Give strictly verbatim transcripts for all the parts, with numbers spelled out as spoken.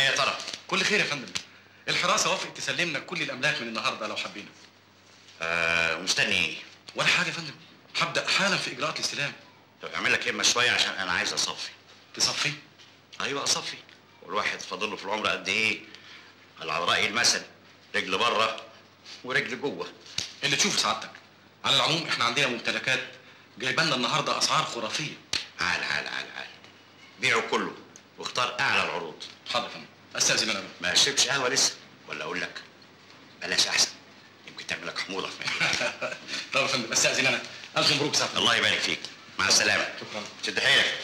ايه يا ترى؟ كل خير يا فندم. الحراسه وافقت تسلمنا كل الاملاك من النهارده لو حبينا. آه ومستني ايه؟ ولا حاجه يا فندم، هبدا حالا في اجراءات الاستلام. طب اعمل لك همه شويه عشان انا عايز اصفي. تصفي؟ ايوه اصفي. والواحد فاضل له في العمر قد ايه؟ على راي المثل، رجل بره ورجل جوه. اللي تشوفه سعادتك. على العموم احنا عندنا ممتلكات جايبه لنا النهارده اسعار خرافيه. عال عال عال عال. بيعه كله واختار اعلى العروض. حاضر يا فندم. استاذن انا. ما شربش قهوه لسه ولا اقول لك بلاش احسن، يمكن تعمل لك حموضه في معدتك. طب يا فندم استاذن انا. الف مبروك سعادتك. الله يبارك فيك. مع السلامه. شكرا. شد حيلك.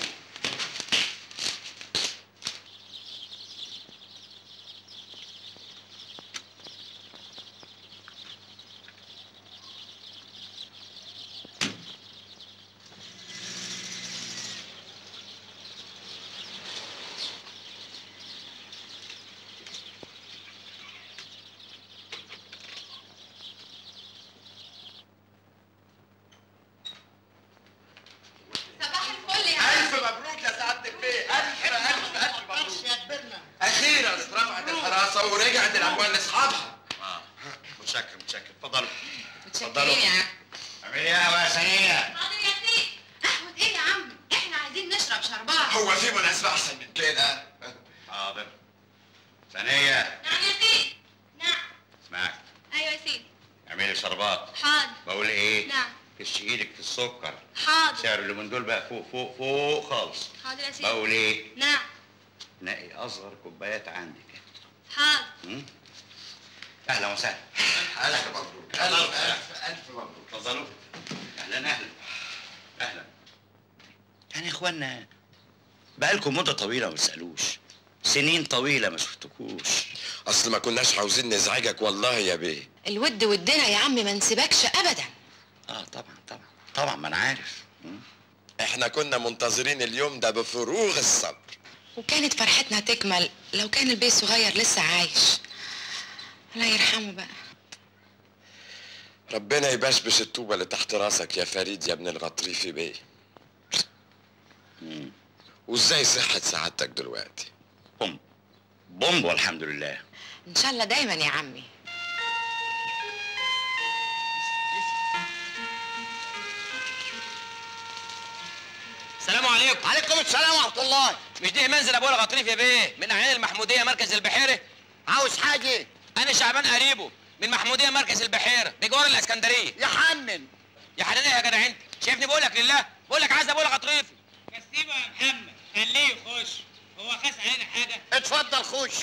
ورجعت الاموال لاصحابها. اه متشكر متشكر. اتفضلوا متشكرين يا عم. اعملي ايه قهوه يا ثانيه؟ حاضر يا سيدي. قهوة ايه يا عم؟ احنا عايزين نشرب شربات. هو في مناسبة أحسن من كده؟ حاضر. ثانيه. نعم يا سيدي. نعم. اسمعك. ايوه يا سيدي. اعملي شربات. حاضر. بقول ايه؟ نعم. كش ايدك في السكر. حاضر. سعر اللي من دول بقى فوق فوق فوق خالص. حاضر يا سيدي. بقول ايه؟ نعم. نقي اصغر كوبايات عندك. حاضر. امم اهلا وسهلا. ألف مبروك. ألف ألف ألف مبروك. اتفضلوا. اهلا اهلا اهلا. يعني يا اخوانا بقالكم مده طويله ما بتسالوش، سنين طويله ما شفتكوش. اصل ما كناش عاوزين نزعجك والله يا بيه. الود ودنا يا عم، ما نسيبكش ابدا. اه طبعا طبعا طبعا ما انا عارف. مم. احنا كنا منتظرين اليوم ده بفروغ الصبر، وكانت فرحتنا تكمل لو كان البيه الصغير لسه عايش. الله يرحمه بقى. ربنا يبشبش الطوبة اللي تحت راسك يا فريد يا ابن الغطريفي بيه. مم. وازاي صحة سعادتك دلوقتي؟ بوم بوم والحمد لله. ان شاء الله دايما يا عمي. السلام عليكم. عليكم السلام ورحمة الله. مش دي منزل ابو الغطريف يا بيه من اعيان المحموديه مركز البحيره؟ عاوز حاجة؟ انا شعبان قريبه من محموديه مركز البحيره بجوار الاسكندريه. يا حنن. يا حنان ايه يا جدع انت؟ شايفني بقول لك لله؟ بقول لك عايز ابو الغطريفي. كسيبه يا محمد، خليه يخش. هو خاس علينا حاجه؟ اتفضل خش.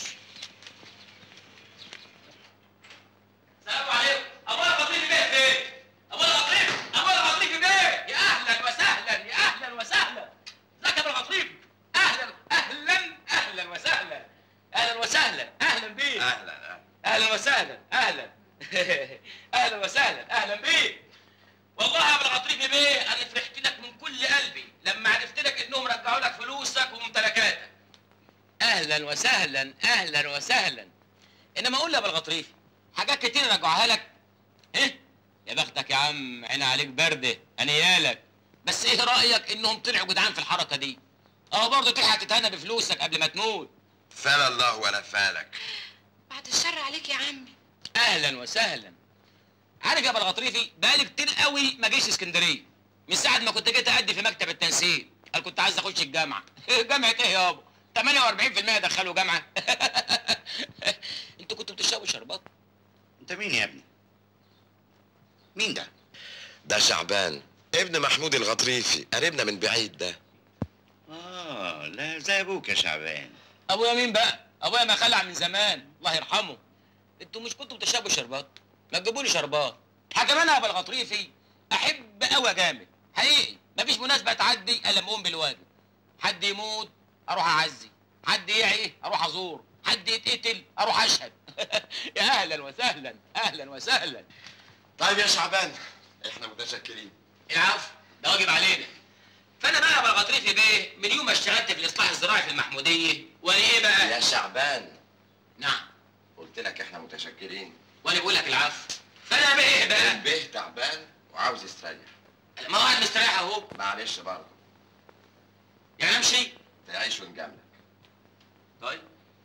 السلام عليكم. ابو الغطريفي بيه فين؟ ابو الغطريفي ابو الغطريفي بيه. يا اهلا وسهلا يا اهلا وسهلا. ازيك يا ابو الغطريفي؟ اهلا اهلا اهلا وسهلا. اهلا وسهلا. اهلا بيك. اهلا اهلا وسهلا. اهلا اهلا وسهلا. اهلا بيك. والله يا ابو الغطريفي بيه انا فرحت لك من كل قلبي لما عرفت لك انهم رجعوا لك فلوسك وممتلكاتك. اهلا وسهلا اهلا وسهلا. انما قول لي يا ابو الغطريفي، حاجات كتير رجعوها لك. ايه يا بختك يا عم، عين عليك برده انيالك. بس ايه رايك انهم طلعوا جدعان في الحركه دي؟ اه برضه تلحق تتهنى بفلوسك قبل ما تموت. فلا الله ولا فالك. بعد الشر عليك يا عمي. اهلا وسهلا. عارف يا ابو الغطريفي بقالي كتير قوي ما جيش اسكندريه من ساعه ما كنت جيت اادي في مكتب التنسيق. قال كنت عايز اخش الجامعه. جامعه ايه يابا؟ ثمانية وأربعين بالمية دخلوا جامعه. انتوا كنتوا بتشربوا شربات؟ انت مين يا ابني؟ مين ده؟ ده شعبان ابن محمود الغطريفي، قريبنا من بعيد ده. اه لا زي ابوك يا شعبان. ابويا مين بقى؟ ابويا ما خلع من زمان الله يرحمه. انتوا مش كنتوا بتشربوا شربات؟ ما تجيبوا لي شربات. حاجه انا يا ابو الغطريفي احب قوي جامد حقيقي. مفيش مناسبه تعدي الا لما اقوم بالواجب. حد يموت اروح اعزي، حد يعي اروح ازور، حد يتقتل اروح اشهد. يا اهلا وسهلا اهلا وسهلا. طيب يا شعبان احنا متشكرين. العفو ده واجب علينا. فانا بقى يا ابو الغطريفي بيه من يوم ما اشتغلت في الاصلاح الزراعي في المحموديه وانا ايه بقى؟ يا شعبان. نعم. قلت لك احنا متشكرين. وانا بقول لك العفو. فانا بقى ايه بقى؟ البيه تعبان وعاوز يستريح. ما هو قاعد مستريح اهو. معلش برضه. يعني امشي؟ تعيش ونجاملك. طيب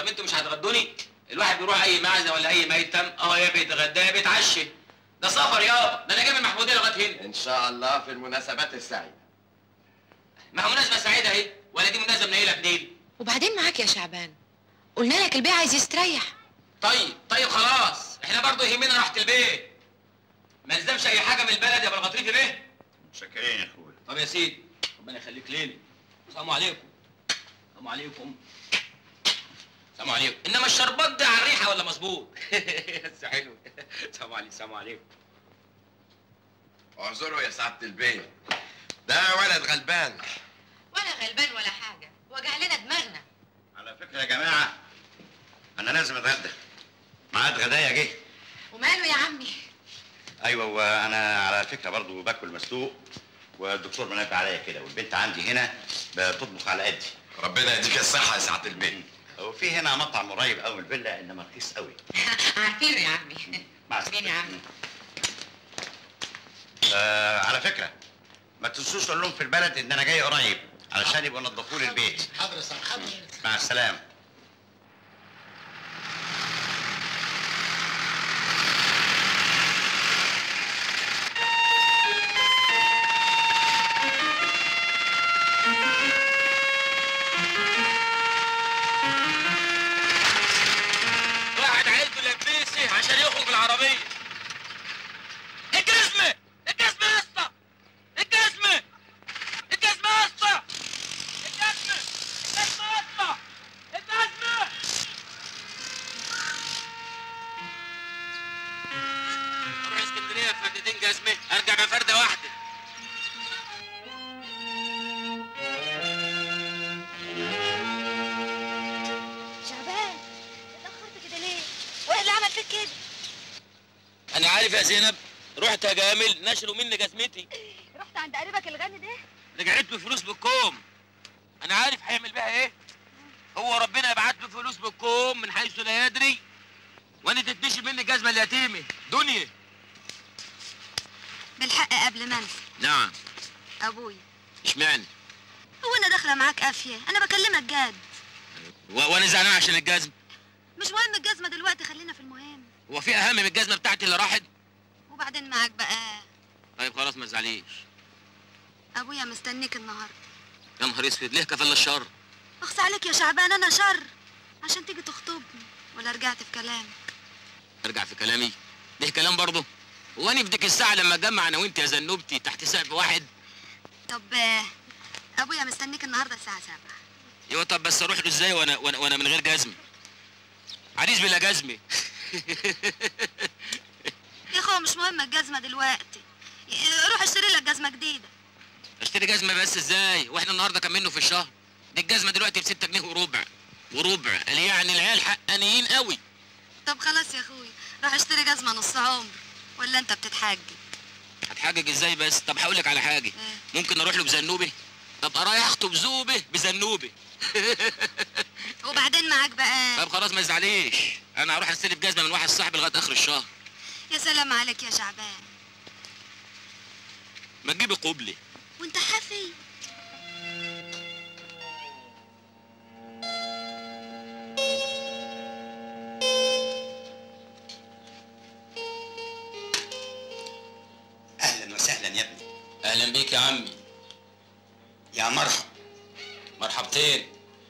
طب انتوا مش هتغدوني؟ الواحد بيروح اي معزه ولا اي ميتم اه يا بيتغدى يا بيتعشى. ده سفر يابا، ده انا جاي من المحموديه لغايه هنا. ان شاء الله في المناسبات السعيده. ما هو مناسبه سعيده اهي، ولا دي مناسبه منيله بنيل؟ وبعدين معاك يا شعبان، قلنا لك البيع عايز يستريح. طيب طيب خلاص، احنا برضه يهمنا راحه البيت. ما نلزمش اي حاجه من البلد يا ابو الغطريفي بيه. متشكرين يا اخويا. طب يا سيدي ربنا يخليك ليلي. السلام عليكم. السلام عليكم. السلام عليكم. انما الشربات ده على الريحه ولا مظبوط؟ بس حلو. السلام عليكم. السلام عليكم. اعذروا يا سعاده البيه. ده ولد غلبان. ولا غلبان ولا حاجه، وجع لنا دماغنا. على فكره يا جماعه انا لازم اتغدى. ميعاد غدايا جه. وماله يا عمي؟ ايوه وانا على فكره برضو باكل مسلوق، والدكتور منبه عليا كده، والبنت عندي هنا بتطبخ على قدي. ربنا يديك الصحه يا سعاده البيه. وفي هنا مطعم قريب قوي من الفيلا انما رخيص قوي. عارفينه يا عمي. مع عارفين يا عمي. آه على فكره ما تنسوش تقول لهم في البلد ان انا جاي قريب علشان يبقوا ينظفوا لي البيت. حاضر يا صاحبي حاضر. مع السلامه. واحد عيلته لبيسي عشان يخرج بالعربيه. الجزمه الجزمه يا اسطى، الجزمه الجزمه يا اسطى، الجزمه الجزمه يا اسطى، الجزمه. اروح اسكندريه بفردتين جزمه، ارجع بفرده واحده. شعبان اتأخرت كده ليه؟ وايه اللي عمل فيك كده؟ انا عارف يا زينب، رحت يا جامل نشلوا مني جزمتي. رحت عند قريبك الغني ده؟ رجعت له فلوس بالكوم. انا عارف هيعمل بيها ايه. هو ربنا يبعت له فلوس بالكوم من حيث لا يدري، وانا تتنشل مني الجزمه اليتيمه دنيا. بالحق قبل ما انسى، نعم. ابويا. اشمعنى؟ هو انا داخله معاك قافيه؟ انا بكلمك جد. و- وانا زعلان عشان الجزمه. مش مهم الجزمه دلوقتي، خلينا في المهم. هو في اهم من الجزمه بتاعتي اللي راحت؟ وبعدين معاك بقى. طيب خلاص ما تزعليش. ابويا مستنيك النهارده. يا نهار اسود، ليه كفل الشر؟ اخص عليك يا شعبان، انا شر عشان تيجي تخطبني ولا رجعت في كلامك؟ ارجع في كلامي؟ ليه كلام برضه؟ هو انا في ديك الساعه لما اتجمع انا وانت يا زنوبتي تحت سقف واحد؟ طب آه، ابويا مستنيك النهارده الساعه سبعة. ايوه طب بس اروح له ازاي وانا وانا, وأنا من غير جزمه؟ عريس بلا جزمه. يا اخويا مش مهم الجزمه دلوقتي، روح اشتري لك جزمه جديده. اشتري جزمه بس ازاي؟ واحنا النهارده كام منه في الشهر؟ دي الجزمه دلوقتي ب ستة جنيه وربع وربع، قال يعني العيال حقانيين قوي. طب خلاص يا اخويا، روح اشتري جزمه نص عمر، ولا انت بتتحجج؟ هتحجج ازاي بس؟ طب هقول لك على حاجه، ممكن اروح له بزنوبه؟ ابقى رايح اخطب زوبه بزنوبه. وبعدين معاك بقى. طب خلاص ما تزعليش، انا هروح استلف جزمه من واحد صاحبي لغايه اخر الشهر. يا سلام عليك يا شعبان. ما تجيبي قبلي. وانت حافي. اهلا وسهلا يا ابني. اهلا بيك يا عمي. يا مرحب. مرحبتين.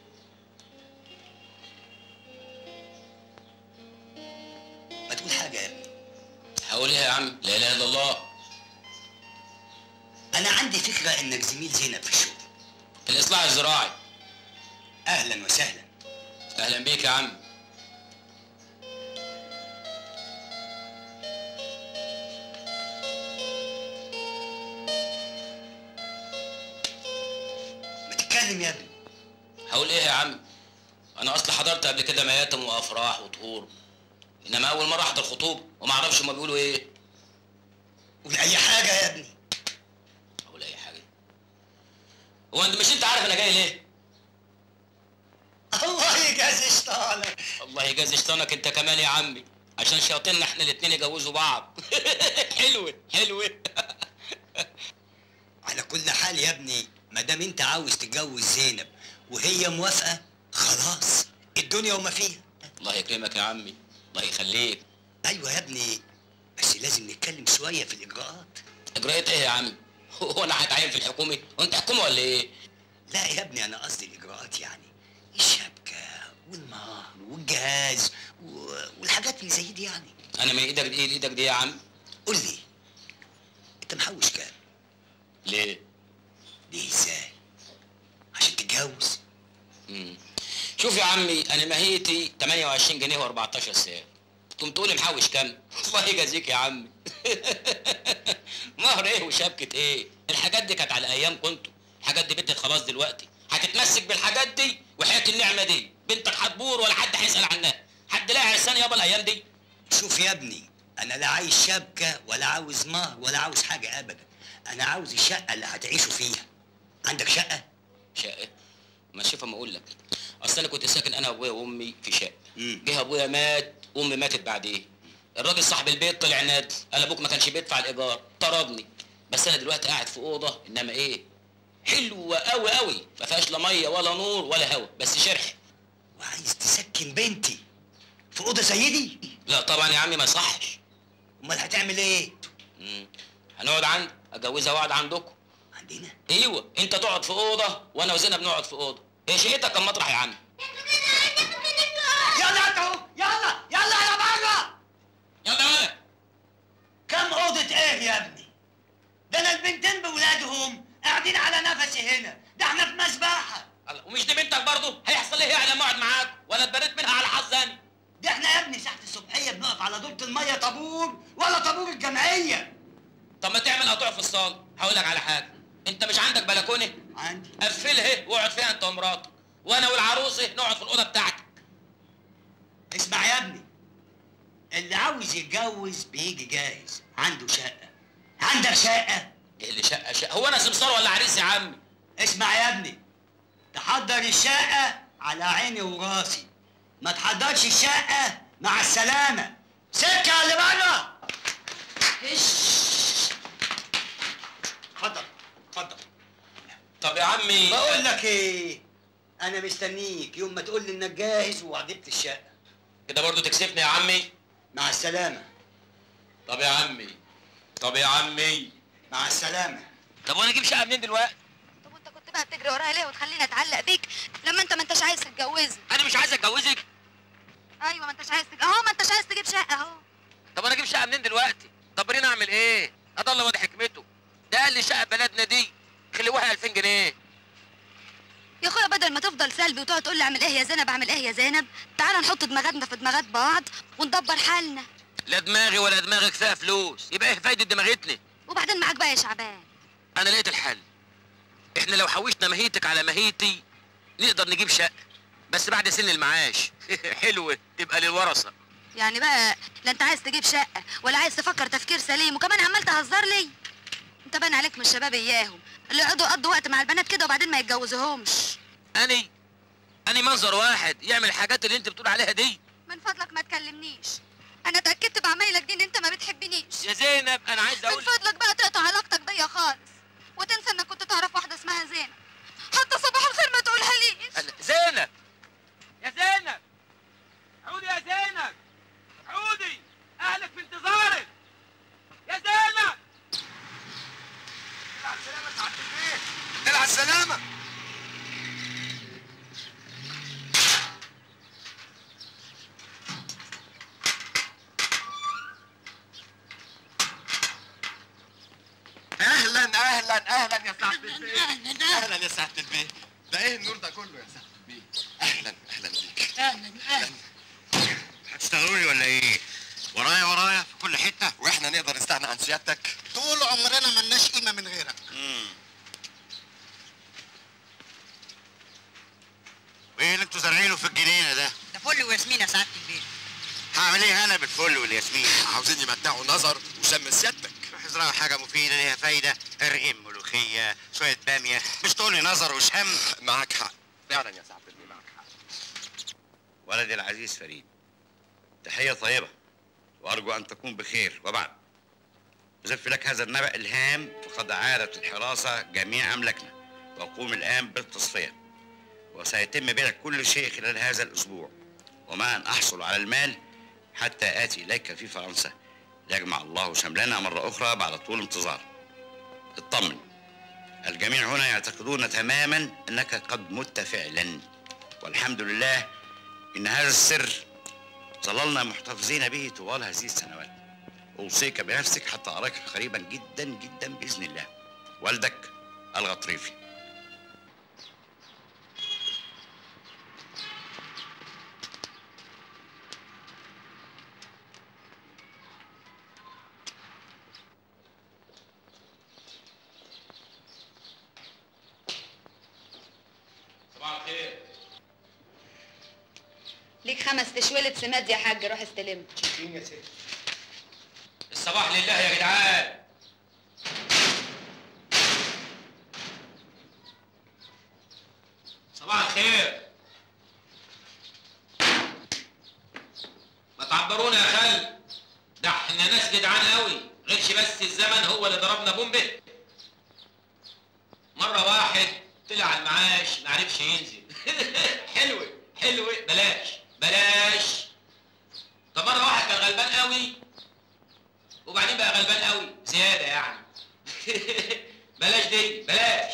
ما تقول حاجه يا ابني. هقول ايه يا عم؟ لا اله الا الله. انا عندي فكره انك زميل زينب في الشغل. الاصلاح الزراعي. اهلا وسهلا. اهلا بيك يا عم. ما تتكلم يا ابني. هقول ايه يا عم؟ انا اصلا حضرت قبل كده مياتم وافراح وطهور، انما اول مره احضر خطوبه وما اعرفش هما بيقولوا ايه. قول اي حاجه يا ابني. اقول اي حاجه؟ هو انت مش انت عارف انا جاي ليه؟ الله يجازي شطانك. الله يجازي شطانك انت كمان يا عمي، عشان شياطيننا احنا الاتنين يجوزوا بعض. حلوه حلوه. على كل حال يا ابني، ما دام انت عاوز تتجوز زينب وهي موافقه خلاص الدنيا وما فيها. الله يكرمك يا عمي، الله يخليك. ايوه يا ابني، بس لازم نتكلم شويه في الاجراءات. اجراءات ايه يا عم؟ هو انا هتعين في الحكومه؟ وانت حكومه ولا ايه؟ لا يا ابني، انا قصدي الاجراءات يعني الشبكه والمهر والجهاز و... والحاجات اللي زي دي يعني. انا من ايدك دي لايدك دي يا عم. قول لي انت محوش كام؟ ليه؟ ليه ازاي؟ عشان تتجوز. امم شوف يا عمي، انا ماهيتي تمنية وعشرين جنيه واربعتاشر ساعه. تقوم تقول لي محوش كام؟ الله يجازيك يا عمي. مهر ايه وشبكه ايه؟ الحاجات دي كانت على ايام كنتوا، الحاجات دي بنتك خلاص دلوقتي، هتتمسك بالحاجات دي وحياه النعمه دي، بنتك هتبور ولا حد هيسال عنها، حد لاقي عرسان يابا الايام دي؟ شوف يا ابني، انا لا عايز شبكه ولا عاوز مهر ولا عاوز حاجه ابدا، انا عاوز الشقه اللي هتعيشوا فيها. عندك شقه؟ شقه؟ ما شوف اما اقول لك، اصل انا كنت ساكن انا وابويا وامي في شقه، جه ابويا مات وامي ماتت بعديه، الراجل صاحب البيت طلع نادي، قال ابوك ما كانش بيدفع الايجار، طردني، بس انا دلوقتي قاعد في اوضه، انما ايه؟ حلوه قوي قوي، ما فيهاش لا ميه ولا نور ولا هوا، بس شرح. وعايز تسكن بنتي في اوضه زي دي؟ لا طبعا يا عمي ما يصحش. امال هتعمل ايه؟ امم هنقعد عندي، اتجوزها واقعد عندكم. عندنا؟ ايوه، انت تقعد في اوضه وانا وزينب نقعد في اوضه، هي شقتك كم مطرح يا عم؟ يلا انت اهو، يلا يلا يا بره. يلا يلا. كم اوضه ايه يا ابني؟ ده انا البنتين بولادهم قاعدين على نفسي هنا، ده احنا في مسبحه. ومش دي بنتك برضه؟ هيحصل ايه يعني لما اقعد معاك؟ ولا اتبريت منها على حظاني؟ ده احنا يا ابني ساعه الصبحيه بنقف على دورة الميه طابور ولا طابور الجمعيه. طب ما تعمل قطوع في الصاله، هقول لك على حاجه، انت مش عندك بلكونه؟ عندي. قفلها واقعد فيها انت ومراتك، وانا والعروسه نقعد في الاوضه بتاعتك. اسمع يا ابني، اللي عاوز يتجوز بيجي جاهز، عنده شقه. عندك شقه؟ ايه اللي شقه شقه؟ هو انا سمسار ولا عريس يا عمي؟ اسمع يا ابني، تحضر الشقه على عيني وراسي، ما تحضرش الشقه مع السلامه. سكه اللي بره. اتفضل اتفضل. طب يا عمي بقول لك ايه، انا مستنيك يوم ما تقول لي انك جاهز وعجبت الشقه. كده برضه تكسفني يا عمي؟ مع السلامه. طب يا عمي طب يا عمي مع السلامه. طب وانا اجيب شقه منين دلوقتي؟ طب وانت كنت بقى بتجري وراها ليه وتخليني اتعلق بيك لما انت ما انتش عايز تتجوزني؟ انا مش عايز اتجوزك. ايوه ما انتش عايز تج... اهو ما انتش عايز تجيب شقه اهو. طب انا اجيب شقه منين دلوقتي؟ طب برينا اعمل ايه؟ اضل وادي حكمته، ده قال لي شقه بلدنا دي خلوها ألفين جنيه. يا اخويا بدل ما تفضل سلبي وتقعد تقول لي اعمل ايه يا زينب اعمل ايه يا زينب، تعالى نحط دماغاتنا في دماغات بعض وندبر حالنا. لا دماغي ولا دماغك فيها فلوس، يبقى ايه فايده دماغتنا؟ وبعدين معاك بقى يا شعبان. انا لقيت الحل، احنا لو حوشنا مهيتك على مهيتي نقدر نجيب شقه، بس بعد سن المعاش. حلوه تبقى للورثه. يعني بقى لا انت عايز تجيب شقه ولا عايز تفكر تفكير سليم، وكمان عمال تهزر لي. انت باين عليك من الشباب اياهم اللي يقعدوا يقضوا وقت مع البنات كده وبعدين ما يتجوزوهمش. اني اني منظر واحد يعمل الحاجات اللي انت بتقول عليها دي. من فضلك ما تكلمنيش، انا اتاكدت بعمايلك دي ان انت ما بتحبنيش. يا زينب انا عايز اقول من فضلك بقى تقطع علاقتك بيا خالص وتنسى انك كنت تعرف واحده اسمها زينب، حتى صباح الخير ما تقولها ليش. زينب يا زينب، عودي يا زينب، عودي، اهلك في انتظارك يا زينب. العب السلامه يا سعاده البيت، العب السلامه. اهلا اهلا اهلا يا سعاده البيت. اهلا اهلا يا سعاده البيت. ده ايه النور ده كله يا سعاده البيت؟ اهلا اهلا بيك. اهلا اهلا. هتشتغلوني ولا ايه؟ ورايا ورايا في كل حته، واحنا نقدر نستغنى عن سيادتك؟ طول عمرنا ملناش قيمه من غيرك. امم وايه اللي انتوا زارعينه في الجنينه ده؟ ده فل وياسمين يا سعاده البيت. هعمل ايه انا بالفل والياسمين؟ عاوزين يمتعوا نظر وشم سيادتك. ازرعوا حاجه مفيده ليها فايده، رغيف ملوخيه، شويه باميه، مش تقول لي نظر وشم. معاك حق فعلا يا سعاده البيت، معاك حق. ولدي العزيز فريد، تحية طيبة وأرجو أن تكون بخير. وبعد أزف لك هذا النبأ الهام، فقد عادت الحراسة جميع أملاكنا وأقوم الآن بالتصفية، وسيتم بيع كل شيء خلال هذا الأسبوع، ومع أن أحصل على المال حتى آتي إليك في فرنسا ليجمع الله شملنا مرة أخرى بعد طول انتظار. اطمن، الجميع هنا يعتقدون تماما أنك قد مت فعلا، والحمد لله إن هذا السر ظللنا محتفظين به طوال هذه السنوات. أوصيك بنفسك حتى أراك قريبا جدا جدا بإذن الله. والدك الغطريفي. صباح الخير. ليك خمس تشويلة سماد يا حاج، روح استلمها. شايفين يا ست؟ الصباح لله يا جدعان. صباح الخير. ما تعبرونا يا خال، ده احنا ناس جدعان قوي، غيرش بس الزمن هو اللي ضربنا بومبه. مرة واحد طلع على المعاش ما عرفش ينزل. حلوة حلوة، بلاش بلاش. طب مرة واحد كان غلبان قوي وبعدين بقى غلبان قوي زيادة يعني. بلاش دي بلاش.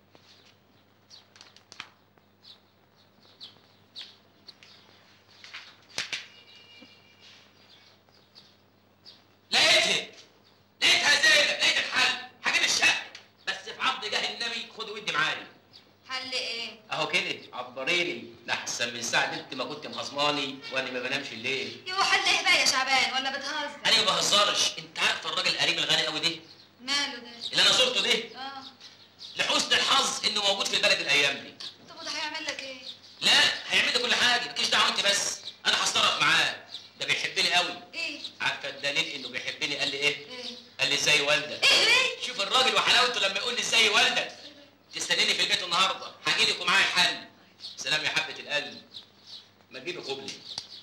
لقيتها لقيتها زينب، لقيت الحل، هجيب الشقة بس في عرض جاه النبي خد ودي معايا. حل ايه؟ اهو كده عبريني، ده احسن من ساعة انت ما كنت مخصماني وانا ما بنامش الليل. يو حل ايه بقى يا شعبان ولا بتهزر؟ انا ما بهزرش، انت عارف الراجل القريب الغني قوي ده ماله ده؟ اللي انا زرته ده؟ اه لحسن الحظ انه موجود في البلد الايام دي. طب وده هيعمل لك ايه؟ لا هيعمل لي كل حاجه، مالكيش دعوه انت بس، انا هتصرف معاه، ده بيحبني قوي. ايه؟ عارفه الدليل انه بيحبني قال لي ايه؟ ايه؟ قال لي ازاي والدك؟ ايه ليه؟ شوف الراجل وحلاوته لما يقول لي ازاي والدك. تستنيني في البيت النهارده، هاجي لك ومعايا حل. سلام يا حبه القلب، ما تجيبي قبلي.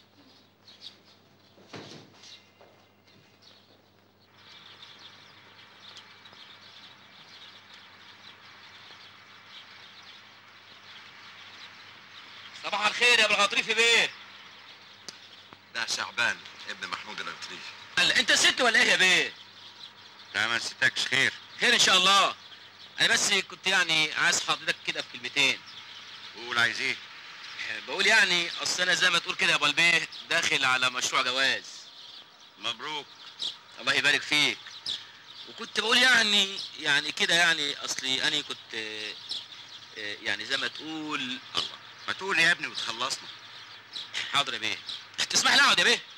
صباح الخير يا ابو الغطريفي بيه. ده شعبان ابن محمود الغطريفي. قال انت ست ولا ايه يا بيه؟ لا ما نسيتكش. خير خير ان شاء الله. انا بس كنت يعني عايز حضرتك كده في كلمتين. قول عايز ايه؟ بقول يعني اصل انا زي ما تقول كده يا ابو البيه داخل على مشروع جواز. مبروك. الله يبارك فيك. وكنت بقول يعني يعني كده يعني اصلي انا كنت آه، آه، يعني زي ما تقول. الله ما تقول يا ابني وتخلصنا. حاضر يا بيه. تسمح لي اقعد يا بيه؟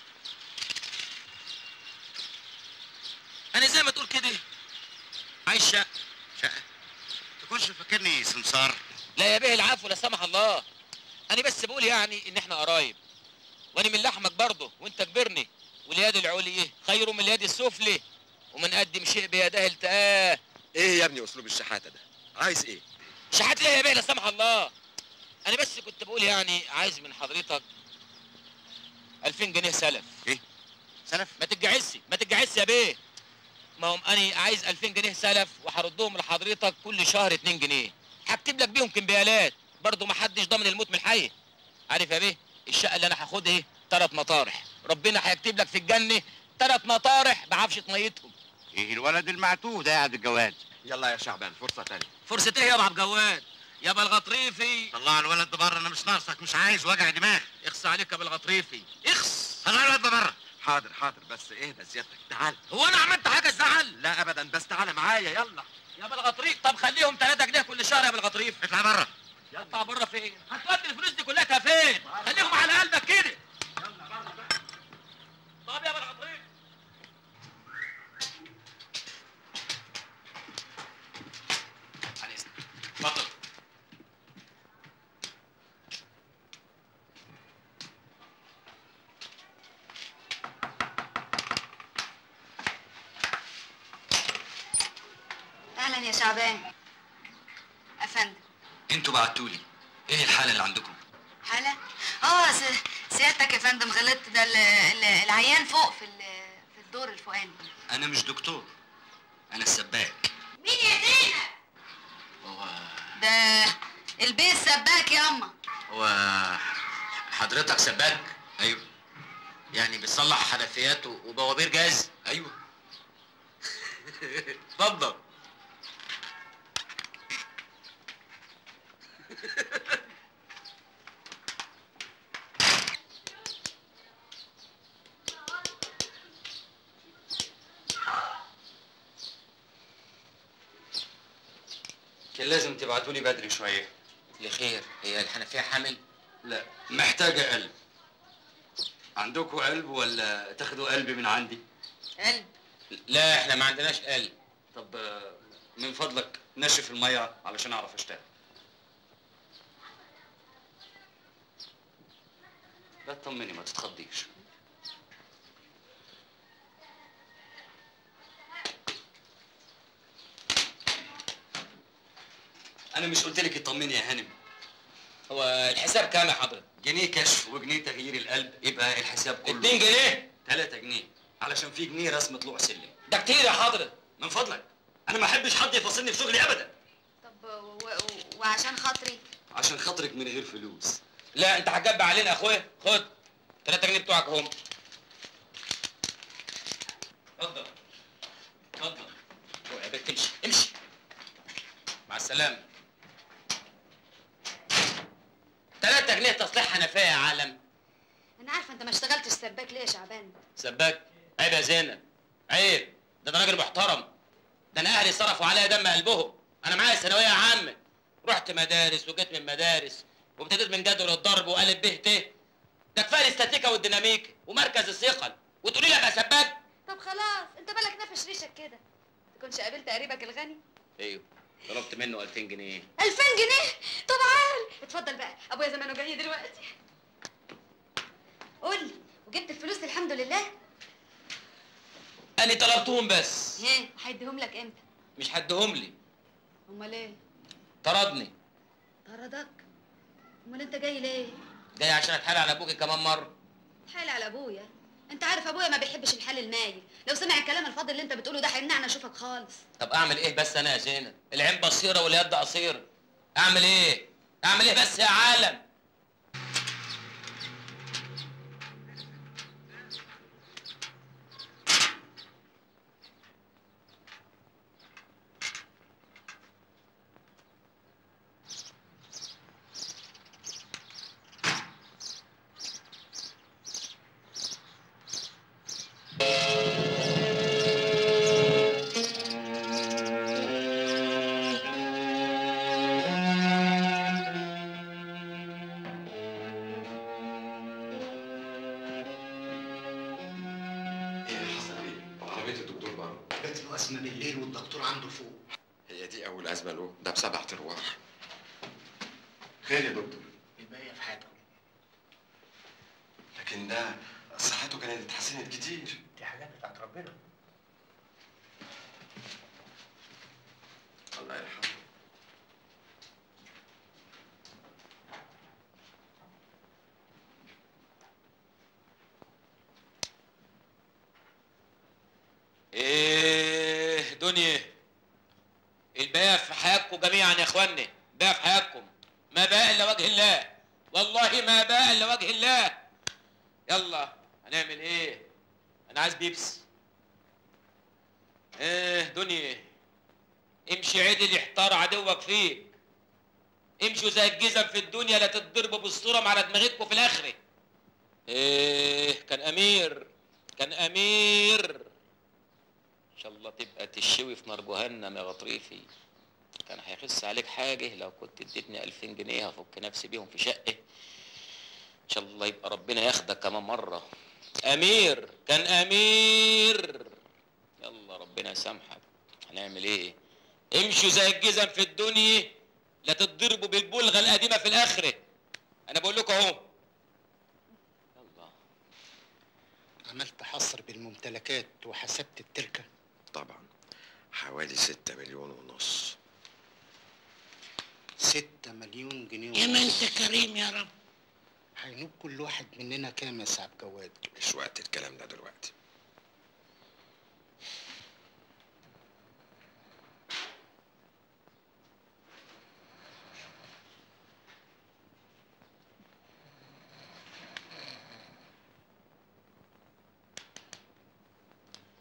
انا زي ما تقول كده عايز شقه. شقه؟ تكونش فاكرني سمسار؟ لا يا بيه العفو لا سمح الله. انا بس بقول يعني ان احنا قرايب، وانا من لحمك برضه وانت كبرني، واليد العليا خير من اليد السفلى، ومن قدم شيء بيده التقاه. ايه يا ابني اسلوب الشحاته ده؟ عايز ايه؟ شحات ايه يا بيه لا سمح الله؟ انا بس كنت بقول يعني عايز من حضرتك ألفين جنيه سلف. ايه؟ سلف؟ ما تتجعسي ما تتجعسي يا بيه. ما هم انا عايز ألفين جنيه سلف وهردهم لحضرتك كل شهر اتنين جنيه. هكتب لك بيهم كمبيالات، برضه ما حدش ضامن الموت من الحي. عارف يا بيه الشقه اللي انا هاخدها ايه؟ ثلاث مطارح، ربنا هيكتب لك في الجنه ثلاث مطارح بعفشه ميتهم. ايه الولد المعتوه ده يا عبد الجواد؟ يلا يا شعبان فرصه تانية. فرصه ايه يا ابو عبد الجواد؟ يا ابو الغطريفي طلع الولد ده بره، انا مش ناقصك، مش عايز وجع دماغ. اخص عليك يا ابو الغطريفي اخص. طلع الولد ده بره. حاضر حاضر بس اهدى سيادتك، تعال. هو انا عملت حاجه تزعل؟ لا ابدا بس تعالى معايا يلا. يا ابو الغطريف طب خليهم ثلاثة جنيه كل شهر يا ابو الغطريف. اطلع بره. اطلع بره فين؟ هتودي الفلوس دي كلها فين؟ خليهم على قلبك كده. يلا بره بقى. طب يا ابو الغطريف. على اذنك. اتفضل. اهلا يا شعبان. افندم انتوا بعتولي ايه الحاله اللي عندكم؟ حالة؟ اه س- سيادتك يا فندم غلطت، ده ال- ال- العيان فوق في ال- في الدور الفوقاني. انا مش دكتور، انا السباك. مين يا زينب؟ هو ده البيت سباك ياما. هو حضرتك سباك؟ ايوه. يعني بتصلح حنفيات وبوابير جاز؟ ايوه. اتفضل. كان لازم تبعتوا لي بدري شويه. لخير، هي الحنفيه حامل؟ لا، محتاجه قلب. عندكم قلب ولا تاخدوا قلب من عندي؟ قلب؟ لا، احنا ما عندناش قلب. طب آه، من فضلك نشف الميه علشان اعرف اشتغل. لا تطمني، ما تتخضيش. انا مش قلت لك اطمني يا هانم؟ هو الحساب كام يا حضرتك؟ جنيه كشف وجنيه تغيير القلب، يبقى الحساب كله اتنين جنيه؟ تلاتة جنيه، علشان في جنيه رسم طلوع سلم. ده كتير يا حضرتك. من فضلك، انا ما احبش حد يفاصلني في شغلي ابدا. طب و... و... وعشان خاطري؟ عشان خاطرك من غير فلوس. لا، انت هتجب علينا يا اخويا. خد تلاتة جنيه بتوعك اهم. اتفضل اتفضل. اوعى يا بنت، امشي امشي. مع السلامة. تلاتة جنيه تصليح حنفية يا عالم. انا عارفه انت ما اشتغلتش سباك ليه يا شعبان؟ سباك؟ عيب يا زينب، عيب. ده انا راجل محترم. ده انا اهلي صرفوا عليا دم قلبهم. انا معايا ثانويه عامه، رحت مدارس وجيت من مدارس وابتديت من جدول الضرب وقالب ب ت. ده كفايه الاستاتيكا والديناميك ومركز الثقل، وتقولي لي ابقى سباك؟ طب خلاص، انت بالك نافش ريشك كده. تكونش قابلت قريبك الغني؟ ايوه، طلبت منه ألفين جنيه. ألفين جنيه؟ طب عال، اتفضل بقى، ابويا زمانه جاي دلوقتي. قول لي، وجبت الفلوس الحمد لله؟ انا طلبتهم بس. ايه، هيديهم لك امتى؟ مش هديهم لي. امال ايه؟ طردني. طردك؟ امال انت جاي ليه؟ جاي عشان اتحايل على ابوكي كمان مره. اتحايل على ابويا؟ انت عارف ابويا ما بيحبش الحال المايل، لو سمع الكلام الفاضي اللي انت بتقوله ده هيمنعنا اشوفك خالص. طب اعمل ايه بس انا يا زينب؟ العين بصيره واليد قصيره. اعمل ايه؟ اعمل ايه بس يا عالم؟ أزمة بالليل والدكتور عنده فوق. هي دي أول أزمة له، ده بسبع أرواح. خير يا دكتور؟ الباقية في حياته. لكن ده صحته كانت اتحسنت كتير. دي حاجات بتاعت ربنا. الله يرحمه. ايه دنيا، الباقي في حياتكم جميعا يا اخواني، باقي في حياتكم، ما باقي الا وجه الله، والله ما باقي الا وجه الله. يلا هنعمل ايه؟ انا عايز بيبس. ايه دنيا، امشي عدل يحتار عدوك فيك. امشوا زي الجزم في الدنيا، لا تتضربوا بالصورة على دماغتكم في الاخره. ايه كان امير، كان امير. ان شاء الله تبقى تشوي في نار جهنم يا غطريفي. كان هيخس عليك حاجه لو كنت اديتني ألفين جنيه هفك نفسي بيهم في شقه. ان شاء الله يبقى ربنا ياخدك كمان مره. امير، كان امير. يلا ربنا يسامحك. هنعمل ايه؟ امشوا زي الجزم في الدنيا، لا تتضربوا بالبلغه القديمه في الاخره. انا بقول لكم اهو. يلا. عملت حصر بالممتلكات وحسبت التركه؟ طبعا حوالي ستة مليون ونص. ستة مليون جنيه يا ما انت كريم يا رب. هينوب كل واحد مننا كام يا سعد جواد؟ مش وقت الكلام ده دلوقتي.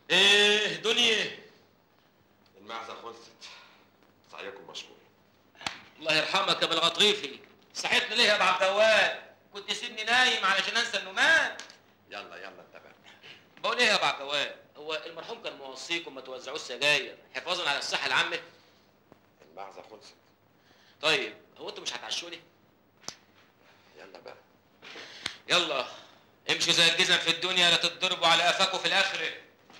ايه دنيا؟ المعزه خلصت. سعيكم مشكور. الله يرحمك يا ابو الغطريفي، صحيتني ليه يا ابو عبد الوهاب؟ كنت سيبني نايم علشان انسى انه مات. يلا يلا اتفقنا. بقول ايه يا ابو عبد الوهاب؟ هو المرحوم كان موصيكم ما توزعوش سجاير حفاظا على الصحه العامه؟ المعزه خلصت. طيب هو انتوا مش هتعشوني؟ يلا بقى. يلا امشوا زي الجزم في الدنيا لا تتضربوا على قفاكوا في الاخره.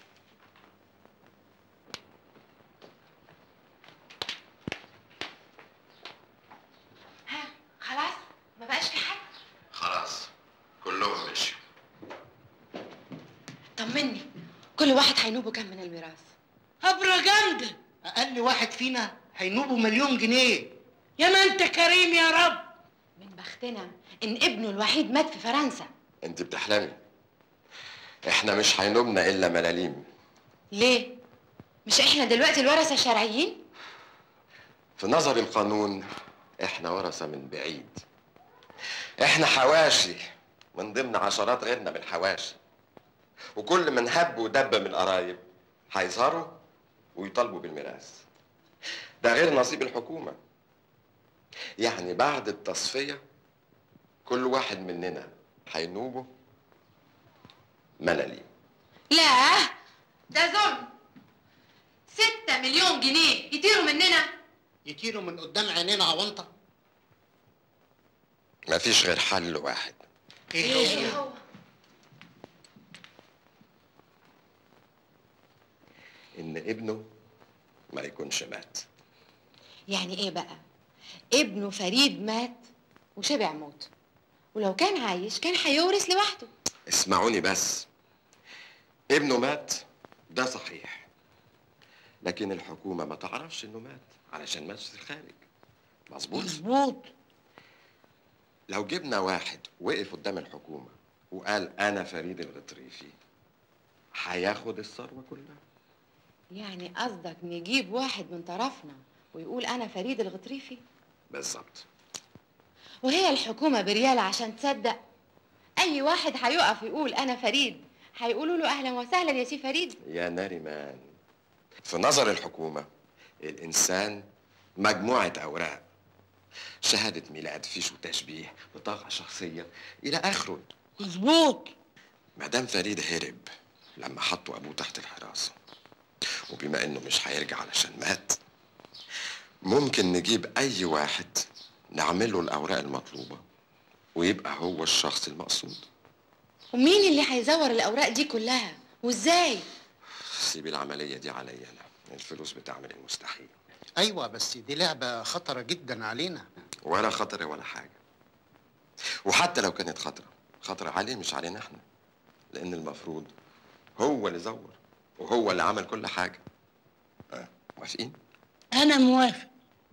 ها خلاص ما بقاش في حد؟ خلاص كلهم مشوا. طمني، كل واحد هينوبه كام من الميراث؟ هبرة جامدة. اقل واحد فينا هينوبه مليون جنيه. يا ما انت كريم يا رب. من بختنا ان ابنه الوحيد مات في فرنسا. انت بتحلمي. احنا مش هينوبنا الا ملاليم. ليه؟ مش احنا دلوقتي الورثه الشرعيين؟ في نظر القانون احنا ورثه من بعيد. احنا حواشي من ضمن عشرات غيرنا من الحواشي، وكل من هب ودب من القرايب هيظهروا ويطالبوا بالميراث. ده غير نصيب الحكومه. يعني بعد التصفيه كل واحد مننا هينوبه ملاليم. لا ده ظلم. ستة مليون جنيه يطيروا مننا. يطيروا من قدام عينينا عوانطه. مفيش غير حل واحد. ايه هو؟ ان ابنه ما يكونش مات. يعني ايه بقى؟ ابنه فريد مات وشبع موت، ولو كان عايش كان هيورث لوحده. اسمعوني بس. ابنه مات ده صحيح، لكن الحكومة ما تعرفش انه مات علشان مات في الخارج. مظبوط؟ مظبوط. لو جبنا واحد وقف قدام الحكومة وقال أنا فريد الغطريفي هياخد الثروة كلها. يعني قصدك نجيب واحد من طرفنا ويقول أنا فريد الغطريفي؟ بالظبط. وهي الحكومة بريالة عشان تصدق؟ أي واحد هيقف يقول أنا فريد هيقولوا له أهلا وسهلا يا سي فريد. يا ناريمان، في نظر الحكومة الإنسان مجموعة أوراق، شهادة ميلاد، فيش وتشبيه، بطاقة شخصية إلى آخره. مظبوط. مدام فريد هرب لما حطوا أبوه تحت الحراسة، وبما إنه مش هيرجع علشان مات، ممكن نجيب أي واحد نعمل له الأوراق المطلوبة ويبقى هو الشخص المقصود. ومين اللي هيزور الأوراق دي كلها؟ وإزاي؟ سيبي العملية دي عليا أنا، الفلوس بتعمل المستحيل. ايوه بس دي لعبه خطره جدا علينا. ولا خطر ولا حاجة. وحتى لو كانت خطرة، خطرة عليه مش علينا احنا، لأن المفروض هو اللي زور وهو اللي عمل كل حاجة. اه موافقين؟ انا موافق.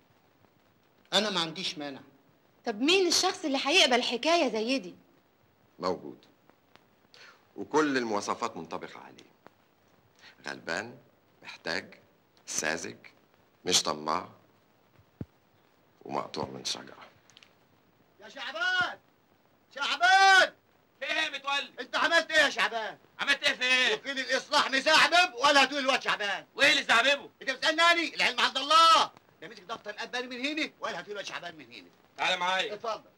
انا ما عنديش مانع. طب مين الشخص اللي هيقبل حكاية زي دي؟ موجود، وكل المواصفات منطبقة عليه. غلبان، محتاج، ساذج، مش طماع، ومقطوع من شجرة. يا شعبان شعبان، في ايه يا متولي؟ انت عملت ايه يا شعبان؟ عملت ايه في ايه؟ وكيل الاصلاح مزعبب ولا هتقول الواد شعبان؟ وايه اللي زعببه؟ انت بتسالني؟ العلم عند الله. ده مسك دفتر الاباني من هنا ولا هتقول الواد شعبان من هنا. تعالى معايا. اتفضل.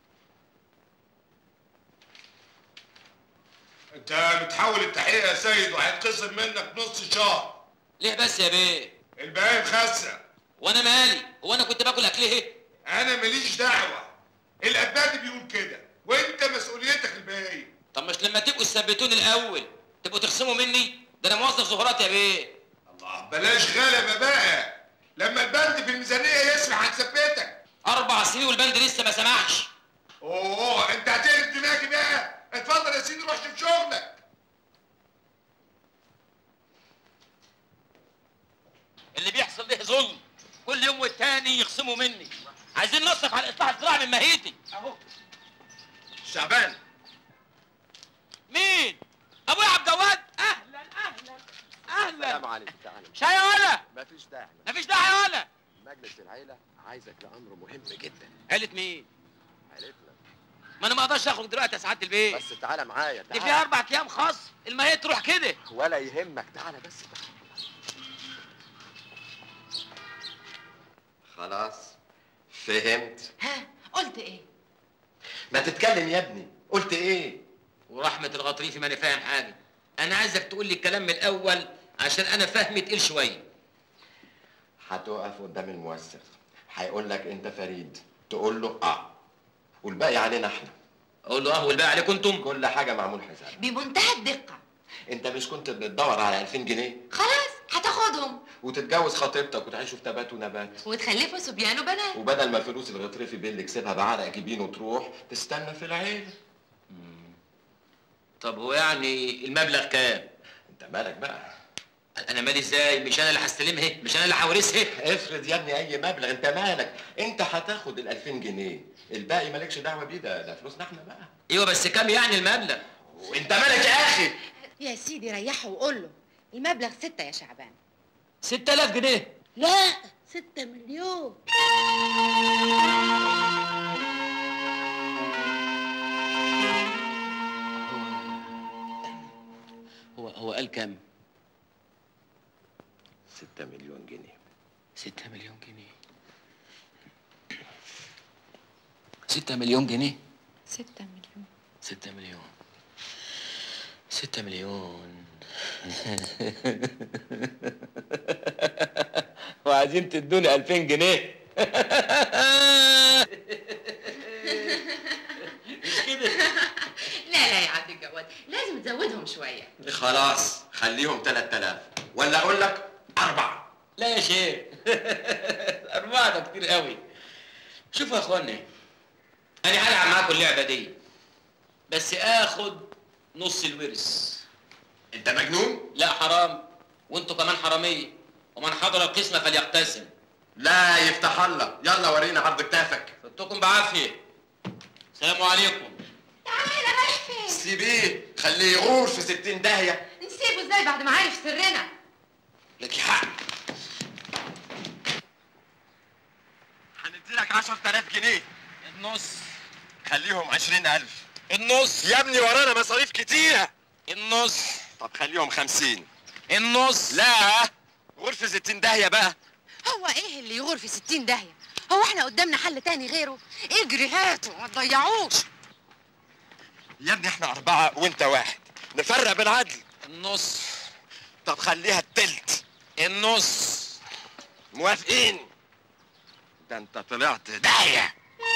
انت متحول التحقيق يا سيد وهيتخصم منك نص شهر. ليه بس يا بيه؟ الباقي خسه. وانا مالي؟ هو انا كنت باكل اكل ايه؟ انا ماليش دعوه، الابادي بيقول كده وانت مسؤوليتك الباقيه. طب مش لما تبقوا تثبتوني الاول تبقوا تخصموا مني؟ ده انا موظف زهرات يا بيه. الله بلاش غلبه بقى، لما البند في الميزانيه يسمح هنثبتك. اربع سنين والبند لسه ما سمحش. اوه انت هتقلب دماغي بقى. اتفضل يا سيدي روح شوف شغلك. اللي بيحصل ده ظلم، كل يوم والتاني يخصموا مني. عايزين نصرف على الاصلاح الزراعي من ماهيتي. اهو شعبان. مين؟ ابويا عبد الوهاب. اهلا اهلا اهلا. السلام عليكم. تعالى. شاي يا ولا؟ مفيش داعي. مفيش داعي يا ولا. مجلس العيلة عايزك لأمر مهم جدا. عيلة مين؟ عيلتنا. ما انا ما اقدرش اخرج دلوقتي يا سعاده البيه. بس تعالى معايا، دي تعالى. فيها اربع ايام خاص، الماهيه تروح كده. ولا يهمك، تعالى بس. خلاص فهمت. ها قلت ايه؟ ما تتكلم يا ابني، قلت ايه؟ ورحمه الغطريفي ماني فاهم حاجه. انا عايزك تقول لي الكلام من الاول عشان انا فهمي تقيل شويه. هتقف قدام الموثق، هيقول لك انت فريد، تقول له اه، والباقي علينا احنا. اقول له اه والباقي عليكم انتم؟ كل حاجه معمول حساب. بمنتهى الدقه. انت مش كنت بتدور على ألفين جنيه؟ خلاص هتاخدهم وتتجوز خطيبتك وتعيشوا في تبات ونبات، وتخلفوا صبيان وبنات، وبدل ما الفلوس الغطرفي بيه اللي كسبها بعرق جبين وتروح تستنى في العيله. طب هو يعني المبلغ كام؟ انت مالك بقى؟ انا مالي ازاي؟ مش انا اللي هستلمها، مش انا اللي هورثها. افرض يا ابني اي مبلغ، انت مالك؟ انت هتاخد ال ألفين جنيه، الباقي مالكش دعوه بيه، ده ده فلوسنا احنا بقى. ايوه بس كام يعني المبلغ؟ وانت مالك يا اخي؟ يا سيدي ريحه وقول له المبلغ ستة يا شعبان. ستة آلاف جنيه؟ لا، ستة مليون. هو هو قال كام؟ ستة مليون جنيه. ستة مليون جنيه. ستة مليون جنيه؟ ستة مليون. ستة مليون. ستة مليون. وعايزين تدوني ألفين جنيه. مش كده؟ لا لا يا عبد الجواد، لازم تزودهم شويه. خلاص خليهم تلات آلاف، ولا اقول لك أربعة؟ لا يا شيخ. أربعة ده كتير قوي. شوفوا يا اخوانا، أنا هلعب معاكم اللعبة دي، بس آخد نص الورث. أنت مجنون؟ لا حرام، وأنتوا كمان حرامية، ومن حضر القسمة فليقتسم. لا يفتح الله، يلا ورينا عرض كتافك. فدتكم بعافية. السلام عليكم. تعالى رايح فين؟ سيبيه، خليه يغور في ستين داهية. نسيبه ازاي بعد ما عارف سرنا؟ لك حق. هنديلك عشرة آلاف جنيه. النص. خليهم عشرين ألف. النص. يا ابني ورانا مصاريف كتيرة. النص. طب خليهم خمسين. النص. لا، غور في ستين داهية بقى. هو ايه اللي يغور في ستين داهية؟ هو احنا قدامنا حل تاني غيره؟ اجري هاته ما تضيعوش. يا ابني احنا أربعة وأنت واحد، نفرق بالعدل. النص. طب خليها التلت. النص. موافقين؟ ده أنت طلعت داهية.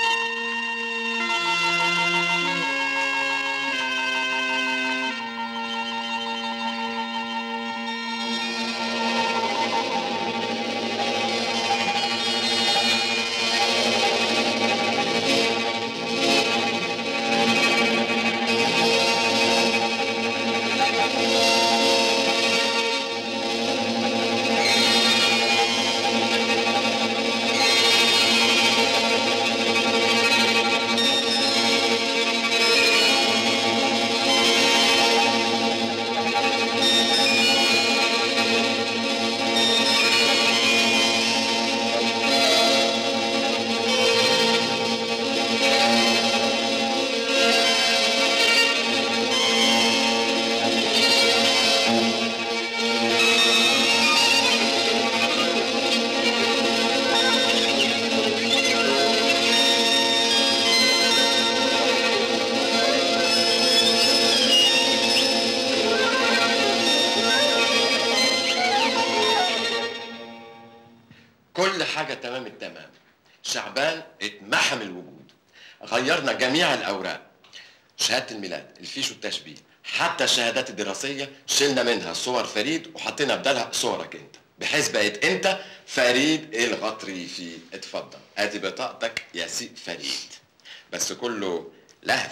كل حاجة تمام التمام. شعبان اتمحم الوجود. غيرنا جميع الأوراق، شهادة الميلاد، الفيش والتشبيه، حتى الشهادات الدراسية شلنا منها صور فريد وحطينا بدالها صورك أنت، بحيث بقت أنت فريد الغطريفي. اتفضل، أدي بطاقتك يا سي فريد. بس كله لهف.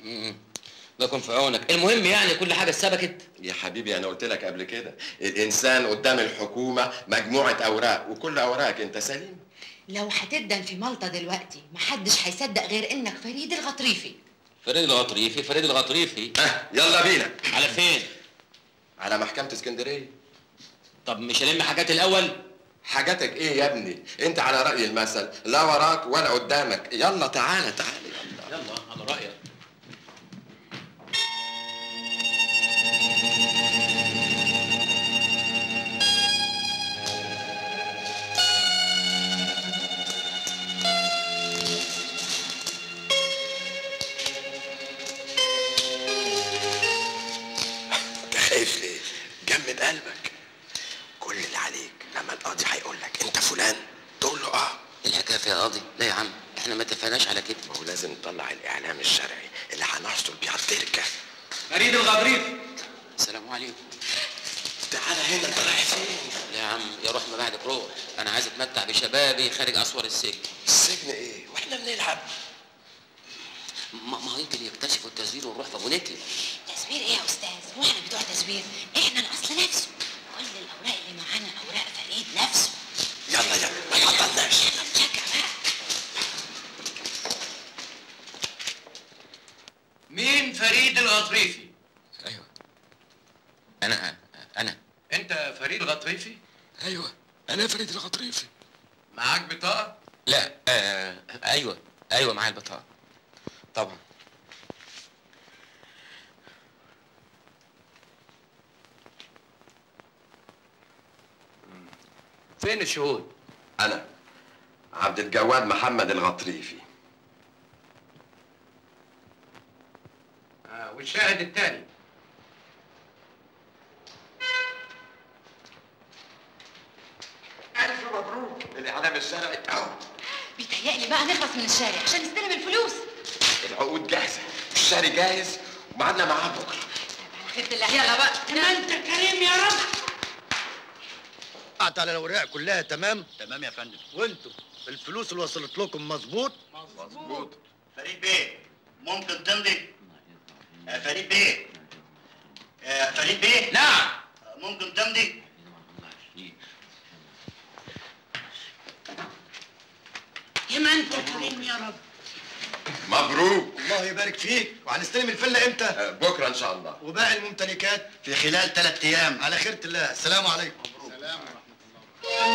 لكم في عونك. المهم يعني كل حاجة اتثبتت. يا حبيبي أنا قلت لك قبل كده، الإنسان قدام الحكومة مجموعة أوراق، وكل أوراقك أنت سليم. لو هتدن في مالطا دلوقتي محدش هيصدق غير انك فريد الغطريفي. فريد الغطريفي، فريد الغطريفي. أه يلا بينا. على فين؟ على محكمة اسكندرية. طب مش هلم حاجات الأول؟ حاجاتك إيه يا ابني؟ أنت على رأي المثل، لا وراك ولا قدامك. يلا تعالى تعالى. يلا يلا على رأيك. جمد قلبك. كل اللي عليك لما القاضي هيقول لك انت فلان تقول له اه. الحكايه فيها قاضي؟ لا يا عم، احنا ما اتفقناش على كده. ما هو لازم نطلع الاعلام الشرعي اللي هنحصل بيه على التركه. فريد الغضريفي. السلام عليكم. تعالى هنا، انت رايح فين؟ لا يا عم، يا روح ما بعدك روح، انا عايز اتمتع بشبابي خارج اسوار السجن. السجن ايه؟ واحنا بنلعب. ما ما يمكن يكتشفوا التزوير ونروح في بونتي. تزوير ايه يا استاذ؟ هو احنا بتوع تزوير؟ احنا الاصل نفسه. كل الاوراق اللي معانا اوراق فريد نفسه. يلا يلا ما تعطلناش. شجع بقى. مين فريد الغطريفي؟ ايوه انا انا انت فريد الغطريفي؟ ايوه انا فريد الغطريفي. معاك بطاقه؟ لا آه ايوه ايوه معايا البطاقه طبعا. فين الشهود؟ انا عبد الجواد محمد الغطريفي. آه والشاهد الثاني؟ الف مبروك، الاعلام الشرعي اهو. بيتهيألي بقى نخلص من الشارع عشان نستلم الفلوس. العقود جاهزه والشهري جاهز ومعانا معاه بكره. على خيرة الله. يلا بقى. ما انت كريم يا رب. قطعت على الاوراق كلها تمام؟ تمام يا فندم. وانتوا الفلوس اللي وصلت لكم مظبوط؟ مظبوط. فريد بيه ممكن تمضي؟ يا فريد بيه. يا فريد بيه. نعم. ممكن تمضي؟ يا ما انت كريم يا رب. مبروك. الله يبارك فيك. وهنستلم الفيلا امتى؟ آه بكره ان شاء الله. وباقي الممتلكات في خلال ثلاث ايام. على خيرة الله. السلام عليكم. السلام ورحمه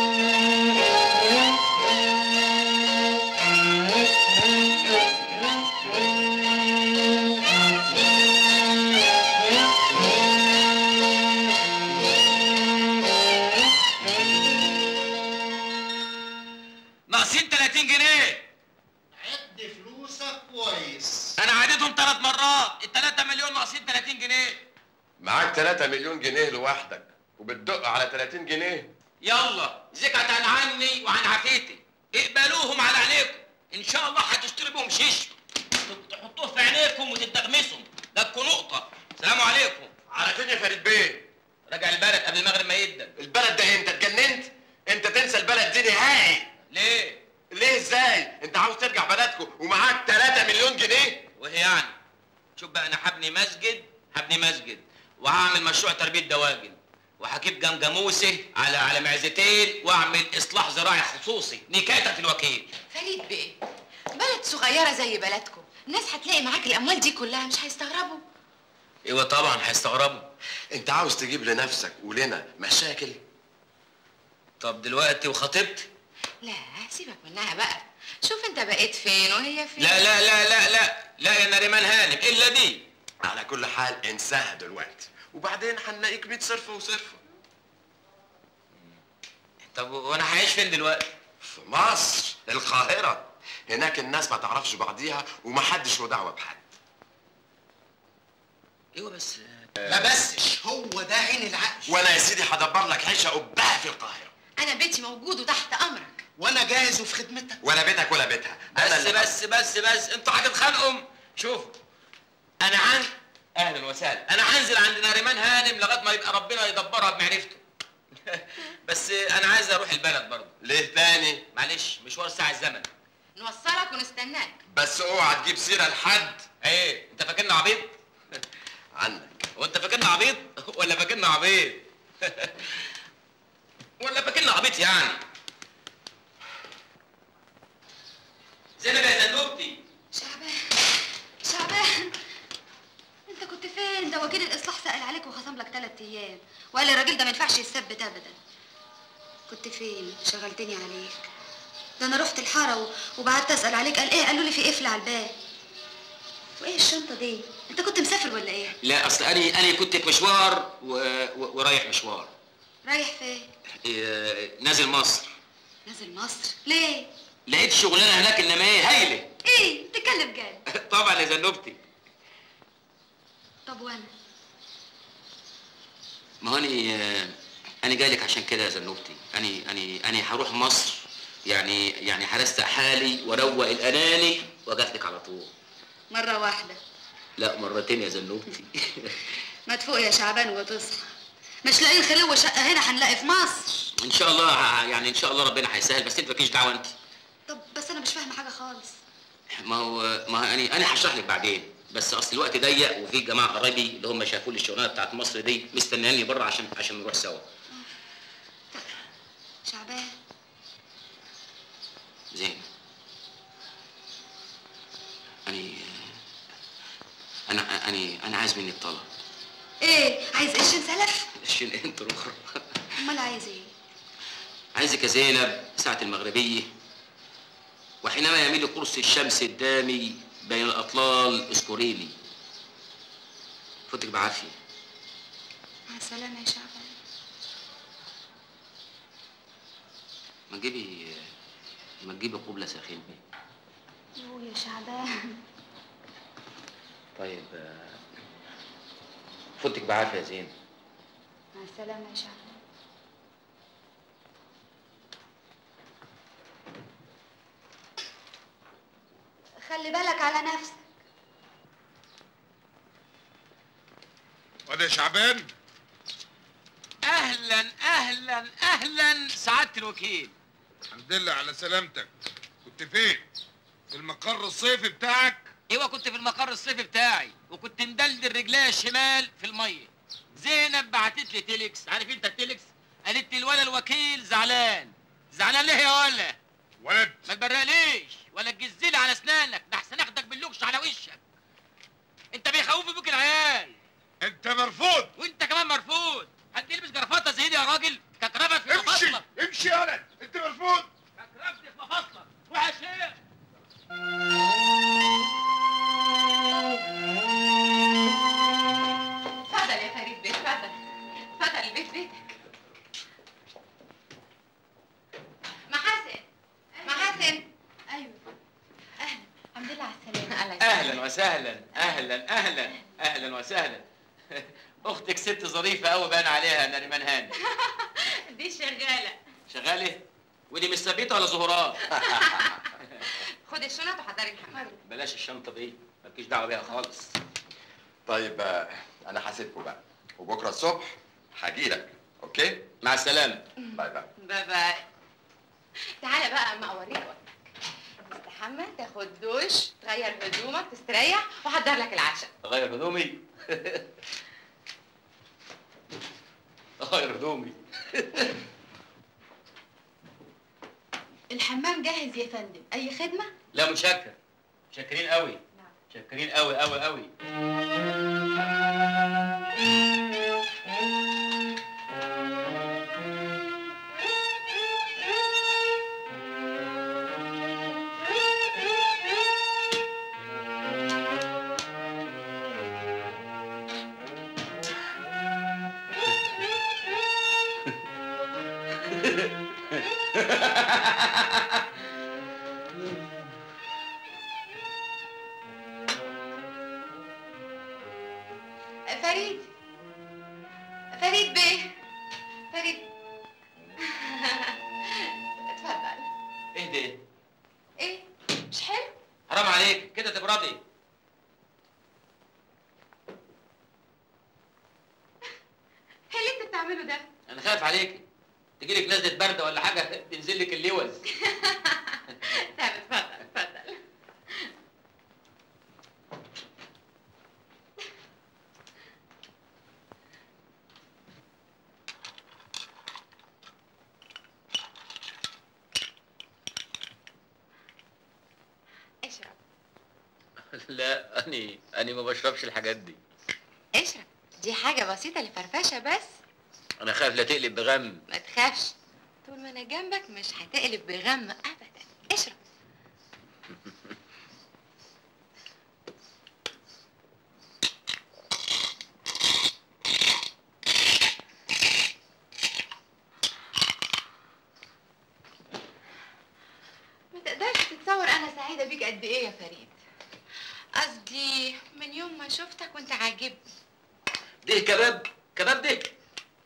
ناقصين ثلاثين جنيه. عد فلوسك كويس. انا عديتهم ثلاث مرات، الثلاثة مليون ناقصين ثلاثين جنيه. معاك ثلاثة مليون جنيه لوحدك وبتدق على ثلاثين جنيه. يلا زكت عن عني وعن عافيتي، اقبلوهم على عينيكم، ان شاء الله هتشتري بهم شيش تحطوه في عينيكم وتتدغمسوا، لكوا نقطة. السلام عليكم. على فين يا فريد بيه؟ راجع البلد قبل المغرب ما يدن. البلد ده انت اتجننت؟ انت تنسى البلد دي نهائي. ليه؟ ليه ازاي؟ انت عاوز ترجع بلدكم ومعاك ثلاثة مليون جنيه؟ وهي يعني؟ شوف بقى، انا هبني مسجد، هبني مسجد وهعمل مشروع تربية دواجن وهجيب جمجموسه على على معزتين واعمل اصلاح زراعي خصوصي نكايه الوكيل. فريد بيه، بلد صغيرة زي بلدكم، الناس هتلاقي معاك الأموال دي كلها مش هيستغربوا. ايوه طبعا هيستغربوا. انت عاوز تجيب لنفسك ولنا مشاكل؟ طب دلوقتي وخطيبتي؟ لا سيبك منها بقى، شوف انت بقيت فين وهي فين. لا لا لا لا لا لا يا نريمان هانم الا دي. على كل حال انساها دلوقتي وبعدين هنلاقيك مية صرفة وصرفة. طب وانا هعيش فين دلوقتي؟ في مصر، القاهرة. هناك الناس ما تعرفش بعضيها ومحدش له دعوة بحد. ايوه بس ما بسش، هو ده عين العقل. وانا يا سيدي هدبر لك عيشة قبها في القاهرة. أنا بيتي موجود وتحت أمرك. وانا جاهز وفي خدمتك. ولا بيتك ولا بيتها. بس بس بس بس انتوا هتتخانقوا. شوفوا انا عن اهلا وسهلا، انا هنزل عند ناريمان هانم لغايه ما يبقى ربنا يدبرها بمعرفته. بس انا عايز اروح البلد برضه. ليه تاني؟ معلش مشوار ساعه الزمن. نوصلك ونستناك. بس اوعى تجيب سيرة لحد. ايه انت فاكرنا عبيط؟ عنك. وانت فاكرنا عبيط ولا فاكرنا عبيط؟ ولا فاكرنا عبيط يعني؟ زينب يا زنوبتي. شعبان شعبان انت كنت فين؟ ده وكيل الاصلاح سأل عليك وخصم لك ثلاث ايام وقال لي الراجل ده ما ينفعش يثبت ابدا. كنت فين؟ شغلتني عليك. ده انا رحت الحاره و... وبعدت اسال عليك. قال ايه؟ قالوا لي في قفل على الباب. وايه الشنطه دي؟ انت كنت مسافر ولا ايه؟ لا اصل انا انا كنت في مشوار و... و... ورايح مشوار. رايح فين؟ إيه... نازل مصر. نازل مصر؟ ليه؟ لقيت شغلانه هناك انما ايه هايله. ايه؟ بتتكلم جد؟ طبعا يا زنوبتي. طب وانا؟ ما هو اني انا جاي لك عشان كده يا زنوبتي. اني اني اني هروح مصر، يعني يعني هرستق حالي واروق الاناني واجات لك على طول. مرة واحدة؟ لا مرتين يا زنوبتي. ما تفوق يا شعبان وتصحى، مش لاقيين خلوة شقة هنا هنلاقي في مصر. ان شاء الله، يعني ان شاء الله ربنا هيسهل، بس انت مالكيش دعوه انت. طب بس انا مش فاهمة حاجة خالص. ما هو ما هو انا انا هشرح لك بعدين، بس اصل الوقت ضيق وفي جماعه قرايبي اللي هم شافوا لي الشغلانه بتاعت مصر دي مستنياني بره عشان عشان نروح سوا. شعبان زين. اني انا اني انا عايز منك طلب. ايه؟ عايز قرشين سلف؟ قرشين انت الاخرى. امال عايز ايه؟ عايزك يا زينب ساعة المغربية وحينما يميل قرص الشمس الدامي بين الأطلال اذكري لي. فوتك بعافية. مع السلامة يا شعبان. ما تجيبي ما تجيبي قبلة ساخنة. يو يا شعبان. طيب فوتك بعافية يا زين. مع السلامة يا شعبان. خلي بالك على نفسك. وده يا شعبان. أهلا أهلا أهلا سعادة الوكيل. الحمد لله على سلامتك. كنت فين؟ في المقر الصيفي بتاعك؟ ايوه كنت في المقر الصيفي بتاعي، وكنت مدلدل رجليا الشمال في الميه. زينب بعتت لي تيلكس، عارف انت التيلكس؟ قالت لي الولا الوكيل زعلان. زعلان ليه يا ولا؟ ولد ما تبرقليش ولا تجزلي على اسنانك، ده احسن اخدك باللوكش على وشك. انت بيخوفوا بيك العيال. انت مرفوض. وانت كمان مرفوض. هتلبس جرافطه زي دي يا راجل؟ ككرفت في مفاصلك. امشي امشي يا ولد، انت مرفوض. ككرفت في مفاصلك. روح يا شيخ. اتفضل يا فريد بيه، اتفضل اتفضل، البيت بيتك. محاسن محاسن. ايوه اهلا، الحمد لله على السلامه. الله يسلمك. اهلا وسهلا اهلا اهلا اهلا وسهلا. اختك ست ظريفه قوي باين عليها نريمان هاني. دي شغاله. شغاله؟ ودي مش ثابته ولا زهرات؟ خد الشنط وحضري الحمام. بلاش الشنطه دي، مالكيش دعوه بيها خالص. طيب آه، انا هسيبكم بقى، وبكره الصبح هجيلك. اوكي؟ مع السلامه. باي باي. باي باي. تعالى بقى اما اوريك وقتك. تستحمى، تاخد دوش، تغير هدومك، تستريح، واحضر لك العشاء. اغير هدومي؟ اغير هدومي. الحمام جاهز يا فندم، اي خدمه؟ لا متشكر، متشكرين قوي. متشكرين قوي قوي قوي. فريد فريد بيه فريد. اتفضل. ايه ده؟ ايه مش حلو؟ حرام عليك كده تبردي. ايه اللي انت بتعمله ده؟ انا خايف عليك تجيلك نزله برد ولا حاجه تنزل لك اللوز. طب اتفضل اتفضل. اشرب. لا اني اني ما بشربش الحاجات دي. اشرب، دي حاجة بسيطة لفرفشة بس. انا خايف لا تقلب بغم. ما تخافش، طول ما انا جنبك مش هتقلب بغم ابدا. اشرب. ما تقدرش تتصور انا سعيدة بيك قد ايه يا فريد. قصدي من يوم ما شفتك وانت عاجبني. ده كباب كباب ده.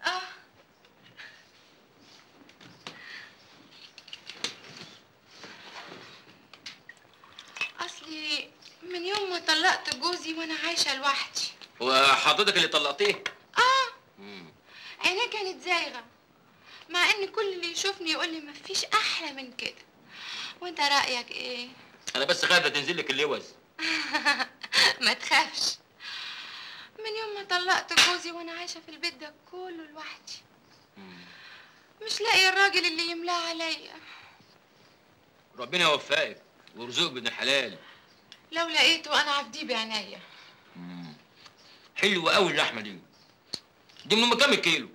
اصلي من يوم ما طلقت جوزي وانا عايشه لوحدي. وحضرتك اللي طلقتيه؟ اه عينيه كانت زايغه، مع ان كل اللي يشوفني يقول لي مفيش احلى من كده. وانت رايك ايه؟ انا بس خايفه تنزل لك اللوز. ما تخافش، من يوم ما طلقت جوزي وانا عايشه في البيت ده كله لوحدي، مش لاقي الراجل اللي يملاه عليا. ربنا يوفقك ويرزقك بابن الحلال. لو لقيته انا عبديه بعينيا. حلوه قوي اللحمه دي. دي من ام كام الكيلو؟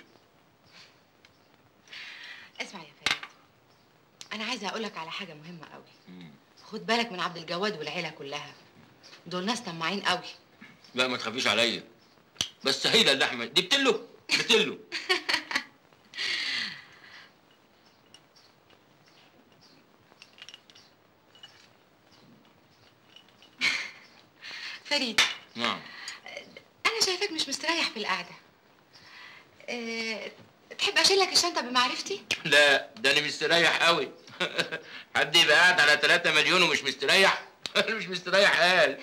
اسمع يا فريد، انا عايزه اقول لك على حاجه مهمه قوي. خد بالك من عبد الجواد والعيله كلها، دول ناس طماعين قوي. لا ما تخافيش عليا، بس هيدا اللحمه دي بتلو بتلو. فريد، نعم. انا شايفاك مش مستريح في القعده. أه... تحب اشيل لك الشنطه بمعرفتي؟ لا ده انا مستريح قوي. حد يبقى قاعد على ثلاثة مليون ومش مستريح؟ انا مش مستريح قال.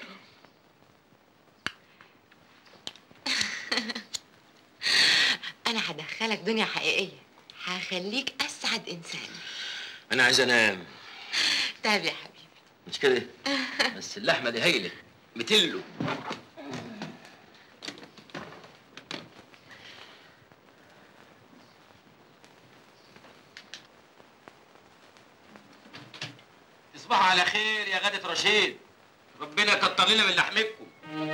انا هدخلك دنيا حقيقيه، هخليك اسعد انسان. انا عايز انام. طيب يا حبيبي. مش كده؟ بس اللحمه دي هايله بتلو. تصبحوا على خير يا غادة رشيد، ربنا يكتر لنا من لحمكم.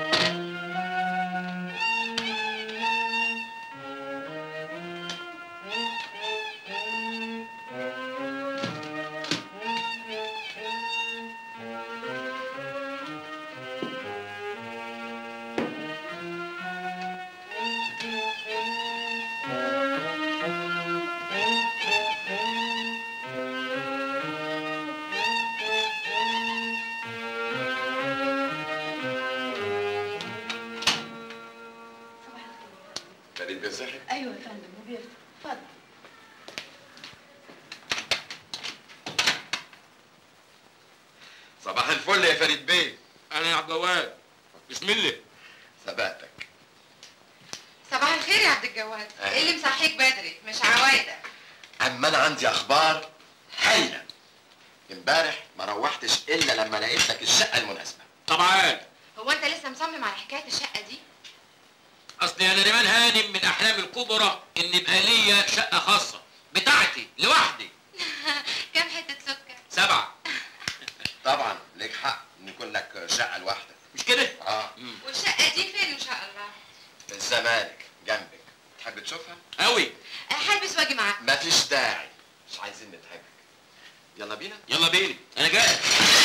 فريد بيصحي؟ ايوه يا فندم، وبيفتح. اتفضل. صباح الفل يا فريد بيه. انا يا عبد الجواد. بسم الله. ثباتك. صباح الخير يا عبد الجواد. ايه اللي مصحيك بدري؟ مش عوايدك. اما انا عندي اخبار هايله. امبارح ما روحتش الا لما لقيت لك الشقه المناسبه. طبعا. هو انت لسه مصمم على حكايه الشقه دي؟ اصلي انا ريمان هانم من احلامي الكبرى ان يبقى ليا شقه خاصه بتاعتي لوحدي. كم حته سكر؟ سبعه. طبعا ليك حق ان يكون لك شقه لوحدك. مش كده؟ اه. والشقه دي فين ان شاء الله؟ في الزمالك جنبك. تحب تشوفها؟ قوي. هلبس واجي معاك. مفيش داعي، مش عايزين نتعبك. يلا بينا؟ يلا بينا، انا جاهز.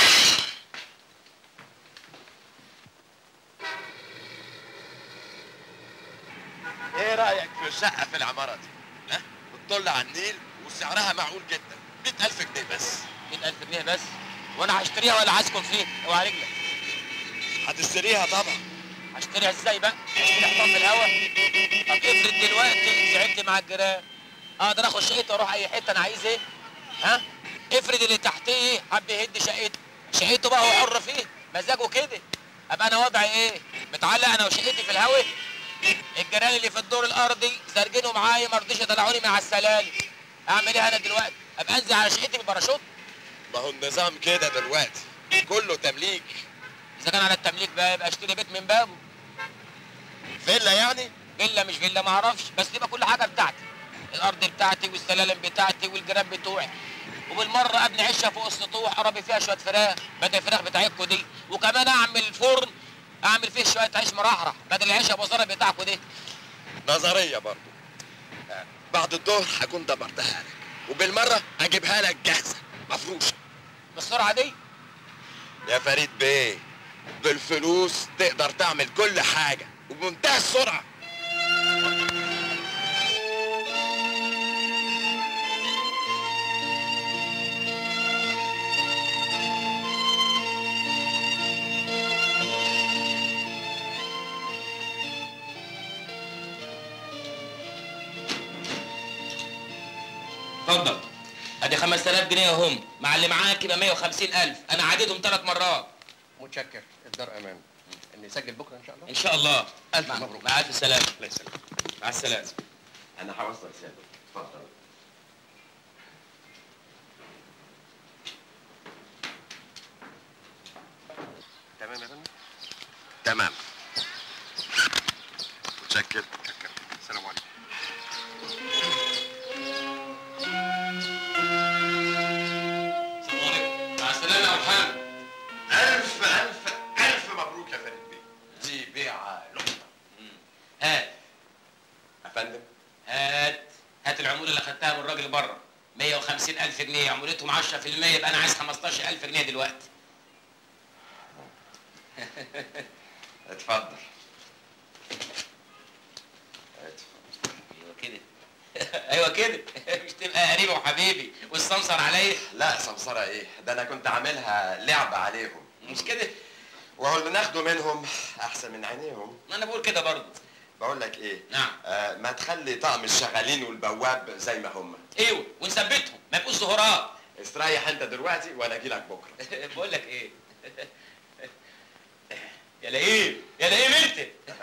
ايه رايك في شقه في العماره دي؟ ها؟ بتطل على النيل وسعرها معقول جدا، مئة ألف جنيه بس. مئة ألف جنيه بس؟ وانا هشتريها ولا هسكن فيها؟ اوعى رجلك. هتشتريها طبعا. هشتريها ازاي بقى؟ اشتري حطام في الهوا؟ طب افرض دلوقتي زعلت مع الجيران، اقدر اخد شقتي واروح اي حته انا عايز ايه؟ ها؟ افرض اللي تحتيه حب يهد شقته، شقته بقى هو حر فيه، مزاجه كده. ابقى انا وضعي ايه؟ متعلق انا وشقتي في الهوا؟ الجيران اللي في الدور الارضي سارجينه معايا ما رضيش يطلعوني من على السلالم. اعمل ايه انا دلوقتي؟ ابقى انزل على شقتي بالباراشوت؟ ما هو النظام كده دلوقتي، كله تمليك. اذا كان على التمليك بقى يبقى اشتري بيت من بابه. فيلا يعني؟ فيلا مش فيلا ما اعرفش، بس تبقى كل حاجه بتاعتي. الارض بتاعتي والسلالم بتاعتي والجيران بتوعي. وبالمره ابني عشه فوق السطوح اربي فيها شويه فراخ بدل الفراخ بتاعتكوا دي، وكمان اعمل فرن اعمل فيه شويه عيش مرحرح بدل العيش ابو زرع بتاعكوا دي. نظريه برضه. بعد الظهر هكون دبرتها لك، وبالمره هجيبها لك جاهزه مفروشه. بالسرعه دي؟ يا فريد بيه، بالفلوس تقدر تعمل كل حاجه وبمنتهى السرعه. اتفضل. ادي خمسة آلاف جنيه اهم، مع اللي معاك يبقى مية وخمسين ألف، انا عديتهم ثلاث مرات. متشكر، الدار امان. نسجل بكره ان شاء الله. ان شاء الله. الف مع- مبروك. مع الف سلامه. الله يسلمك. مع السلامه. انا هوصل سيادتك، اتفضل. تمام يا فندم؟ تمام. متشكر. السلام عليكم. السلام عليكم. مع السلامه يا محمد. الف الف الف مبروك يا فريد بيه. دي بيعه لقطه. هات يا فندم. هات هات العموله اللي خدتها من الراجل بره مية وخمسين ألف جنيه، عمولتهم عشرة في المية، يبقى انا عايز خمستاشر ألف جنيه دلوقتي. اتفضل. ايوه كده. ايوه كده. مش تبقى قريبي وحبيبي والسمسر عليا؟ لا سمسرة ايه؟ ده انا كنت عاملها لعبة عليهم. مش كده؟ وهو اللي ناخده منهم احسن من عينيهم. ما انا بقول كده برضه. بقول لك ايه؟ نعم. آه ما تخلي طقم الشغالين والبواب زي ما هم. ايوه ونثبتهم ما يبقوش ظهورات. استريح انت دلوقتي وانا اجي لك بكره. بقول لك ايه؟ يا لئيم يا لئيم انت.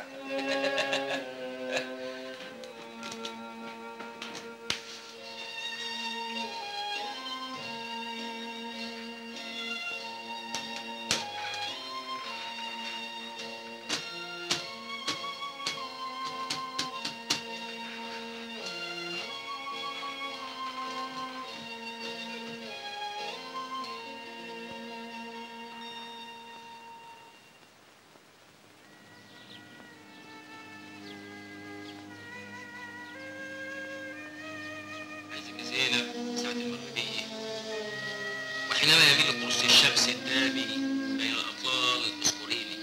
عايزك زينب ساعة المغربية، وحينما يميل قرص الشمس الدامي بين الأطلال اذكريني.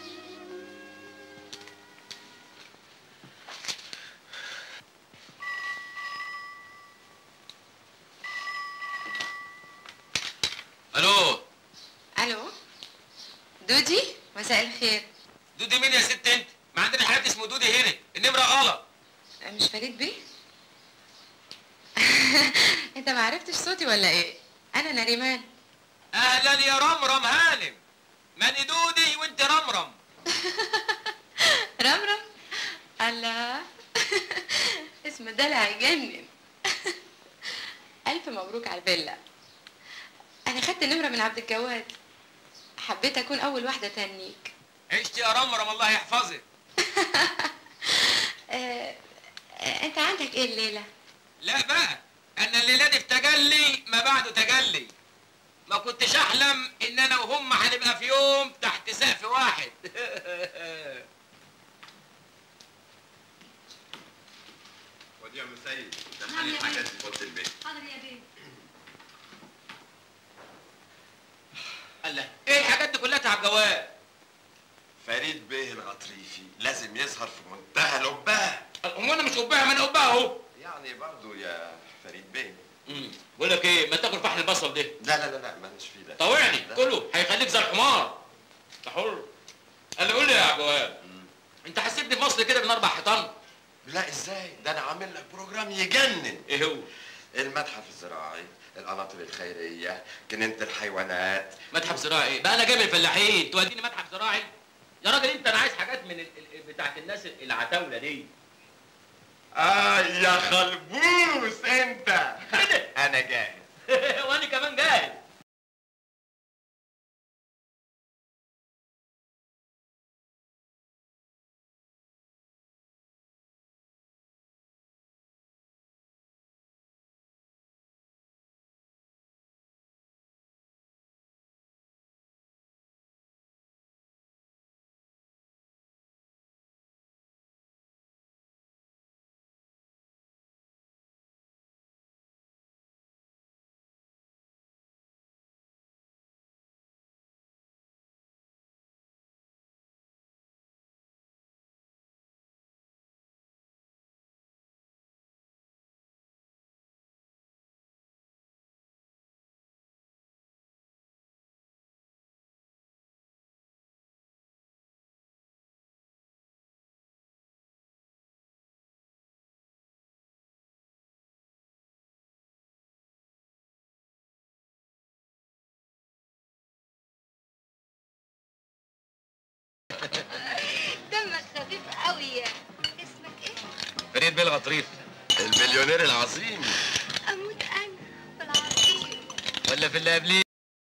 ألو. الو دودي، مساء الخير. دودي مين يا ست أنت؟ ما عندنا حد اسمه دودي هنا، النمرة غلط. مش فريد بيه؟ انت ما عرفتش صوتي ولا ايه؟ انا نريمان. أهلا يا رمرم هانم، ماني دودي وأنت رمرم. رمرم؟ الله. اسم دلع يجنن. الف مبروك على الفيلا. انا خدت النمره من عبد الجواد، حبيت اكون اول واحده تهنيك. عشت يا رمرم الله يحفظك. آه، آه، انت عندك ايه الليله؟ لا بقى، أنا الليلة دي في تجلي ما بعده تجلي. ما كنتش أحلم إن أنا وهم هنبقى في يوم تحت سقف واحد. ودي يا ام سيد، دخلي الحاجات في اوضه البيت. حاضر يا بيه. الله، إيه الحاجات دي كلها تعب جواد؟ فريد بيه الغطريفي لازم يظهر في منتهى الأبهة. هو أنا مش أبهة، ما أنا أبهة أهو. يعني برضه يا فريد بيه. امم بقول لك إيه، ما تاكل فحل البصل ده. لا لا لا لا مالناش فيه ده. طوعني ده. كله هيخليك زي الحمار. أنت حر. قال لي قول لي يا جواد، أنت حسيبني في مصر كده من أربع حيطان؟ لا ازاي؟ ده انا عامل لك بروجرام يجنن. ايه هو؟ المتحف الزراعي، القناطر الخيريه، جنينه الحيوانات. متحف زراعي ايه؟ بقى انا جاي من الفلاحين توديني متحف زراعي؟ يا راجل انت انا عايز حاجات من ال... ال... بتاعت الناس العتاوله دي. اه يا خلبوس انت. انا جاهز. وانا كمان جاهز. فريد بيه الغطريف، المليونير العظيم. اموت انا في العظيم. ولا في اللي قبليه؟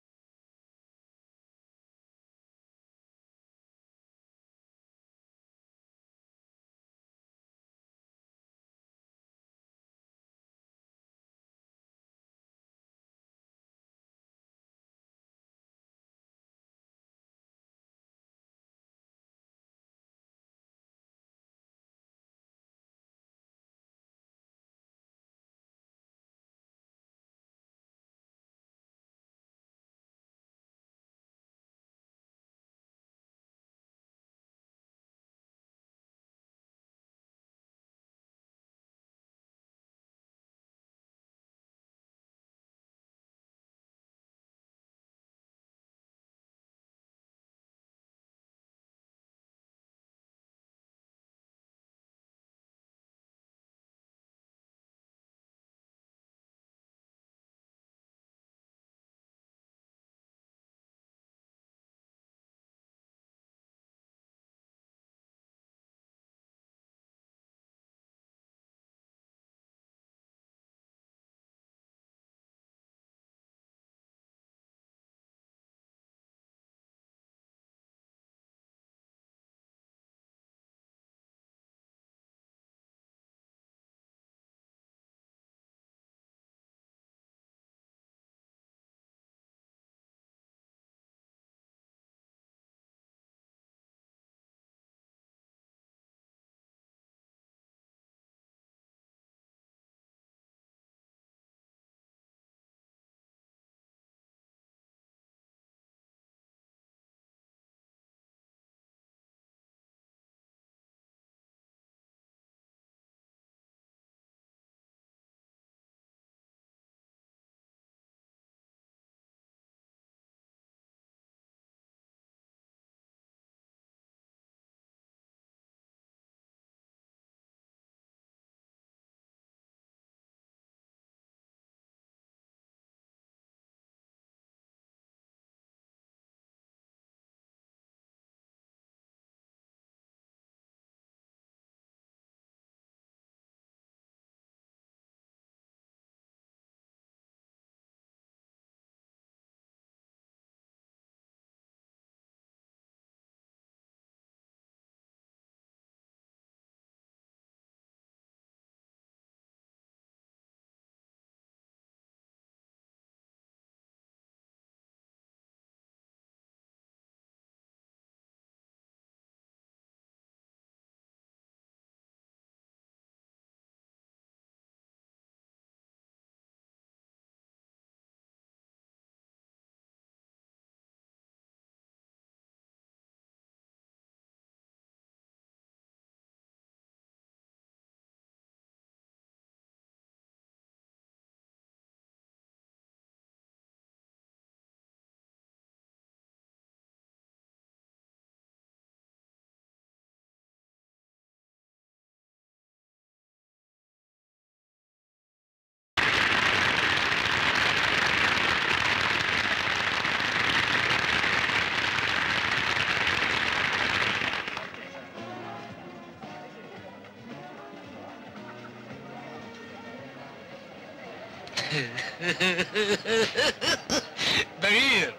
بغير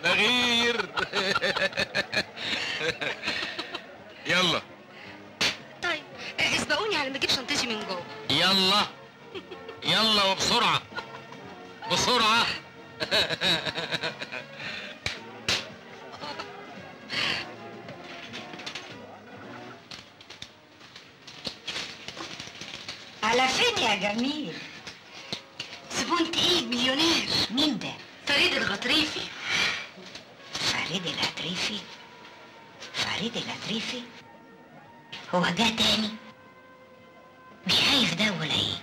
بغير. يلا طيب اسبقوني على ما اجيب شنطتي من جوه. يلا يلا وبسرعة بسرعة. على فين يا جميل؟ زبون تقيل مليونير. مين ده؟ فريد الغطريفي. فريد الغطريفي؟ فريد الغطريفي؟ هو جه تاني؟ مش خايف ده ولا ايه؟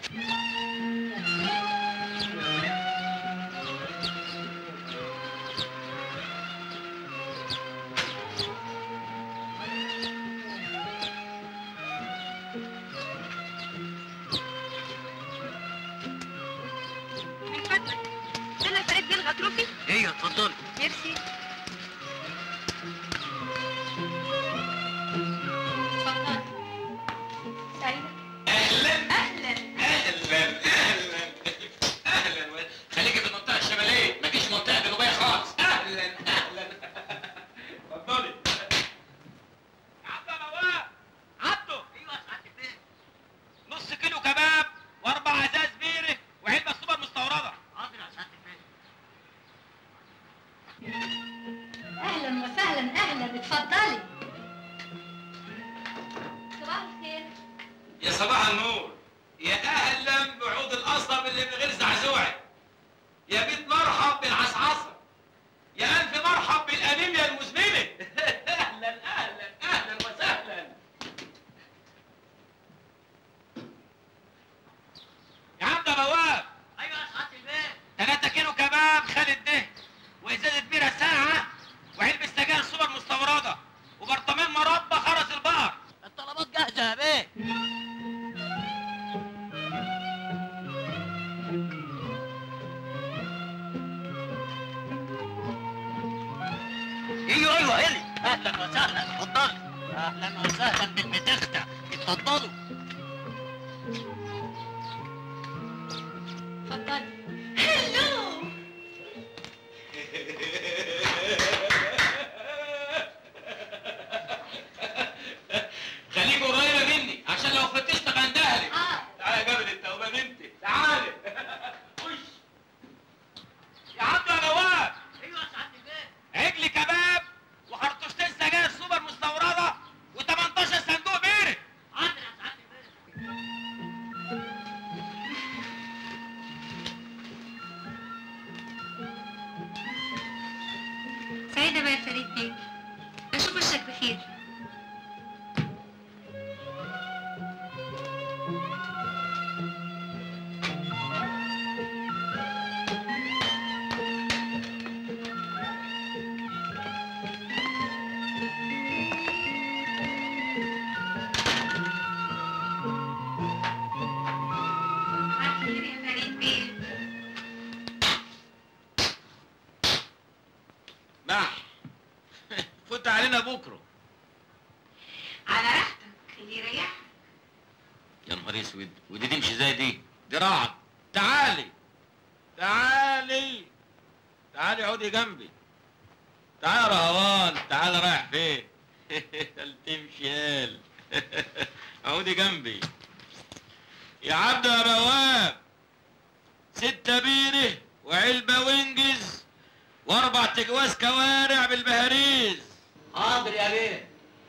ايوه اتفضلي. ميرسي. اتفضل. سعيدة. يا صباح النور، يا اهلا بعود القصب اللي من غير زعزوعه، يا بيت مرحب بالعصعصه، يا الف مرحب بالانيميا المزمنه. اهلا اهلا اهلا وسهلا. يا عم ده بواب. ايوه يا سعاده البيت. ثلاثة كيلو كباب خالد ده، وازازه بيره ساعه، وعلبه سجاير سوبر مستورده، وبرطمان مربى خرس البقر. الطلبات جاهزه يا بيه. ايوه ايوه الي. اهلا وسهلا، اتفضلي. اهلا وسهلا بالمدختة، اتفضلوا. اتفضلي. هلو. خليك قريبة مني عشان لو فتشتك هندهلك. تعالى يا جبل التوبة بنتي، تعالى. خش. يا عبد يا نواب. ايوه يا سعادة البيت. عجل كباب وخرطوشتين سجاير سوبر مستورده وتمنتاشر صندوق بيرة. حاضر يا سعادة البيت. سعيدة بقى يا فريد بيه، أشوف وشك بخير. خير يا فريد بيه. مح فوت علينا بكره. على راحتك اللي يريحك. يا نهار اسود، ودي تمشي زي دي؟ دي رعد. تعالي تعالي تعالي اقعدي جنبي. تعالي يا رهوان، تعالي رايح فين؟ قال تمشي قال. اقعدي جنبي. يا عبد يا بواب، ستة بيره وعلبة وينجز واربع تجواز كوارع بالبهاريز. حاضر يا بيه.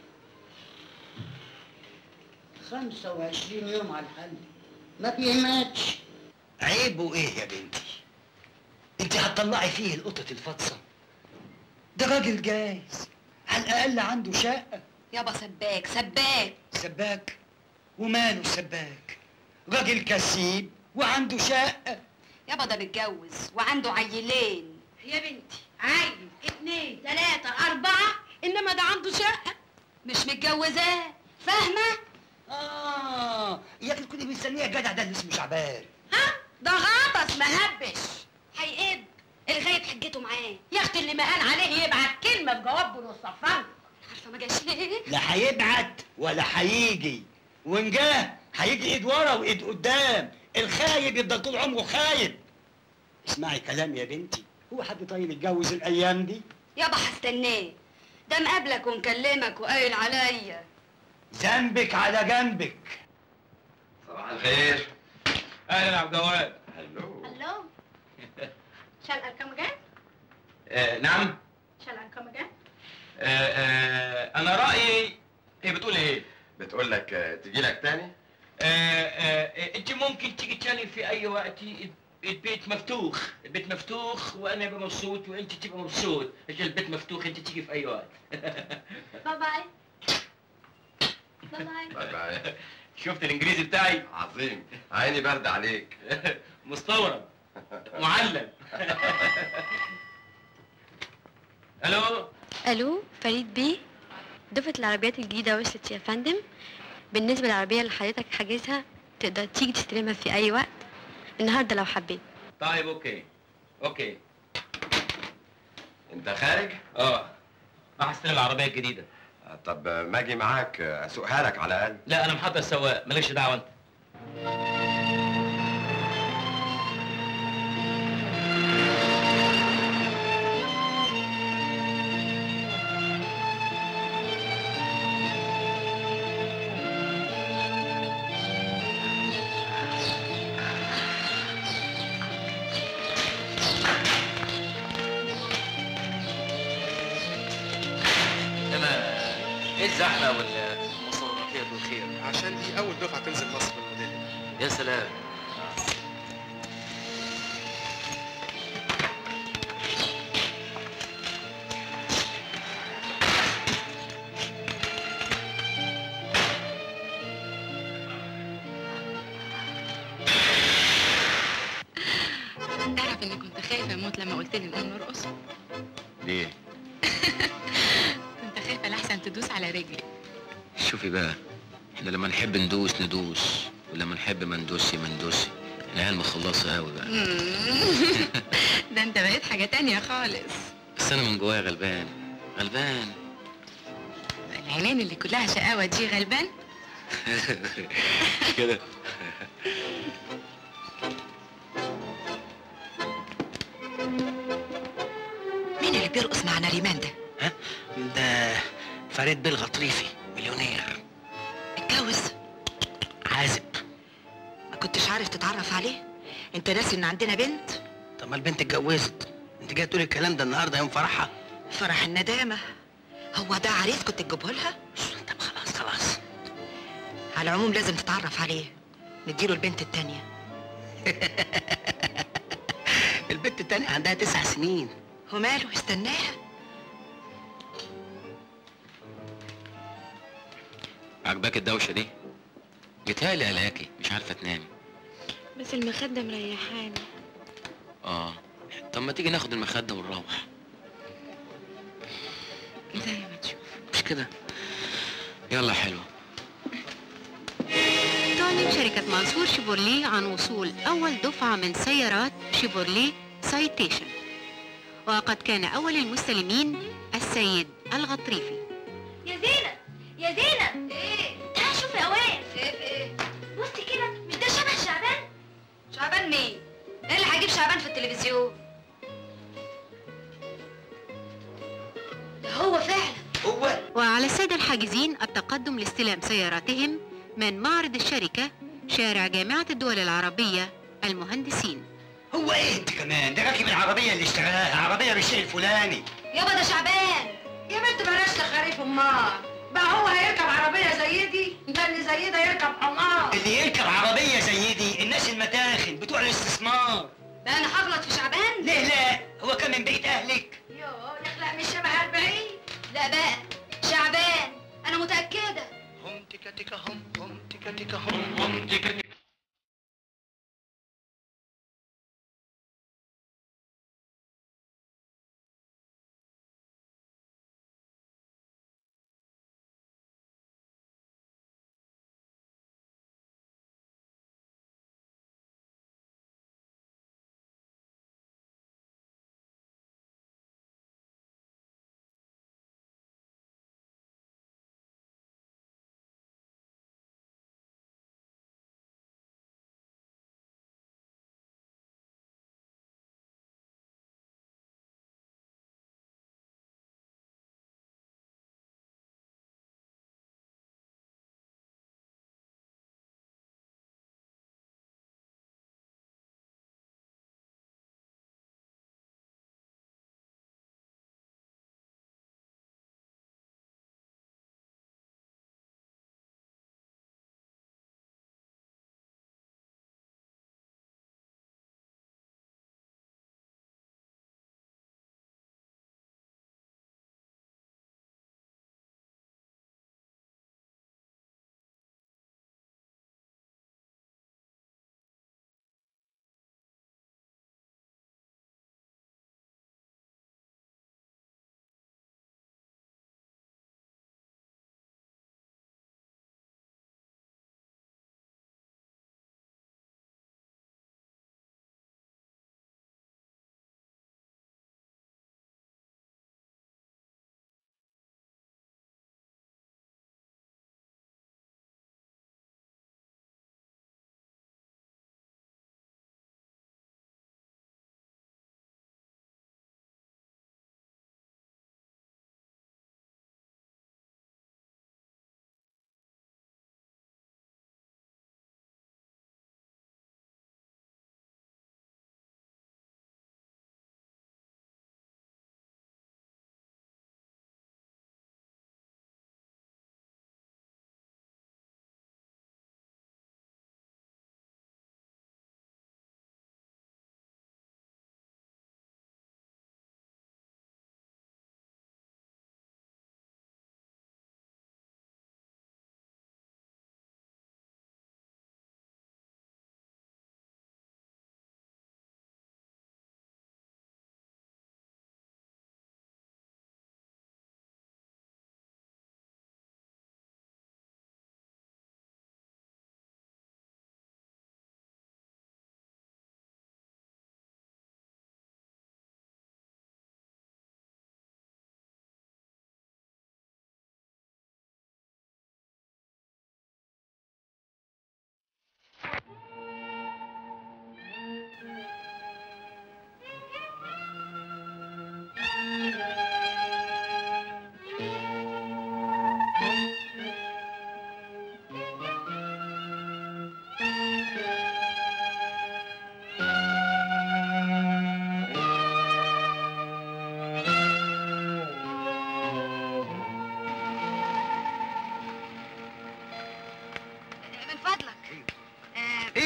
خمسة وعشرين يوم على الحل ما بيهمتش. عيبه ايه يا بنتي؟ انت هتطلعي فيه القطط الفطسة؟ ده راجل جايز، على الأقل عنده شقة. يابا سباك سباك سباك؟ وماله السباك؟ راجل كسيب وعنده شقة. يابا ده متجوز وعنده عيلين. يا بنتي عيل اتنين تلاتة أربعة، إنما ده عنده شقة. مش متجوزاه، فاهمة؟ آه يا أخي كنت مستنية الجدع ده اللي اسمه شعبان. ها؟ ده غطس مهبش. هيقب الغايب حجته معاه. يا أختي اللي ما قال عليه يبعت كلمة بجواب ونصفر. عارفة ما جاش ليه؟ لا هيبعت ولا هيجي، وإن جه هيجي إيد ورا وإيد قدام. الخايب يفضل طول عمره خايب. اسمعي كلام يا بنتي، هو حد طيب يتجوز الأيام دي؟ يابا هستناه، ده مقابلك ومكلمك وقايل عليا. ذنبك على جنبك. صباح الخير. اهلا يا عبد الجواد. هلو. هلو. Shall I come again? آه نعم. Shall I come again? آه آه انا رايي. هي بتقول ايه؟ بتقول لك تجي لك تاني؟ آه آه انت ممكن تيجي تاني في اي وقت. البيت مفتوح، البيت مفتوح وانا ابقى مبسوط وانت تبقى مبسوط. اجي البيت مفتوح، انت تيجي في اي وقت. باي باي. باي باي. باي باي. شفت الانجليزي بتاعي؟ عظيم، عيني برد عليك. مستورد معلم. الو. الو فريد بيه، دفعة العربيات الجديدة وصلت يا فندم. بالنسبة للعربية اللي حضرتك حاجزها تقدر تيجي تستلمها في أي وقت النهارده لو حبيت. طيب اوكي اوكي. انت خارج؟ اه راح استلم العربية الجديدة. طب ما اجي معاك اسوقها لك على الاقل؟ لا انا محضر سواق، مالكش دعوة انت. الزحمه والمصروفات والخير. عشان دي اول دفعه ينفع تنزل مصر بالموديل ده. يا سلام. تعرف اني كنت خايفه اموت لما قلت لي نقوم نرقص؟ ليه؟ كنت خايفه لحسن تدوس على رجلي. شوفي بقى، احنا لما نحب ندوس ندوس، ولما نحب ما ندوسي ما ندوسي. العيال مخلصه قوي بقى. ده انت بقيت حاجه تانية خالص. بس انا من جوايا غلبان غلبان. العينين اللي كلها شقاوه دي غلبان؟ كده. مين اللي بيرقص مع نريمان ده؟ ها؟ ده فريد بيه الغطريفي، مليونير اتجوز؟ عازب. ما كنتش عارف تتعرف عليه؟ انت ناسي ان عندنا بنت؟ طب ما البنت اتجوزت، انت جاي تقولي الكلام ده النهارده يوم فرحها؟ فرح الندامه. هو ده عريس كنت تجيبه لها؟ طب خلاص خلاص. على العموم لازم تتعرف عليه، نديله البنت التانية. البنت التانية عندها تسع سنين. وماله، استناها. عجباك الدوشه دي؟ جيتهالي قلاكي مش عارفه تنامي. بس المخدة مريحاني. اه طب ما تيجي ناخد المخده ونروح. زي ما تشوف. مش كده؟ يلا حلوه. تعلن شركة منصور شيفورليه عن وصول أول دفعة من سيارات شيفورليه سايتيشن، وقد كان أول المستلمين السيد الغطريفي. يا زينب يا زينب، ايه؟ تعالي شوفي اوان. شايف ايه؟ بصي كده، مش ده شبه شعبان؟ شعبان مين؟ ايه اللي هجيب شعبان في التلفزيون؟ ده هو فعلا. هو. وعلى السادة الحاجزين التقدم لاستلام سياراتهم من معرض الشركة شارع جامعة الدول العربية المهندسين. هو ايه انت كمان؟ ده راكب العربية اللي اشتراها، عربية بالشيء الفلاني. يابا ده شعبان. يا بنت بلاش تخريف امال. بقى هو هيركب عربيه زي دي؟ ده اللي زي ده يركب حمار. اللي يركب عربية زي دي الناس المتاخن بتوع الاستثمار. بقى انا هغلط في شعبان؟ ليه لا؟ هو كان من بيت اهلك. يوه يخلق مش شبه البعيد. لا بقى شعبان، انا متأكدة. هم تكا تكا هم هم تكا تكا هم هم تكا تكا.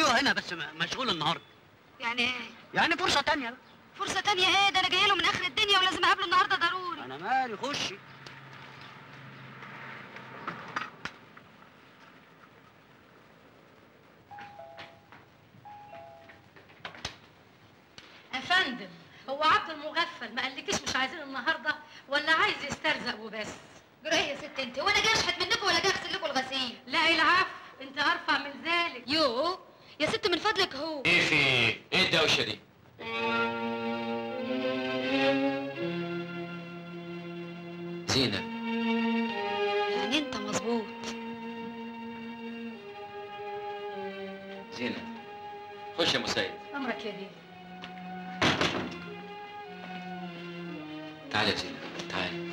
له هنا بس مشغول النهارده. يعني ايه؟ يعني فرصه تانية بقى. فرصه تانية ايه؟ ده انا جايه له من اخر الدنيا ولازم اقابله النهارده ضروري. انا مالي، خشي. يا فندم، هو عبد المغفل ما قالكيش مش عايزين النهارده ولا عايز يسترزق وبس؟ جرى ايه يا ست انت؟ وانا جاي اشحت منكم ولا جاي اغسل لكم الغسيل؟ لا العفو، انت ارفع من ذلك. يو يا ست من فضلك هو. ايه في ايه؟ ايه الدوشه دي؟ زينب. يعني انت مظبوط. زينب خش يا مسيد. امرك يا بيه. تعالي يا زينب تعالي.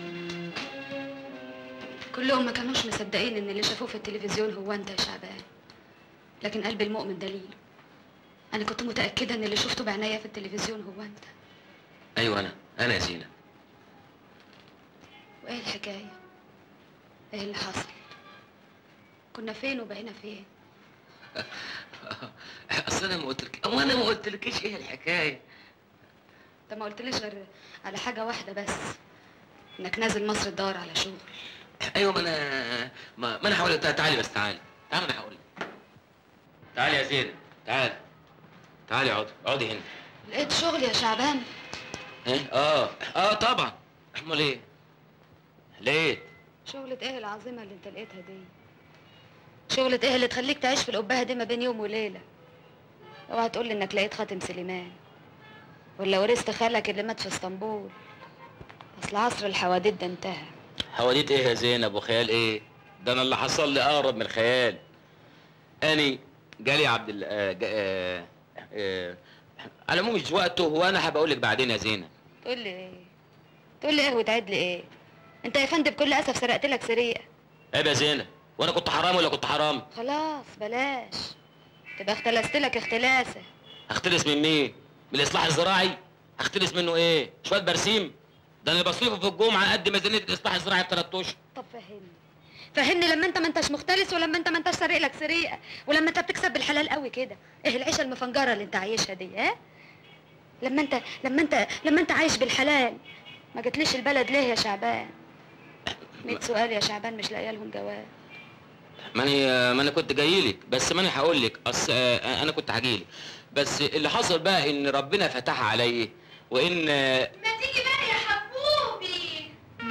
كلهم ما كانوش مصدقين ان اللي شافوه في التلفزيون هو انت يا شعبان، لكن قلب المؤمن دليل. انا كنت متاكده ان اللي شفته بعناية في التلفزيون هو انت. ايوه انا انا يا زينب. وايه الحكايه؟ ايه اللي حصل؟ كنا فين وبقينا فين؟ اصل انا ما قلتلك او انا ما قلتلكيش ايه الحكايه. انت ما قلتليش غير على حاجه واحده بس، انك نازل مصر تدور على شغل. ايوه ما انا ما, ما انا هقول لك. تعالي بس تعالي تعالي انا هقول لك. تعالي يا زينب تعالي تعالي اقعدي اقعدي هنا. لقيت شغل يا شعبان؟ ايه؟ اه اه طبعا. امال ايه؟ لقيت. شغلة ايه العظيمه اللي انت لقيتها دي؟ شغلة ايه اللي تخليك تعيش في القبهه دي ما بين يوم وليله؟ اوعى تقول لي انك لقيت خاتم سليمان ولا ورثت خالك اللي مات في اسطنبول. اصل عصر الحواديت ده انتهى. حواديت ايه يا زينب وخيال ايه؟ ده انا اللي حصل لي اقرب من الخيال. اني جالي عبد ال آه جا آه آه على العموم مش وقته، وانا هبقول لك بعدين يا زينب. تقول لي ايه؟ تقول لي ايه وتعد لي ايه؟ انت يا فندم بكل اسف سرقت لك سرقه. عيب يا زينب، وانا كنت حرام ولا كنت حرام؟ خلاص بلاش، تبقى اختلست لك اختلاسه. هختلس من مين؟ من الاصلاح الزراعي؟ هختلس منه ايه؟ شويه برسيم؟ ده انا بصرفه في الجمعه قد ميزانيه الاصلاح الزراعي بثلاث اشهر. طب فهمني فهمني لما انت ما انتش مختلس ولما انت ما انتش سارق لك سرقه ولما انت بتكسب بالحلال قوي كده، ايه العيشه المفنجره اللي انت عايشها دي؟ ها؟ لما انت لما انت لما انت عايش بالحلال ما جتليش البلد ليه يا شعبان؟ مية سؤال يا شعبان مش لاقيه لهم جواب. ما انا ما انا كنت جاي لك، بس ما انا هقول لك. اصل انا كنت هاجي لك، بس اللي حصل بقى ان ربنا فتح عليا وان ما تيجي بقى يا حبوبي.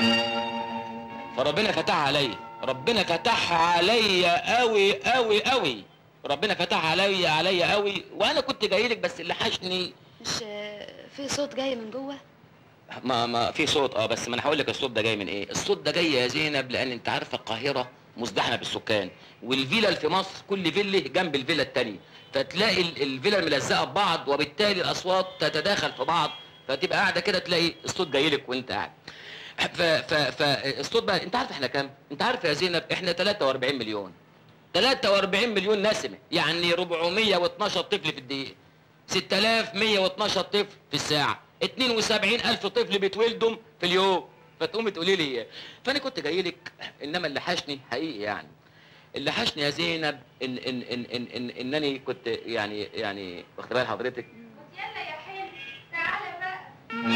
فربنا فتح عليا، ربنا فتح عليا قوي قوي قوي، ربنا فتح عليا عليا قوي، وانا كنت جاي لك بس اللي حشني. مش في صوت جاي من جوه؟ ما ما في صوت اه، بس ما انا هقول لك الصوت ده جاي من ايه. الصوت ده جاي يا زينب لان انت عارفه القاهره مزدحمه بالسكان، والفيلل في مصر كل فيله جنب الفيلا الثانيه، فتلاقي الفيلل ملزقه ببعض وبالتالي الاصوات تتداخل في بعض، فتبقى قاعده كده تلاقي الصوت جاي لك وانت قاعد. ف ف فالصوت بقى انت عارف احنا كام؟ انت عارف يا زينب احنا ثلاثة وأربعين مليون. ثلاثة وأربعين مليون نسمه، يعني أربعمية واثناشر طفل في الدقيقه، ستة آلاف ومية واثناشر طفل في الساعه، اتنين وسبعين ألف طفل بيتولدوا في اليوم. فتقومي تقولي لي فانا كنت جاي لك، انما اللي حشني حقيقي يعني اللي حشني يا زينب ان ان ان ان ان انني كنت يعني يعني واخد بال حضرتك. يلا يا حلو تعالى بقى.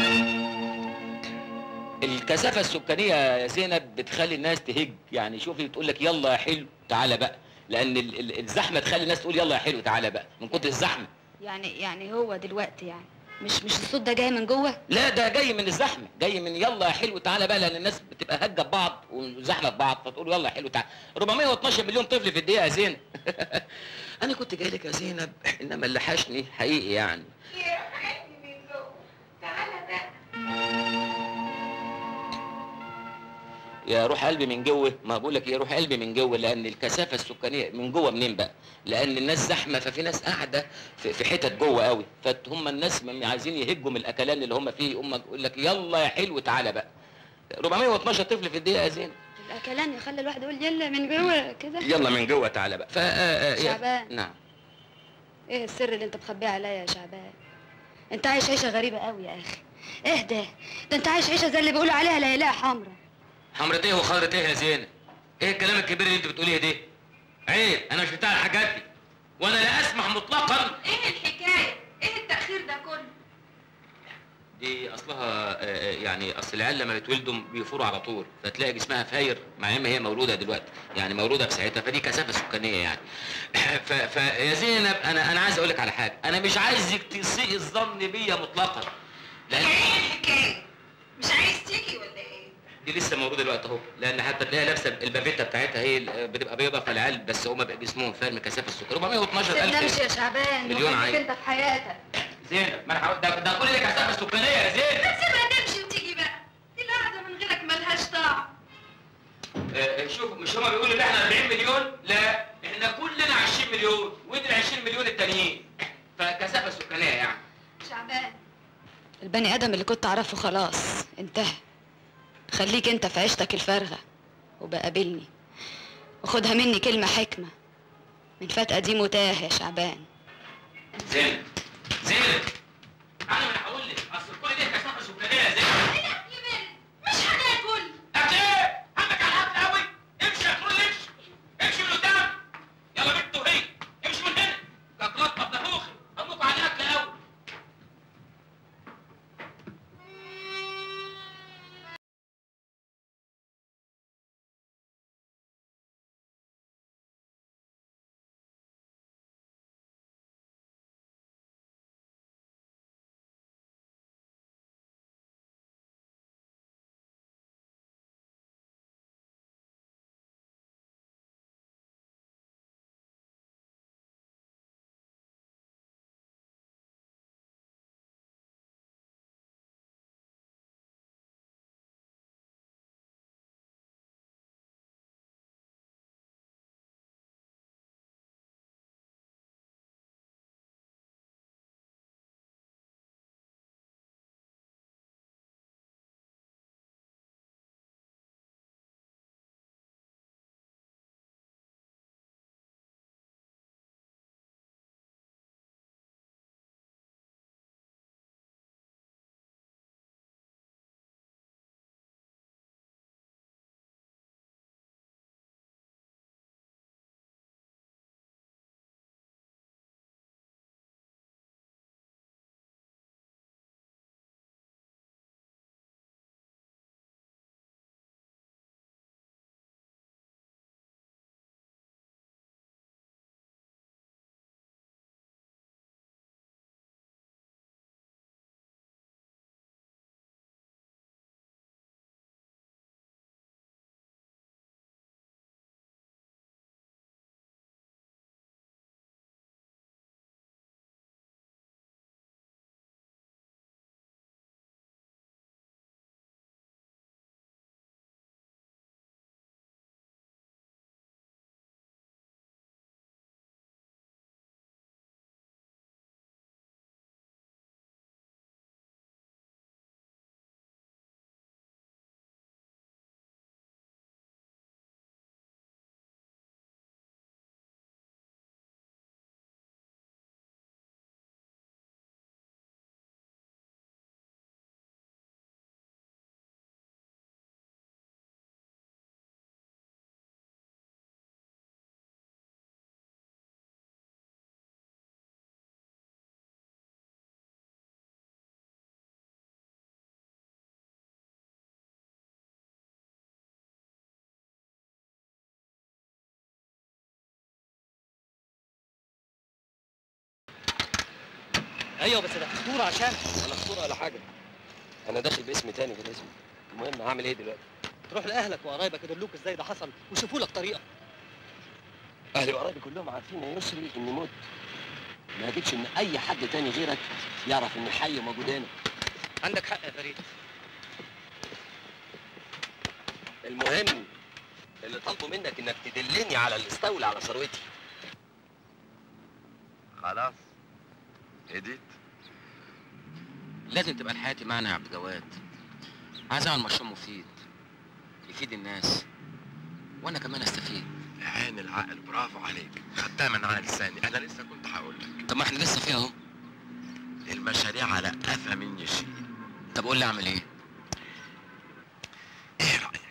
الكثافه السكانيه يا زينب بتخلي الناس تهج، يعني شوفي بتقول لك يلا يا حلو تعالى بقى، لان ال ال الزحمه تخلي الناس تقول يلا يا حلو تعالى بقى من كتر الزحمه. يعني يعني هو دلوقتي يعني مش مش الصوت ده جاي من جوه؟ لا ده جاي من الزحمه، جاي من يلا يا حلو تعالى بقى، لان الناس بتبقى هجه ببعض وزحمه ببعض فتقول يلا يا حلو تعالى. أربعمية واثناشر مليون طفل في الدقيقه يا زينب. انا كنت جاي لك يا زينب انما اللي حشني حقيقي يعني. يرحمني من جوه تعالى بقى. يا روح قلبي من جوه، ما بقول لك يا روح قلبي من جوه، لان الكثافه السكانيه من جوه منين بقى؟ لان الناس زحمه، ففي ناس قاعده في, في حتت جوه قوي، فهم الناس عايزين يهجوا من الاكلان اللي هم فيه، هم يقول لك يلا يا حلو تعالى بقى. أربعمية واثناشر طفل في الدقيقه يا زين. الاكلان يخلي الواحد يقول يلا من جوه كده. يلا من جوه تعالى بقى. ف شعبان. نعم. ايه السر اللي انت مخبيه عليا يا شعبان؟ انت عايش عيشه غريبه قوي يا اخي. اهدى، ده انت عايش عيشه زي اللي بيقولوا عليها ليلاء حمرا. حمرة ايه وخضرة ايه يا زينب؟ ايه الكلام الكبير اللي انت بتقوليه ده؟ عيب، انا مش بتاع الحاجات دي، وانا لا اسمح مطلقا. ايه الحكايه؟ ايه التاخير ده كله؟ دي اصلها آه، يعني اصل العيال لما بيتولدوا بيفوروا على طول، فتلاقي جسمها فاير مع ان هي مولوده دلوقتي، يعني مولوده في ساعتها، فدي كثافه سكانيه يعني. ف... ف يا زينب انا انا عايز اقول لك على حاجه، انا مش عايزك تسيء الظن بيا مطلقا. لان ايه الحكايه؟ مش عايز تيجي ولا ايه؟ دي لسه مولوده دلوقتي اهو، لان حتى تلاقيها لابسه البافيتا بتاعتها هي بتبقى بيضه، فالعيال بس هم بقى جسمهم فاهم كثافه السكر أربعمية واتناشر ألف. تنامش يا شعبان، مليون وخليك عين. انت في حياتك. زينب ما انا حاول- ده, ده كل دي كثافه سكانيه يا زينب. ما تسيبها تمشي وتيجي بقى، دي القعده من غيرك ملهاش طعم. آه، شوف مش هما بيقولوا ان احنا أربعين مليون؟ لا احنا كلنا عشرين مليون ودي ال عشرين مليون التانيين، فكثافه سكانيه يعني. شعبان، البني ادم اللي كنت اعرفه خلاص انتهى. خليك انت في عيشتك الفارغه وبقابلني، وخدها مني كلمه حكمه، من فات قديم وتاه يا شعبان. زينب زينب انا ما انا هقول لك اصل كل دي كثافه سكانيه يا زينب. مش هناكل. اكل ايه؟ عندك على الحفل قوي؟ امشي يا كرول امشي امشي من قدام. يلا بنت وهي امشي من هنا. كتلطف نافوخي امك على الاكل قوي. ايوه بس ده خطوره عشان ولا خطوره ولا حاجه. انا داخل باسم تاني غير اسمي. المهم هعمل ايه دلوقتي؟ تروح لاهلك وقرايبك يدلوك ازاي ده حصل ويشوفوا لك طريقه. اهلي وقرايبي كلهم عارفين يا يسري اني مت. ما اكيدش ان اي حد تاني غيرك يعرف اني حي وموجود هنا. عندك حق يا فريد. المهم اللي طالبه منك انك تدلني على اللي استولى على ثروتي. خلاص هديت. لازم تبقى حياتي معنا يا عبد الجواد. عايز اعمل مشروع مفيد يفيد الناس وانا كمان استفيد. عين العقل، برافو عليك، خدتها من على لساني. انا لسه كنت هقول لك. طب ما احنا لسه فيها اهو. المشاريع على قفا من يشيل. طب قول لي اعمل ايه؟ ايه رايك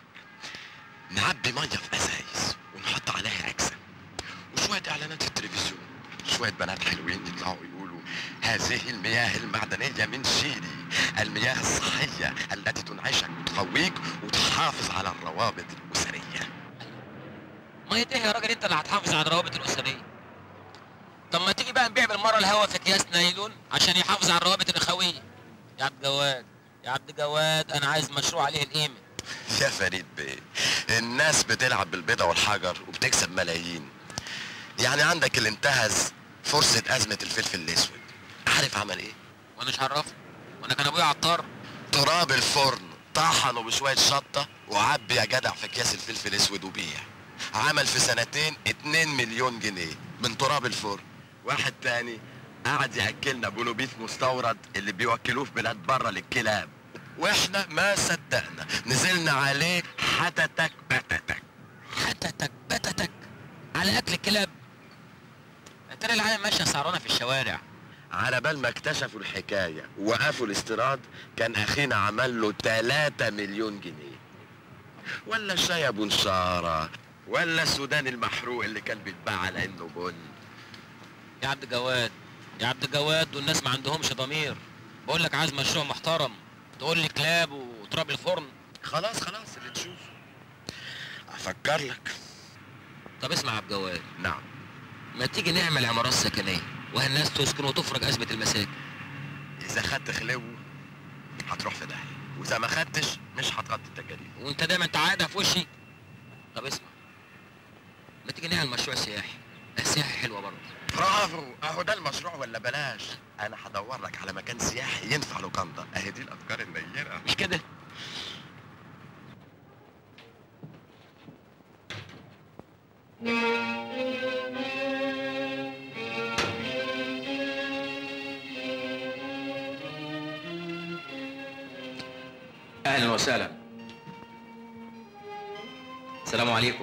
نعبي ميه في ازايز ونحط عليها اجزاء وشويه اعلانات في التلفزيون شويه بنات حلوين يطلعوا يقولوا هذه المياه المعدنيه من شيلي، المياه الصحيه التي تنعشك وتقويك وتحافظ على الروابط الاسريه. ميه ايه يا راجل انت اللي هتحافظ على الروابط الاسريه؟ طب ما تيجي بقى نبيع بالمره الهوا في اكياس نايلون عشان يحافظ على الروابط الاخويه. يا عبد جواد يا عبد جواد انا عايز مشروع عليه القيمه. يا فريد بيه، الناس بتلعب بالبيضة والحجر وبتكسب ملايين. يعني عندك اللي انتهز فرصة أزمة الفلفل الأسود، عارف عمل إيه؟ وانا مش عرفني؟ وانا كان أبويا عطار؟ تراب الفرن طحنه بشوية شطة وعبي يا جدع في أكياس الفلفل الأسود وبيع. عمل في سنتين اتنين مليون جنيه من تراب الفرن. واحد تاني قعد يأكلنا بولوبيف مستورد اللي بيوكلوه في بلاد بره للكلاب، واحنا ما صدقنا نزلنا عليه حتتك بتتك. حتتك بتتك على اكل الكلاب؟ ترى العالم ماشيه سعرانه في الشوارع. على بال ما اكتشفوا الحكايه ووقفوا الاستيراد كان اخينا عمل له تلاتة مليون جنيه. ولا الشاي ابو نشاره، ولا السودان المحروق اللي كان بيتباع على انه بن. يا عبد جواد يا عبد جواد دول الناس ما عندهمش ضمير. بقول لك عايز مشروع محترم تقول لي كلاب وتراب الفرن. خلاص خلاص اللي تشوفه افكر لك. طب اسمع يا عبد جواد. نعم. ما تيجي نعمل عمارات سكنيه والناس تسكن وتفرج ازمه المساكن. اذا خدت خلو هتروح في داهيه، واذا ما خدتش مش هتغطي التكاليف. وانت دايما تعادة في وشي. طب اسمع، ما تيجي نعمل مشروع سياحي. السياحي حلوه برضه. برافو، اهو ده المشروع ولا بلاش. انا هدور لك على مكان سياحي ينفع لوكاندا. اهي دي الافكار النيره. مش كده؟ اهلا وسهلا. السلام عليكم.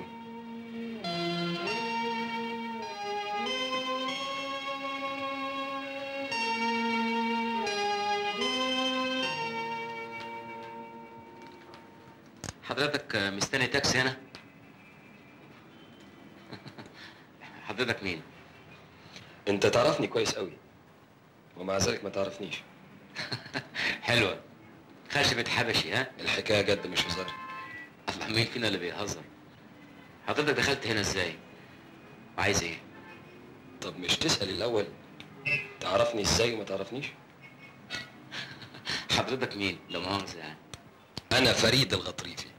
حضرتك مستني تاكسي هنا؟ حضرتك مين؟ انت تعرفني كويس قوي ومع ذلك ما تعرفنيش. حلوة. خشبة حبشي ها؟ الحكاية جد مش هزار. الله، مين فينا اللي بيهزر؟ حضرتك دخلت هنا ازاي؟ وعايز ايه؟ طب مش تسأل الأول تعرفني ازاي وما تعرفنيش؟ حضرتك مين؟ لا مؤاخذة يعني. أنا فريد الغطريفي.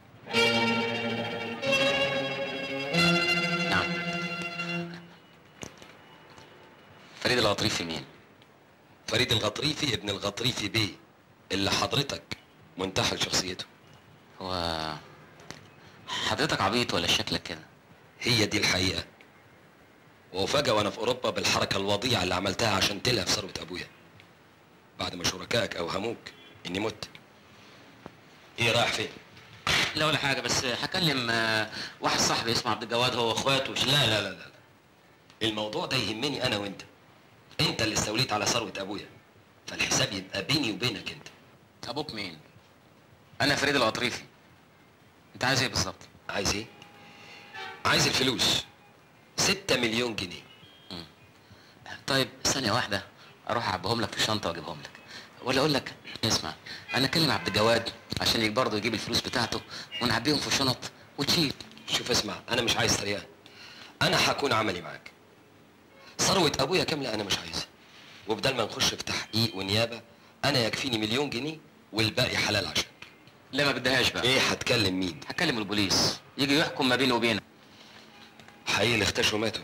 نعم. فريد الغطريفي مين؟ فريد الغطريفي ابن الغطريفي بيه اللي حضرتك منتحل شخصيته. هو حضرتك عبيط ولا شكلك كده؟ هي دي الحقيقة. وفجأة وانا في اوروبا بالحركة الوضيعة اللي عملتها عشان تلهف ثروة ابويا بعد ما شركائك اوهموك اني مت. ايه رايح فين؟ لا ولا حاجة، بس هكلم واحد صاحبي اسمه عبد الجواد هو واخواته. لا لا لا لا الموضوع ده يهمني انا وانت. انت اللي استوليت على ثروة ابويا، فالحساب يبقى بيني وبينك انت. ابوك مين؟ انا فريد الغطريفي. انت عايز ايه بالظبط؟ عايز ايه؟ عايز الفلوس. ستة مليون جنيه. مم. طيب ثانية واحدة اروح اعبيهم لك في الشنطة واجيبهم لك. ولا اقول لك اسمع، انا اكلم عبد الجواد عشان برضه يجيب الفلوس بتاعته ونعبيهم في شنط وتشيل. شوف اسمع، انا مش عايز طريقة. انا هكون عملي معاك. ثروة ابويا كاملة انا مش عايزها، وبدل ما نخش في تحقيق ونيابة انا يكفيني مليون جنيه والباقي حلال عشان. لا ما بدهاش بقى. ايه هتكلم مين؟ هكلم البوليس يجي يحكم ما بيني وبينك. حقيقي اللي اختشوا ماتوا.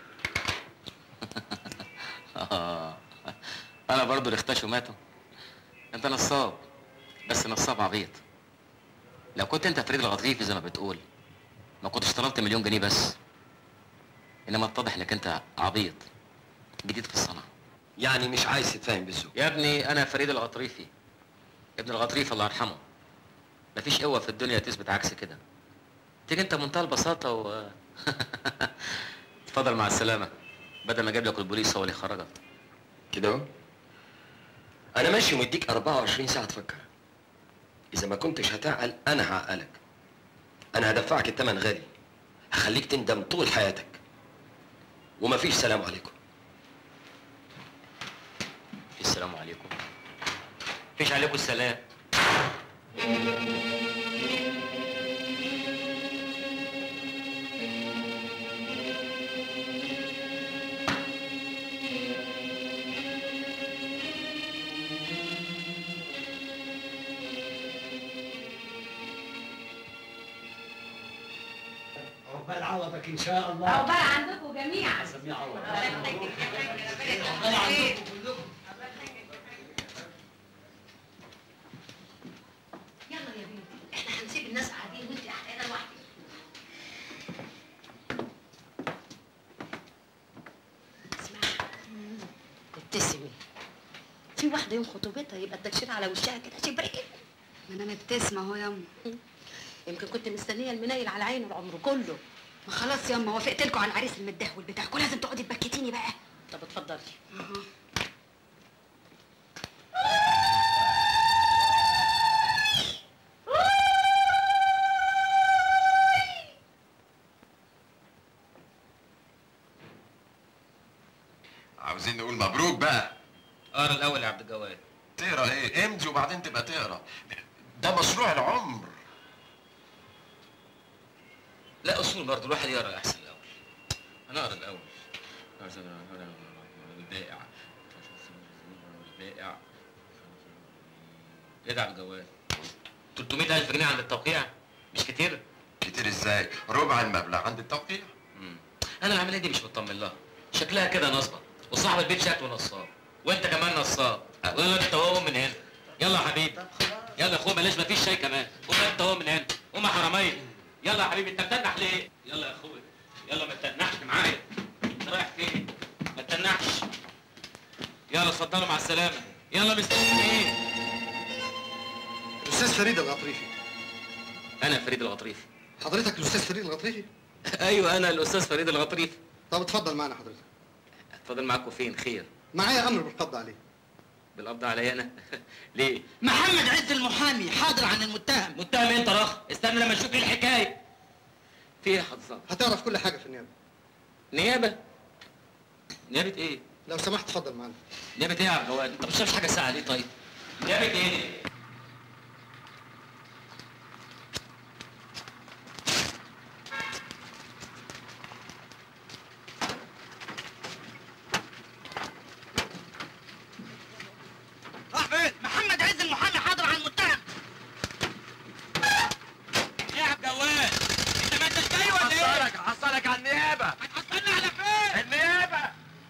آه. انا برضه اللي اختشوا ماتوا. انت نصاب، بس نصاب عبيط. لو كنت انت فريد الغطريفي زي ما بتقول ما كنتش طلبت مليون جنيه بس. انما اتضح انك انت عبيط جديد في الصنعة. يعني مش عايز تتفاهم بالذوق. يا ابني انا فريد الغطريفي ابن الغطريف الله يرحمه. مفيش قوة في الدنيا تثبت عكس كده. تيجي انت بمنتهى البساطة و اتفضل مع السلامة، بدل ما اجيب لك البوليس هو اللي يخرجك. كده اهو. انا ماشي ومديك أربعة وعشرين ساعة تفكر. اذا ما كنتش هتعقل انا هعقلك. انا هدفعك الثمن غالي، هخليك تندم طول حياتك. ومفيش سلام عليكم. عليكم. مفيش عليكم السلام. عقبال عوضك ان شاء الله. عقبال عندكم جميعا. سميع عوض. يلا يا بنتي احنا هنسيب الناس قاعدين وانت قاعده لوحدك. ابتسمي. في واحده يوم خطوبتها يبقى التكشير على وشها كده شبرين. ما انا مبتسمه اهو ياما. يمكن كنت مستنيه المنيل على عينه العمر كله. ما خلاص ياما وافقت لكم على العريس المدهول بتاعكم، لازم تقعدي تبكتيني بقى. طب اتفضلي. اها. عاوزين نقول مبروك بقى. اقرا الاول يا عبد الجواد. تقرا ايه؟ امضي وبعدين تبقى تقرا. ده مشروع العمر. لا اصول برضه الواحد يقرا احسن الاول. انا اقرا الاول. البائع البائع ايه ده يا عبد الجواد؟ ثلاثمائة ألف جنيه عند التوقيع؟ مش كتير؟ كتير ازاي؟ ربع المبلغ عند التوقيع. مم. انا العمليه دي مش مطمن لها، شكلها كده نصبه، وصاحب البيت شكله نصاب، وانت كمان نصاب، يلا انت وهو من هنا. يلا يا حبيبي. يلا يا اخويا بلاش مفيش شاي كمان، قوم انت وهو من هنا، قوم يا حراميه. يلا يا حبيبي انت بتنح ليه؟ يلا يا اخويا. يلا ما تتنحش معايا. انت رايح فين؟ ما تتنحش. يلا اتفضلوا مع السلامه. يلا مستنيين ايه؟ الاستاذ فريد الغطريفي. انا فريد الغطريفي. حضرتك الاستاذ فريد الغطريفي؟ ايوه انا الاستاذ فريد الغطريفي. طب اتفضل معنا حضرتك. اتفضل معاكم فين؟ خير. معايا امر بالقبض عليه. بالقبض عليا انا؟ ليه؟ محمد عز المحامي حاضر عن المتهم. متهم انت رخ؟ استنى لما اشوف ايه الحكايه. في ايه يا حضرتك؟ هتعرف كل حاجه في النيابه. نيابه؟ نيابه ايه؟ لو سمحت اتفضل معنا. نيابه ايه يا عبد الجواد؟ انت مش شايف حاجه ساعه ليه طيب؟ نيابه ايه؟ راح فين؟ محمد عز المحامي حاضر عن المتهم. ايه يا عبد الجواد؟ انت ما انتش جاي ولا ايه؟ هحصلك هحصلك على النيابه. هتحصلنا على فين؟ النيابه.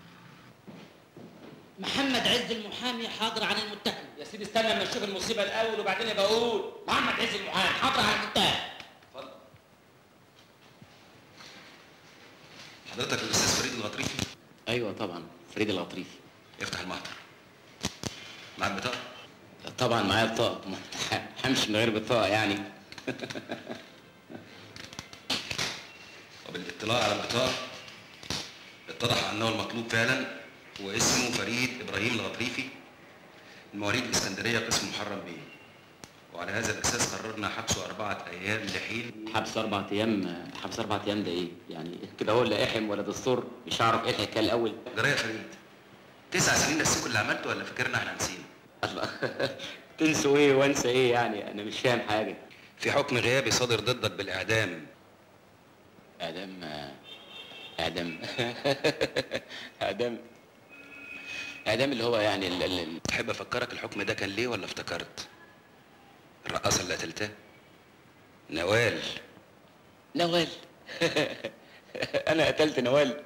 محمد عز المحامي حاضر عن المتهم. يا سيدي استنى لما نشوف المصيبه الاول وبعدين يبقى اقول. محمد عز المحامي حاضر عن المتهم. اتفضل. حضرتك الاستاذ فريد الغطريفي؟ ايوه طبعا فريد الغطريفي. افتح المحضر. معاك بطاقه؟ طبعا معايا بطاقه، همشي من غير بطاقه يعني. وبالاطلاع على البطاقه اتضح انه المطلوب فعلا هو اسمه فريد ابراهيم الغطريفي، المواليد الاسكندريه قسم محرم بيه، وعلى هذا الاساس قررنا حبسه اربعه ايام لحين. حبس اربع ايام؟ حبس اربع ايام ده ايه؟ يعني كده هو لا احم ولا دستور، مش هعرف ايه الحكايه الاول. جرى يا فريد، تسع سنين نسيكوا اللي عملته ولا فاكرنا احنا نسينا؟ تنسوا ايه وانسى ايه يعني؟ انا مش فاهم حاجه. في حكم غيابي صادر ضدك بالاعدام. اعدام؟ اعدام اعدام اعدام اللي هو يعني ال ال تحب افكرك الحكم ده كان ليه ولا افتكرت؟ الرقاصه اللي قتلتها نوال. نوال؟ انا قتلت نوال؟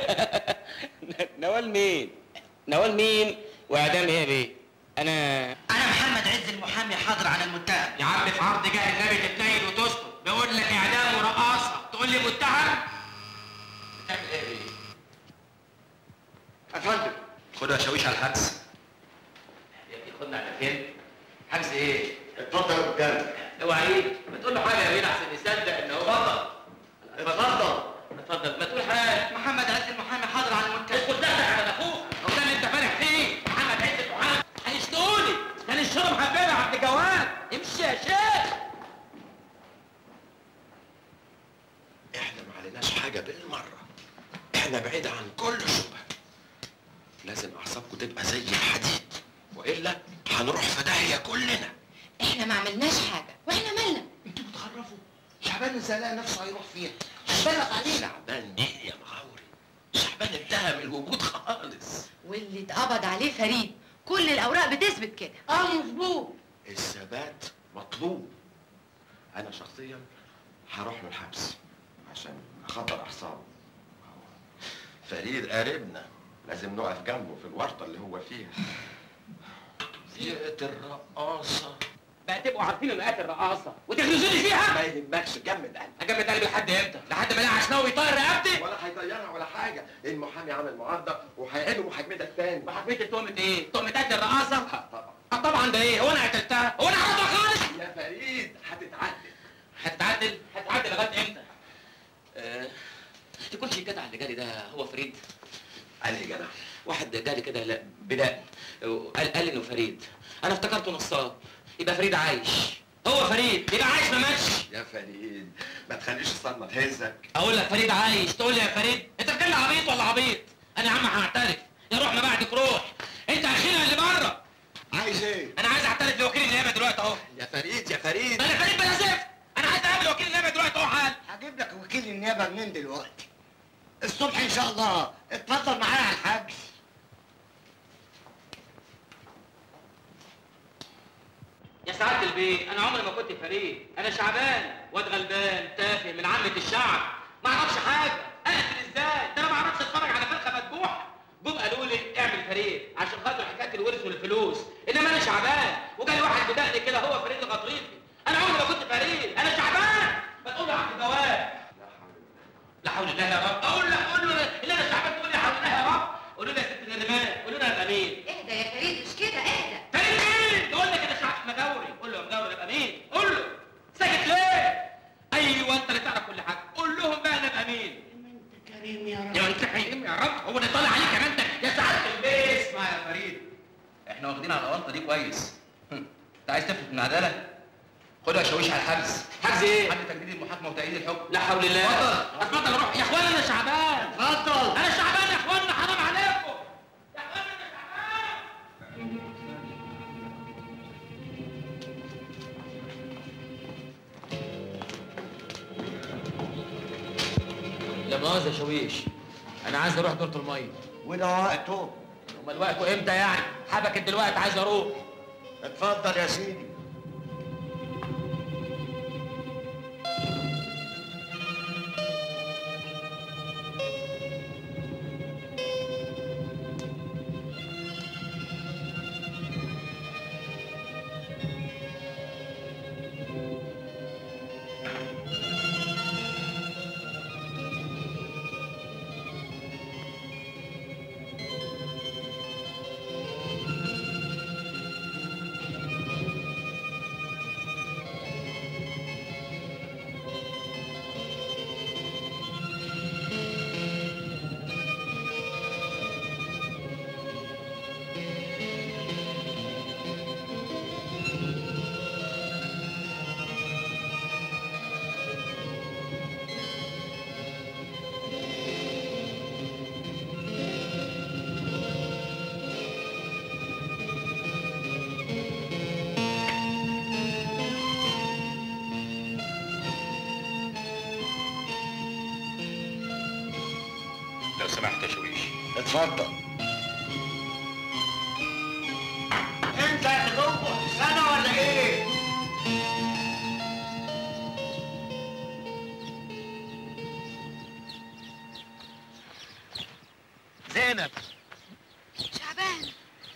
نوال مين؟ نوال مين؟ واعدام ايه بيه؟ انا انا محمد عز المحامي حاضر عن المتهم. يا عم في عرض جاه النبي تتنيل وتسكت، بيقول لك اعدام ورقاصه تقول لي متهم؟ بتعمل ايه بيه؟ يا فندم خدها شاويش على الحبس. يا ابني خدنا على فين؟ حبس ايه؟ اتفضل يا قدام. اوعى ايه؟ ما تقول له حاجه يا بيه عشان يصدق ان هو بطل. اتفضل اتفضل ما تقول حاجه. محمد عز المحامي حاضر عن المتهم. اسكت دقدق على اخوك، هو ده اللي انت فارح فيه؟ محمد عز المحامي هيشتوني، كان الشرب حبيبي يا عبد الجواد. امشي يا شيخ. احنا ما عليناش حاجه بالمره، احنا بعيد عن كل شبهه. لازم اعصابكم تبقى زي الحديد. والا هنروح في داهيه كلنا. احنا ما عملناش حاجه واحنا مالنا. انتوا بتخرفوا. شعبان ازاي لقى نفسه هيروح فيها؟ هيبلغ علينا. شعبان ايه يا مغاوري؟ شعبان انتهى من الوجود خالص. واللي اتقبض عليه فريد، كل الاوراق بتثبت كده. اه مظبوط. الثبات مطلوب. انا شخصيا هروح له الحبس عشان اخبر اعصابه. فريد قريبنا، لازم نقف جنبه في الورطه اللي هو فيها. زيقة الرقاصه. بقى تبقوا عارفين ان قاتل الرقاصه وتغرزوني فيها؟ ما يهمكش، جمد قلبك. اجمد قلبي لحد امتى؟ لحد ما الاقي عشناوي يطير رقبتي؟ ولا هيطيرها ولا حاجه، المحامي عامل معارضه وهيعيدوا محاكمتك تاني. محاكمتي تهمه ايه؟ تهمه قتل الرقاصه؟ طبعا. اه طبعا. ده ايه؟ هو انا قتلتها؟ هو انا عرضها خالص؟ يا فريد هتتعدل. هتتعدل؟ هتتعدل لغايه امتى؟ أه... تكونش الجدع اللي جالي ده هو فريد؟ انهي جدع؟ واحد جالي كده لا بداء قال قال انه فريد، انا افتكرته نصاب. يبقى فريد عايش. هو فريد يبقى عايش ما ماتش. يا فريد ما تخليش الصدمه تهزك. اقول لك فريد عايش تقول لي يا فريد انت بتتكلم عبيط ولا عبيط؟ انا يا عم هعترف. يا روح ما بعدك روح. انت اخينا اللي بره. عايز ايه؟ انا عايز اعترف لوكيل النيابه دلوقتي اهو. يا فريد يا فريد. انا فريد بلا زفت. انا عايز اقابل وكيل النيابه دلوقتي اهو حال. هجيب لك وكيل النيابه منين دلوقتي؟ الصبح ان شاء الله. اتفضل معايا على الحبس. يا سعاده البيه انا عمري ما كنت فريد. انا شعبان واد غلبان تافه من عامه الشعب ما اعرفش حاجه. اقتل ازاي؟ ده انا ما اعرفش اتفرج على فرخه مذبوحه. جم قالوا لي اعمل فريد عشان خاطر حكايه الورث والفلوس، انما انا شعبان وجالي واحد بدقني كده هو فريد الغطريفي. انا عمري ما كنت فريد. انا شعبان. ما تقول له عبد الجواد. لا حول الله يا رب. اقول لك قول له اللي انا شعبان تقول لي حول الله يا رب. قولوا لي يا ست الرمال قولوا لي انا ابقى مين؟ اهدى يا فريد مش كده اهدى. فريد مين؟ تقول لك انا شعب مجاوري. قول له يا مجاوري ابقى مين؟ قول له. ساكت ليه؟ ايوه انت اللي تعرف كل حاجه. قول لهم بقى انا ابقى مين؟ انت كريم يا رب. يا انت كريم يا رب. هو اللي طالع عليك كمان انت يا سعاده البيه. اسمع يا فريد، احنا واخدين على الغلطه دي كويس. انت عايز تفلت من العداله؟ خدها يا شاويش على الحبس. حبس ايه؟ حد تجديد المحاكمه وتأييد الحكم. لا حول الله. اتفضل اتفضل روح يا اخوانا. انا شعبان. اتفضل. انا شعبان يا اخوانا حرام عليكم. يا اخوانا انا شعبان. لا مؤاخذة يا شويش، أنا عايز أروح دورة المية. وده وقته. أمال وقته إمتى يعني؟ حبكت دلوقتي عايز أروح. اتفضل يا سيدي. لو سمحت يا شويش. اتفضل. انت يا جوه سنه ولا ايه؟ زينب. شعبان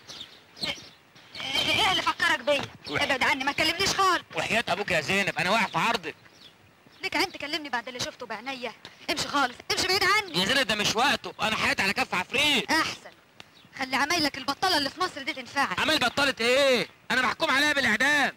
ايه اللي فكرك بيا؟ ابعد عني ما تكلمنيش خالص. وحياة أبوك يا زينب أنا واقع في عرضك. ليك عين تكلمني بعد اللي شفته بعينيا؟ امشي خالص امشي بعيد عني. يا زينب ده مش وقته. أنا حياتي على كف عفريت. احسن خلي عمايلك البطاله اللي في مصر دي تنفعك. عمال بطلت إيه؟ أنا محكوم عليها بالإعدام.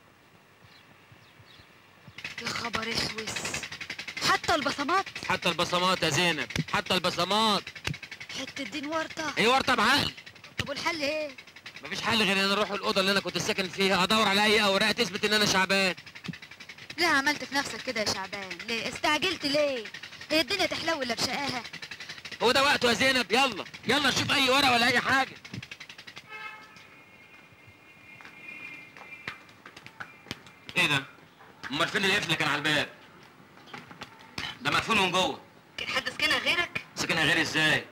يا خبر اسوس. حتى البصمات. حتى البصمات يا زينب حتى البصمات. حته دين ورطه. إيه ورطة بعقل؟ طب والحل ايه؟ مفيش حل غير ان انا اروح الاوضه اللي انا كنت ساكن فيها ادور على اي اوراق تثبت ان انا شعبان. ليه عملت في نفسك كده يا شعبان؟ ليه استعجلت ليه؟ هي الدنيا تحلو الا بشقاها؟ هو ده وقته يا زينب. يلا يلا نشوف اي ورقه ولا اي حاجه. ايه ده؟ امال فين القفل اللي كان على الباب؟ ده مقفول من جوه. كان حد سكنها غيرك؟ سكنها غير ازاي؟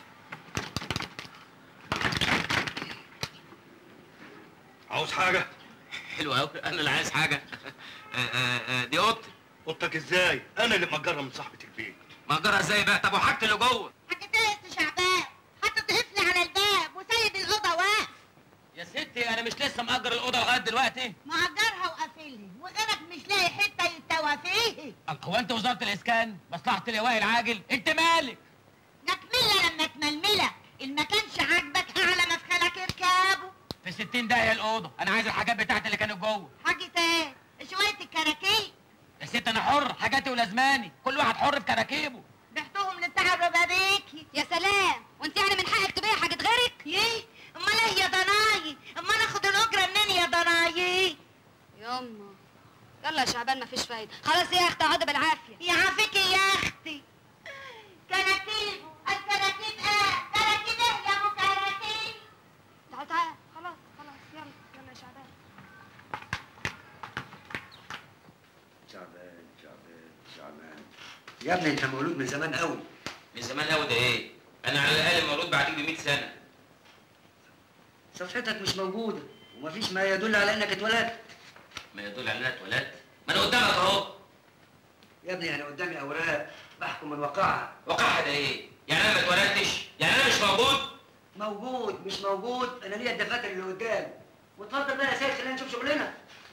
عاوز حاجة؟ حلو قوي، انا اللي عايز حاجه. دي اوضتي. اوضتك ازاي؟ انا اللي مأجرها من صاحبة البيت. مأجرها ازاي بقى؟ طب وحاجتي اللي جوه؟ حاجة ايه يا أستاذ شعبان؟ حاطط قفل على الباب وسايب الأوضة واقف. يا ستي انا مش لسه مأجر الاوضه لغايه دلوقتي؟ مأجرها وقافلها وغيرك مش لاقي حتة يتوى فيه. هو انت وزاره الاسكان؟ مصلحه الهواء العاجل؟ انت مالك؟ نكملة لما تململك، إن ما كانش عاجبك أعلى مفخلك اركابه. في ستين داهيه الاوضه، انا عايز الحاجات بتاعتي اللي كانت جوه. حاجة ايه؟ شوية الكراكيب. يا ست انا حر، حاجاتي ولازماني، كل واحد حر في كراكيبه. بعتهم لبتاع الربابيكي. يا سلام، وانت يعني من حقك تبيع حاجة غيرك؟ ايه؟ امال ايه يا ضناي؟ امال اخد الاجرة منين يا ضناي؟ يما يلا يا شعبان مفيش فايدة. خلاص يا اختي اقعدي بالعافية. يعافيكي يا اختي. كراكيبه، الكراكيب ايه؟ كراكيب ايه يا ابو كراكيب؟ تعال تعال خلاص خلاص يلا يلا يا شعبان. شعبان شعبان شعبان يا ابني انت مولود من زمان قوي. من زمان قوي ده ايه؟ انا على الاقل مولود بعديك ب مية سنه. صفحتك مش موجودة ومفيش ما يدل على انك اتولدت. ما يدل على انها اتولدت؟ ما انا قدامك اهو. يا ابني انا قدامي اوراق بحكم من واقعها. واقعها ده ايه؟ يعني انا ما اتولدتش؟ يعني انا مش موجود؟ موجود مش موجود، انا ليا الدفاتر اللي قدام. واتفضل بقى يا سيد خلينا نشوف شغلنا.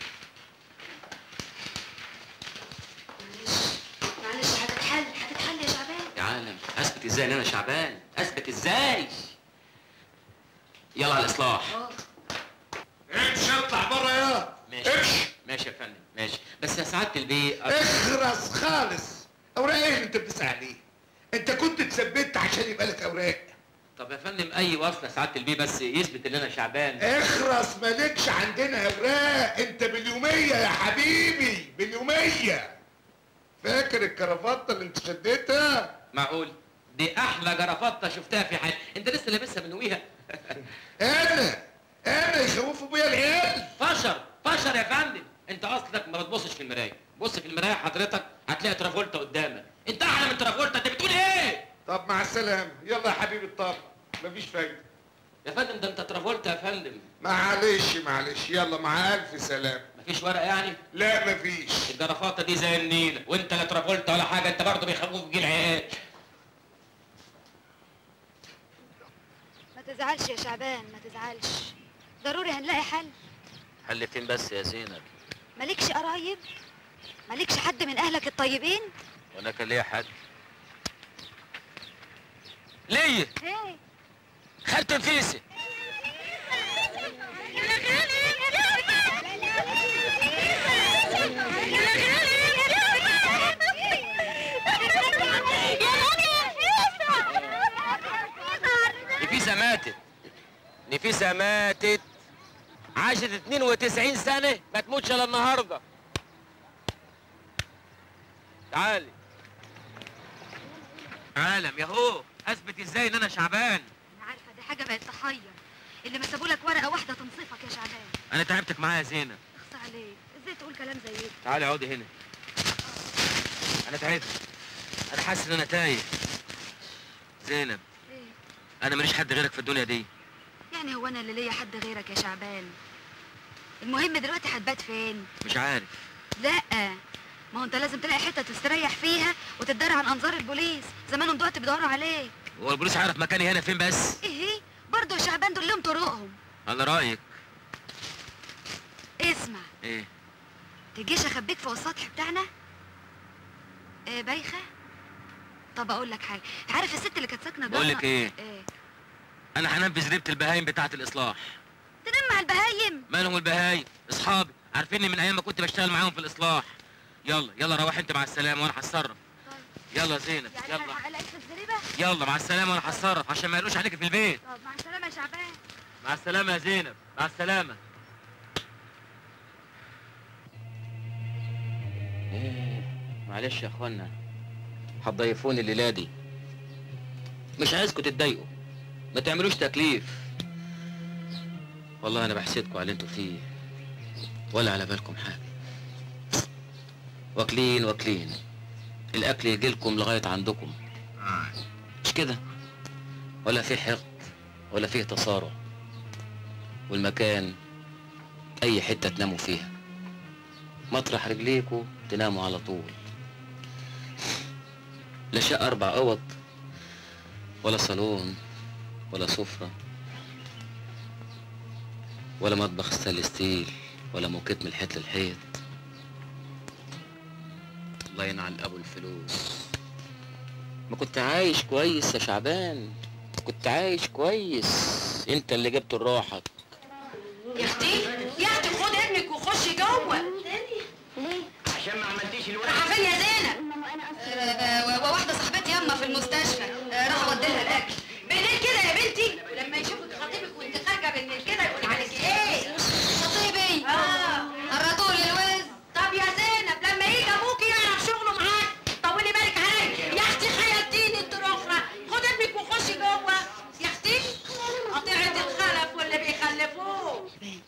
معلش هتتحل هتتحل يا شعبان. يا عالم اثبت ازاي ان انا شعبان؟ اثبت ازاي؟ يلا على الاصلاح. امشي اطلع بره يا ماشي امشي. ماشي يا فندم ماشي، بس يا سعاده البيه اخرس خالص. اوراق ايه اللي انت بتسعى عليه؟ انت كنت اتثبت عشان يبقى لك اوراق. طب يا فندم اي وصله سعاده البيه بس يثبت ان انا شعبان. اخرس مالكش عندنا اوراق، انت باليوميه يا حبيبي باليوميه. فاكر الكرافته اللي انت شديتها؟ معقول؟ دي احلى جرافطه شفتها في حياتي، انت لسه لابسها من نويها. انا انا يخوفوا بيا العيال. فشر فشر يا فندم، انت اصلك ما بتبصش في المرايه، بص في المرايه حضرتك هتلاقي ترافولتا قدامك، انت احلى من ترافولتا، انت بتقول ايه؟ طب مع السلامه، يلا يا حبيبي الطاقه، مفيش فايده. يا فندم ده انت ترافولتا يا فندم. معلش معلش يلا مع الف سلامه. مفيش ورق يعني؟ لا مفيش. الجرافطه دي زي النيله، وانت لا ترافولتا ولا حاجه، انت برضه بيخوفوك جيل العيال. ما تزعلش يا شعبان ما تزعلش، ضروري هنلاقي حل. حل فين بس يا زينب؟ مالكش قرايب؟ مالكش حد من اهلك الطيبين؟ وانا كان ليا حد؟ ليه؟ ايه؟ خالتي نفيسي. نفيسة ماتت، نفيسة ماتت، عاشت اتنين وتسعين سنة ما تموتش الا النهارده. تعالي. عالم ياهو، اثبت ازاي ان انا شعبان؟ انا عارفه دي حاجه بقت تحير، اللي ما سابولك ورقه واحده تنصفك يا شعبان. انا تعبتك معايا يا زينب. اخص عليك، ازاي تقول كلام زي ده؟ تعالي اقعدي هنا. انا تعبت، انا حاسس ان انا تايه. زينب ايه؟ انا ماليش حد غيرك في الدنيا دي. يعني هو انا اللي ليا حد غيرك يا شعبان؟ المهم دلوقتي هتبات فين؟ مش عارف. لا ما هو انت لازم تلاقي حته تستريح فيها وتتدارى عن انظار البوليس، زمانهم دلوقتي بيدوروا عليك. هو البوليس عارف مكاني هنا فين بس؟ ايه برضه يا شعبان دول لهم طرقهم. على رايك. اسمع، ايه؟ تجيش اخبيك فوق السطح بتاعنا؟ ايه بايخه؟ طب اقول لك حاجه، عارف الست اللي كانت ساكنه جوه؟ بقول لك ايه؟ ايه؟ انا هنفذ ريبه البهايم بتاعه الاصلاح. تنام مع البهايم؟ مالهم البهايم؟ اصحابي عارفيني من ايام ما كنت بشتغل معاهم في الاصلاح. يلا يلا روح انت مع السلامه وانا هتصرف. يلا زينب يعني يلا. هلاقيك في الزريبه؟ يلا مع السلامه وانا هتصرف عشان ما يقولوش عليك في البيت. طب مع السلامه يا شعبان. مع السلامه يا زينب، مع السلامه. ايه معلش يا اخوانا، هتضيفوني الليله دي، مش عايزكم تتضايقوا، ما تعملوش تكليف. والله انا بحسدكم على اللي انتوا فيه، ولا على بالكم حاجه. واكلين واكلين، الاكل يجي لكم لغايه عندكم. مش كده؟ ولا فيه حقد ولا فيه تصارع، والمكان اي حته تناموا فيها، مطرح رجليكوا تناموا على طول. لا شقه اربع اوض ولا صالون ولا سفره ولا مطبخ ستانلس ستيل ولا موكيت من الحيط للحيط. الله ينعل ابو الفلوس. ما كنت عايش كويس يا شعبان، كنت عايش كويس، انت اللي جبت لروحك. يا اختي يا اختي خد ابنك وخشي جوه. ليه؟ عشان ما عملتيش الورق. رايحه فين يا زينب؟ آه، واحده صاحبتي ياما في المستشفى، آه، راح اودي لها الاكل. بالليل كده يا بنتي، ولما يشوفك خطيبك وانت خارجه بالليل كده يقول عليكي ايه؟ خطيبي؟ اه هرطولي الوز. طب يا زينب لما يجي ابوكي يعرف شغله معاك طولي بالك عليا. يا اختي خيلتيني انت الاخرى، خد ابنك وخشي جوه. يا اختي قطيعه الخلف واللي بيخلفوه.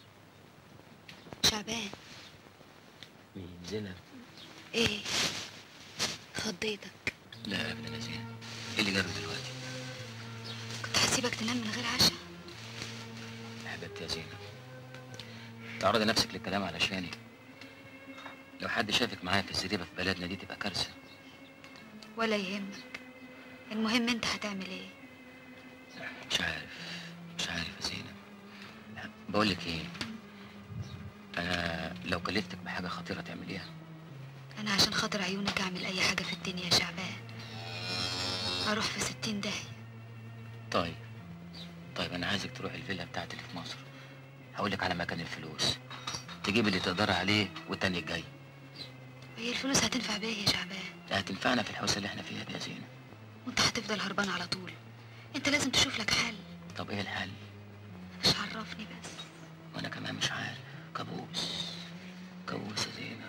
شعبان مين زينب؟ ايه خضيتك؟ لا ابدا يا زينب، ايه اللي جابك دلوقتي؟ كنت هسيبك تنام من غير عشاء. يا حبيبتي يا زينب، تعرضي نفسك للكلام علشاني. لو حد شافك معايا في الزريبه في بلدنا دي تبقى كارثه. ولا يهمك، المهم انت هتعمل ايه؟ مش عارف مش عارف يا زينب. بقول لك ايه، انا لو كلفتك بحاجه خطيره تعمليها؟ انا عشان خاطر عيونك اعمل اي حاجه في الدنيا يا شعبان، اروح في ستين داهيه. طيب طيب انا عايزك تروحي الفيلا بتاعتي اللي في مصر، هقول لك على مكان الفلوس، تجيب اللي تقدر عليه والتاني الجاي. هي الفلوس هتنفع بيها يا شعبان؟ هتنفعنا في الحوسه اللي احنا فيها دي يا زينب. وانت هتفضل هربان على طول، انت لازم تشوف لك حل. طب ايه الحل؟ مش عرفني بس. وانا كمان مش عارف. كابوس كابوس يا زينب.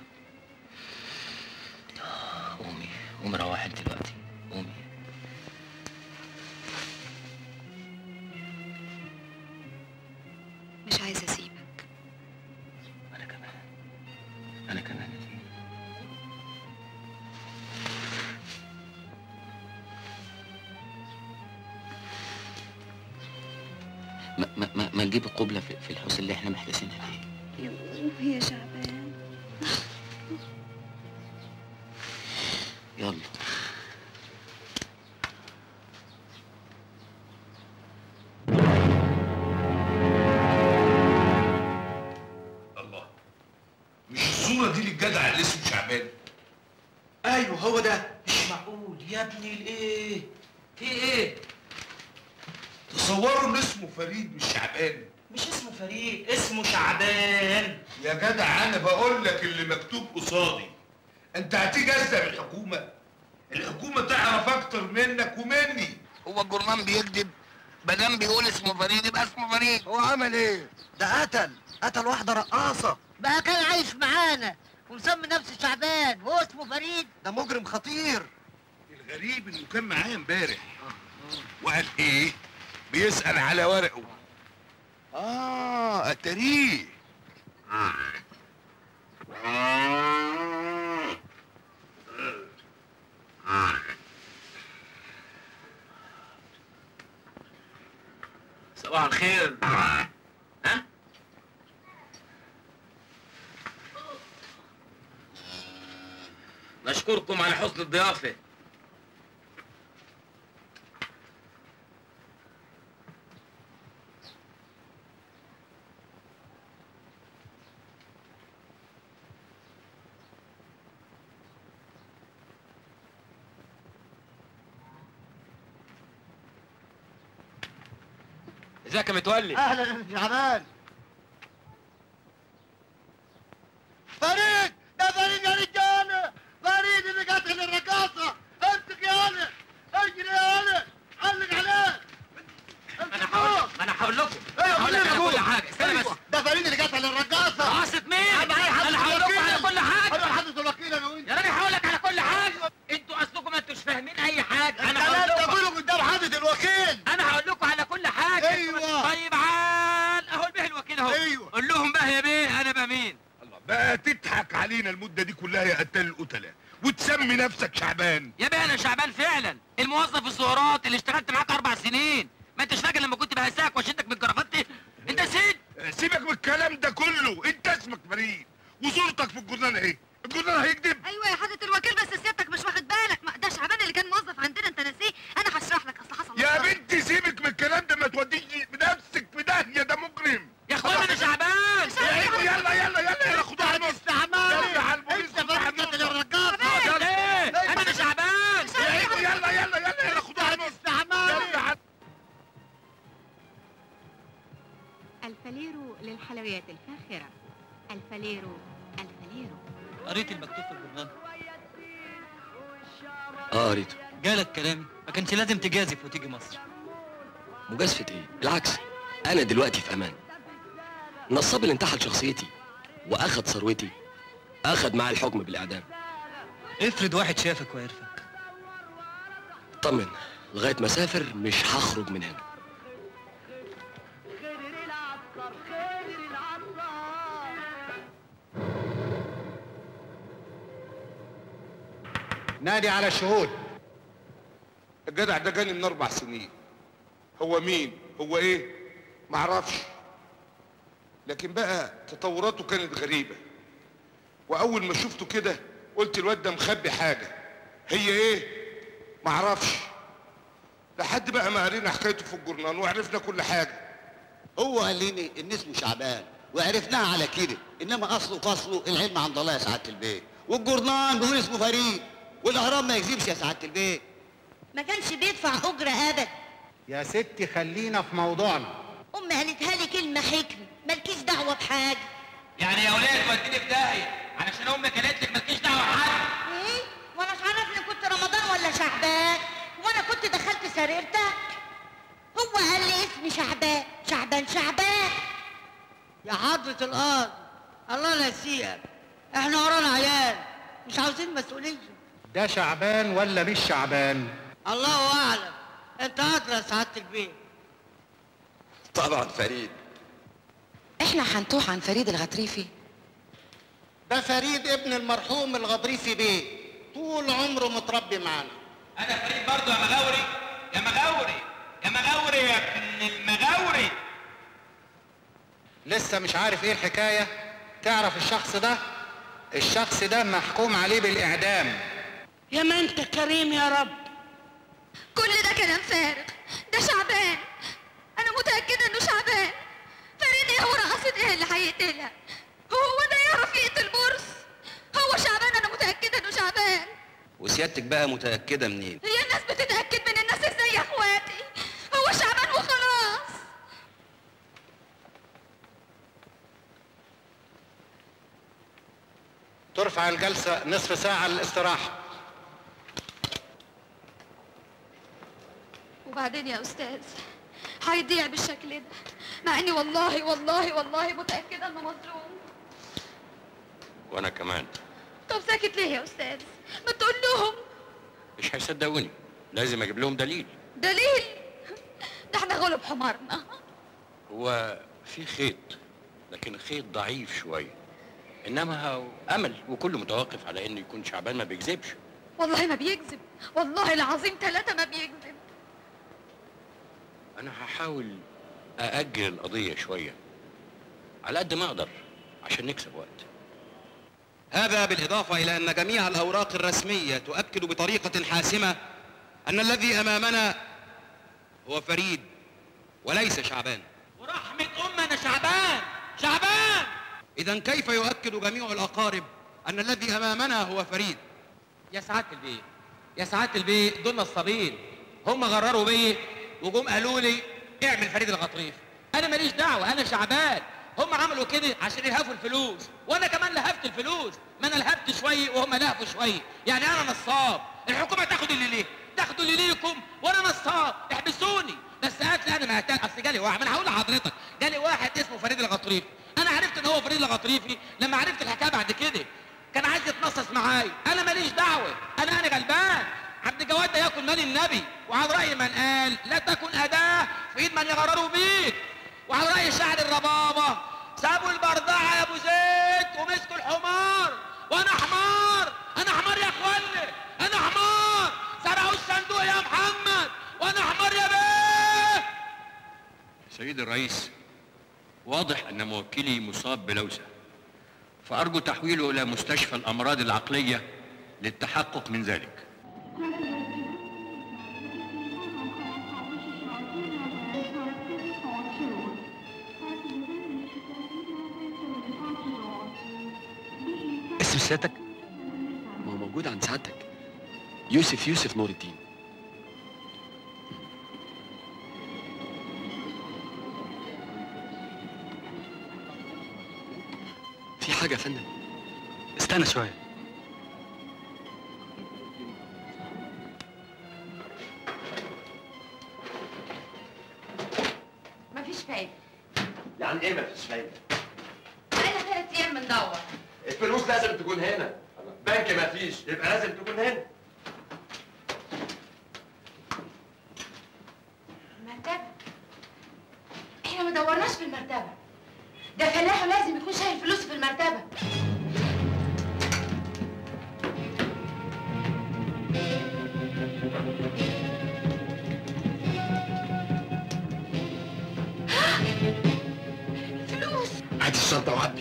قومي قومي روحي انت دلوقتي، قومي. مش عايزه اسيبك. انا كمان انا كمان يا زينب. ما ما ما, ما نجيب القبله في, في الحوس اللي احنا محتاسينها فيه. يوه يا شعبان. يلا. الله، مش الصورة دي للجدع اللي اسمه شعبان؟ ايوه هو ده. مش معقول يا ابني. الايه؟ في ايه؟ تصوروا ان اسمه فريد مش شعبان. مش اسمه فريد، اسمه شعبان. يا جدع انا بقول لك اللي مكتوب قصادي. انت هتيجي اسال الحكومه؟ الحكومه تعرف اكتر منك ومني. هو الجرنان بيكذب؟ مادام بيقول اسمه فريد يبقى اسمه فريد. هو عمل ايه؟ ده قتل قتل واحده رقاصه. بقى كان عايش معانا ومسمي نفسه شعبان وهو اسمه فريد. ده مجرم خطير. الغريب انه كان معايا امبارح وقال ايه؟ بيسال على ورقه. اه اتاريه. صباح الخير. ها؟ نشكركم على حسن الضيافة. ازيك يا متولي؟ اهلا يا شعبان. فريد ده فريد يا رجاله، فريد اللي قتل الرقاصه. امسك يا انا، اجري يا انا، علق عليه. انا هقول انا هقول لكم ايوه هقول لك على كل حاجه. استنى بس. ده فريد اللي قتل الرقاصه. رقاصة مين؟ انا هقول لكم على كل حاجه. انا حضرة الوكيل انا وانت. يا راجل هقول لك على كل حاجه. انتوا اصلكم ما انتوش فاهمين اي حاجه. انا هقول الكلام ده لكم كله قدام حضرة الوكيل. انا هقول لكم على كل حاجه. ايوه. طيب عال اهو البيه الوكيل اهو. ايوه. قول لهم بقى يا بيه انا بقى مين. الله بقى تضحك علينا المده دي كلها يا قتال القتله وتسمي نفسك شعبان؟ يا بيه انا شعبان فعلا، الموظف الزهرات اللي اشتغلت معاك اربع سنين. ما انتش فاكر لما كنت بهزقك واشدك من الجرافته؟ انت نسيت؟ سيبك من الكلام ده كله، انت اسمك فريد وصورتك في الجورنال اهي، الجورنال هيكذب؟ ايوه يا حضره الوكيل، بس سيادتك مش واخد بالك، ما ده شعبان اللي كان موظف عندنا، انت ناسيه؟ انا هشرح لك، اصل حصل يا بنتي سيبك من الكلام ده، ما توديش بنفسك في داهيه، ده مجرم يا اخوانا انا شعبان. يلا يلا يلا يلا يلا خدوها على النص، يلا على البوليس، خدوها على النص انا انا شعبان. يلا يلا يلا يلا يلا خدوها على النص. الفاليرو للحلويات الفاخرة. الفاليرو الفاليرو. قريت المكتوب في الجورنال؟ اه قريته. جالك كلامي؟ ما كانش لازم تجازف وتيجي مصر. مجازفة ايه؟ بالعكس انا دلوقتي في امان. النصاب اللي انتحل شخصيتي واخد ثروتي اخد معاه الحكم بالاعدام. افرض واحد شافك وعرفك. طمن، لغايه ما اسافر مش هخرج من هنا. نادي على الشهود. الجدع ده جاني من اربع سنين. هو مين؟ هو ايه؟ معرفش. لكن بقى تطوراته كانت غريبة. واول ما شفته كده قلت الواد ده مخبي حاجة. هي ايه؟ معرفش. لحد بقى ما قرينا حكايته في الجورنال وعرفنا كل حاجة. هو قال لي ان اسمه شعبان وعرفناها على كده، انما اصله فصله العلم عند الله يا سعادة البيت، والجورنال بيقول اسمه فريد، والاهرام ما يكذبش يا سعادة البيت. ما كانش بيدفع اجره ابدا. يا ستي خلينا في موضوعنا. امي قالتها لي كلمه حكمه، مالكيش دعوه بحاجه. يعني يا ولاد توديني في داهيه علشان امك قالت لك مالكيش دعوه بحاجه. ايه؟ وانا مش عارفني كنت رمضان ولا شعبان؟ وانا كنت دخلت سريرتك؟ هو قال لي اسمي شعبان، شعبان شعبان. يا حضرة القاضي الله نسيئك، احنا ورانا عيال مش عاوزين مسؤولية. ده شعبان ولا مش شعبان؟ الله اعلم، انت ادرى يا سعادة البيت. طبعا فريد. احنا هنتوه عن فريد الغطريفي؟ ده فريد ابن المرحوم الغضريفي بيه، طول عمره متربي معانا. انا فريد برضه يا مغاوري، يا مغاوري يا مغاوري يا ابن المغاوري. لسه مش عارف ايه الحكاية؟ تعرف الشخص ده؟ الشخص ده محكوم عليه بالإعدام. يا ما انت كريم يا رب. كل ده كلام فارغ، ده شعبان، انا متاكده انه شعبان. فريد ايه ورقصت ايه اللي هيقتلها؟ هو ده يعرف يقتل بورس؟ هو شعبان، انا متاكده انه شعبان. وسيادتك بقى متاكده منين؟ هي الناس بتتاكد من الناس ازاي يا اخواتي؟ هو شعبان وخلاص. ترفع الجلسة نصف ساعة للاستراحة. وبعدين يا استاذ هيضيع بالشكل ده، مع اني والله والله والله متاكده انه مظلوم. وانا كمان. طب ساكت ليه يا استاذ؟ ما تقول لهم. مش هيصدقوني، لازم اجيب لهم دليل. دليل؟ ده احنا غلب حمارنا. هو في خيط، لكن خيط ضعيف شويه، انما هو امل وكله متوقف على انه يكون شعبان ما بيكذبش. والله ما بيكذب، والله العظيم ثلاثة ما بيكذب. انا هحاول ااجل القضيه شويه على قد ما اقدر عشان نكسب وقت. هذا بالإضافة إلى أن جميع الأوراق الرسمية تؤكد بطريقة حاسمة أن الذي أمامنا هو فريد وليس شعبان. ورحمة أمنا شعبان، شعبان! إذا كيف يؤكد جميع الأقارب أن الذي أمامنا هو فريد؟ يا سعادة البيه، يا سعادة البيه، دول نصابين، هم غرروا بيا وجم قالوا لي اعمل فريد الغطريفي. أنا ماليش دعوة، أنا شعبان. هم عملوا كده عشان يلهفوا الفلوس، وانا كمان لهفت الفلوس، ما انا لهفت شويه وهم لهفوا شويه، يعني انا نصاب، الحكومه تاخد اللي ليه؟ تاخدوا اللي ليكم وانا نصاب، احبسوني، بس قالت لي انا ما هتاخد، اصل جالي واحد، ما انا هقول لحضرتك، جالي واحد اسمه فريد الغطريفي، انا عرفت ان هو فريد الغطريفي لما عرفت الحكايه بعد كده، كان عايز يتنصص معايا، انا ماليش دعوه، انا انا غلبان، عبد الجواد ده ياكل مال النبي، وعلى راي من قال لا تكن اداه في ايد من يغرروا بيك، وعلى راي شاعر الربابه سابوا البردعه يا ابو زيد ومسكوا الحمار سيد الرئيس، واضح أن موكلي مصاب بلوسة، فأرجو تحويله إلى مستشفى الأمراض العقلية للتحقق من ذلك. اسم سيادتك؟ ما هو موجود عند سعادتك. يوسف يوسف نور الدين. في حاجة يا فندم؟ استنى شوية. مفيش فايدة. يعني ايه مفيش فايدة؟ بقالنا ثلاث أيام بندور. الفلوس لازم تكون هنا. بنك مفيش، يبقى لازم تكون هنا. مرتبة. احنا ما دورناش في المرتبة. ده فلاح لازم يكون شايل فلوسه في المرتبة. فلوس. هات الشنطة وعبي.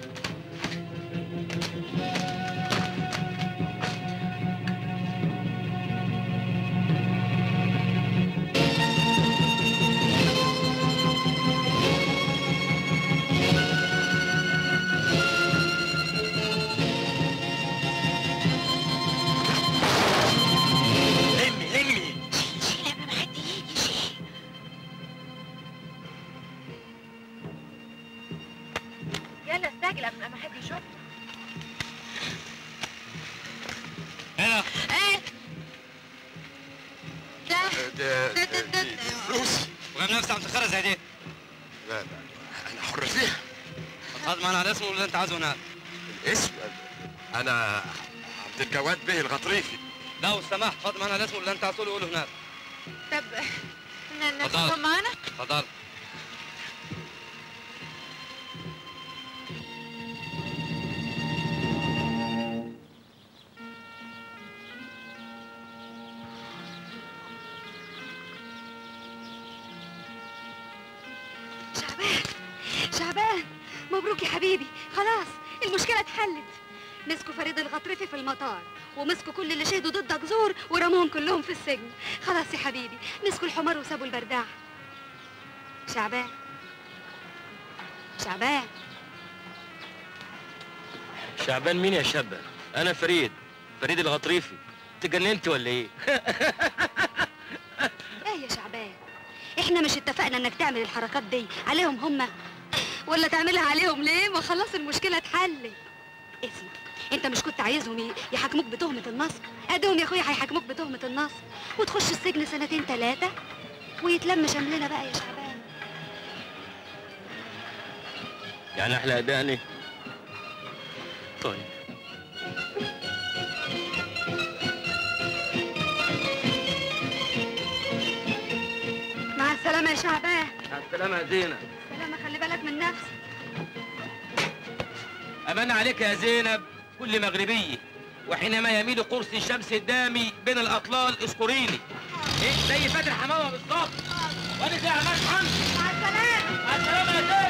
يلا استعجل قبل ما حد يشوفنا. هنا. ايه؟ ده ده دي فلوس. وجايب نفسي عم تخرج زي دي. لا لا انا حر فيها. هتحط معانا على اسمه ولا انت عايزه هناك؟ الاسم؟ انا عبد الجواد بيه الغطريفي. لا لو سمحت حط معانا على اسمه ولا انت عايزه تقوله قوله هناك. طب ن- اتفضل. ناخدهم معانا؟ اتفضل. شعبان شعبان مبروك يا حبيبي، خلاص المشكلة اتحلت. مسكوا فريد الغطرفي في المطار، ومسكوا كل اللي شهدوا ضدك زور ورموهم كلهم في السجن. خلاص يا حبيبي، مسكوا الحمار وسابوا البرداع. شعبان شعبان شعبان مين يا شابة؟ أنا فريد، فريد الغطريفي. تجننت ولا إيه؟ ايه يا شعبان، احنا مش اتفقنا انك تعمل الحركات دي عليهم هما، ولا تعملها عليهم ليه؟ ما خلاص المشكلة اتحلت. اسمع، انت مش كنت عايزهم ي- يحاكموك بتهمة النصب؟ ادهم يا اخويا هيحاكموك بتهمة النصب وتخش السجن سنتين ثلاثة ويتلم شملنا بقى يا شعبان. يعني أحلى أداني؟ طيب. مع السلامة يا شعبان. مع السلامة يا زينب. سلامة، خلي بالك من نفسك. أمان عليك يا زينب كل مغربية، وحينما يميل قرص الشمس الدامي بين الأطلال اذكريني. إيه زي فاتن حمامة بالظبط. وأنا زي عماد حمدي. مع السلامة. مع السلامة يا زينب.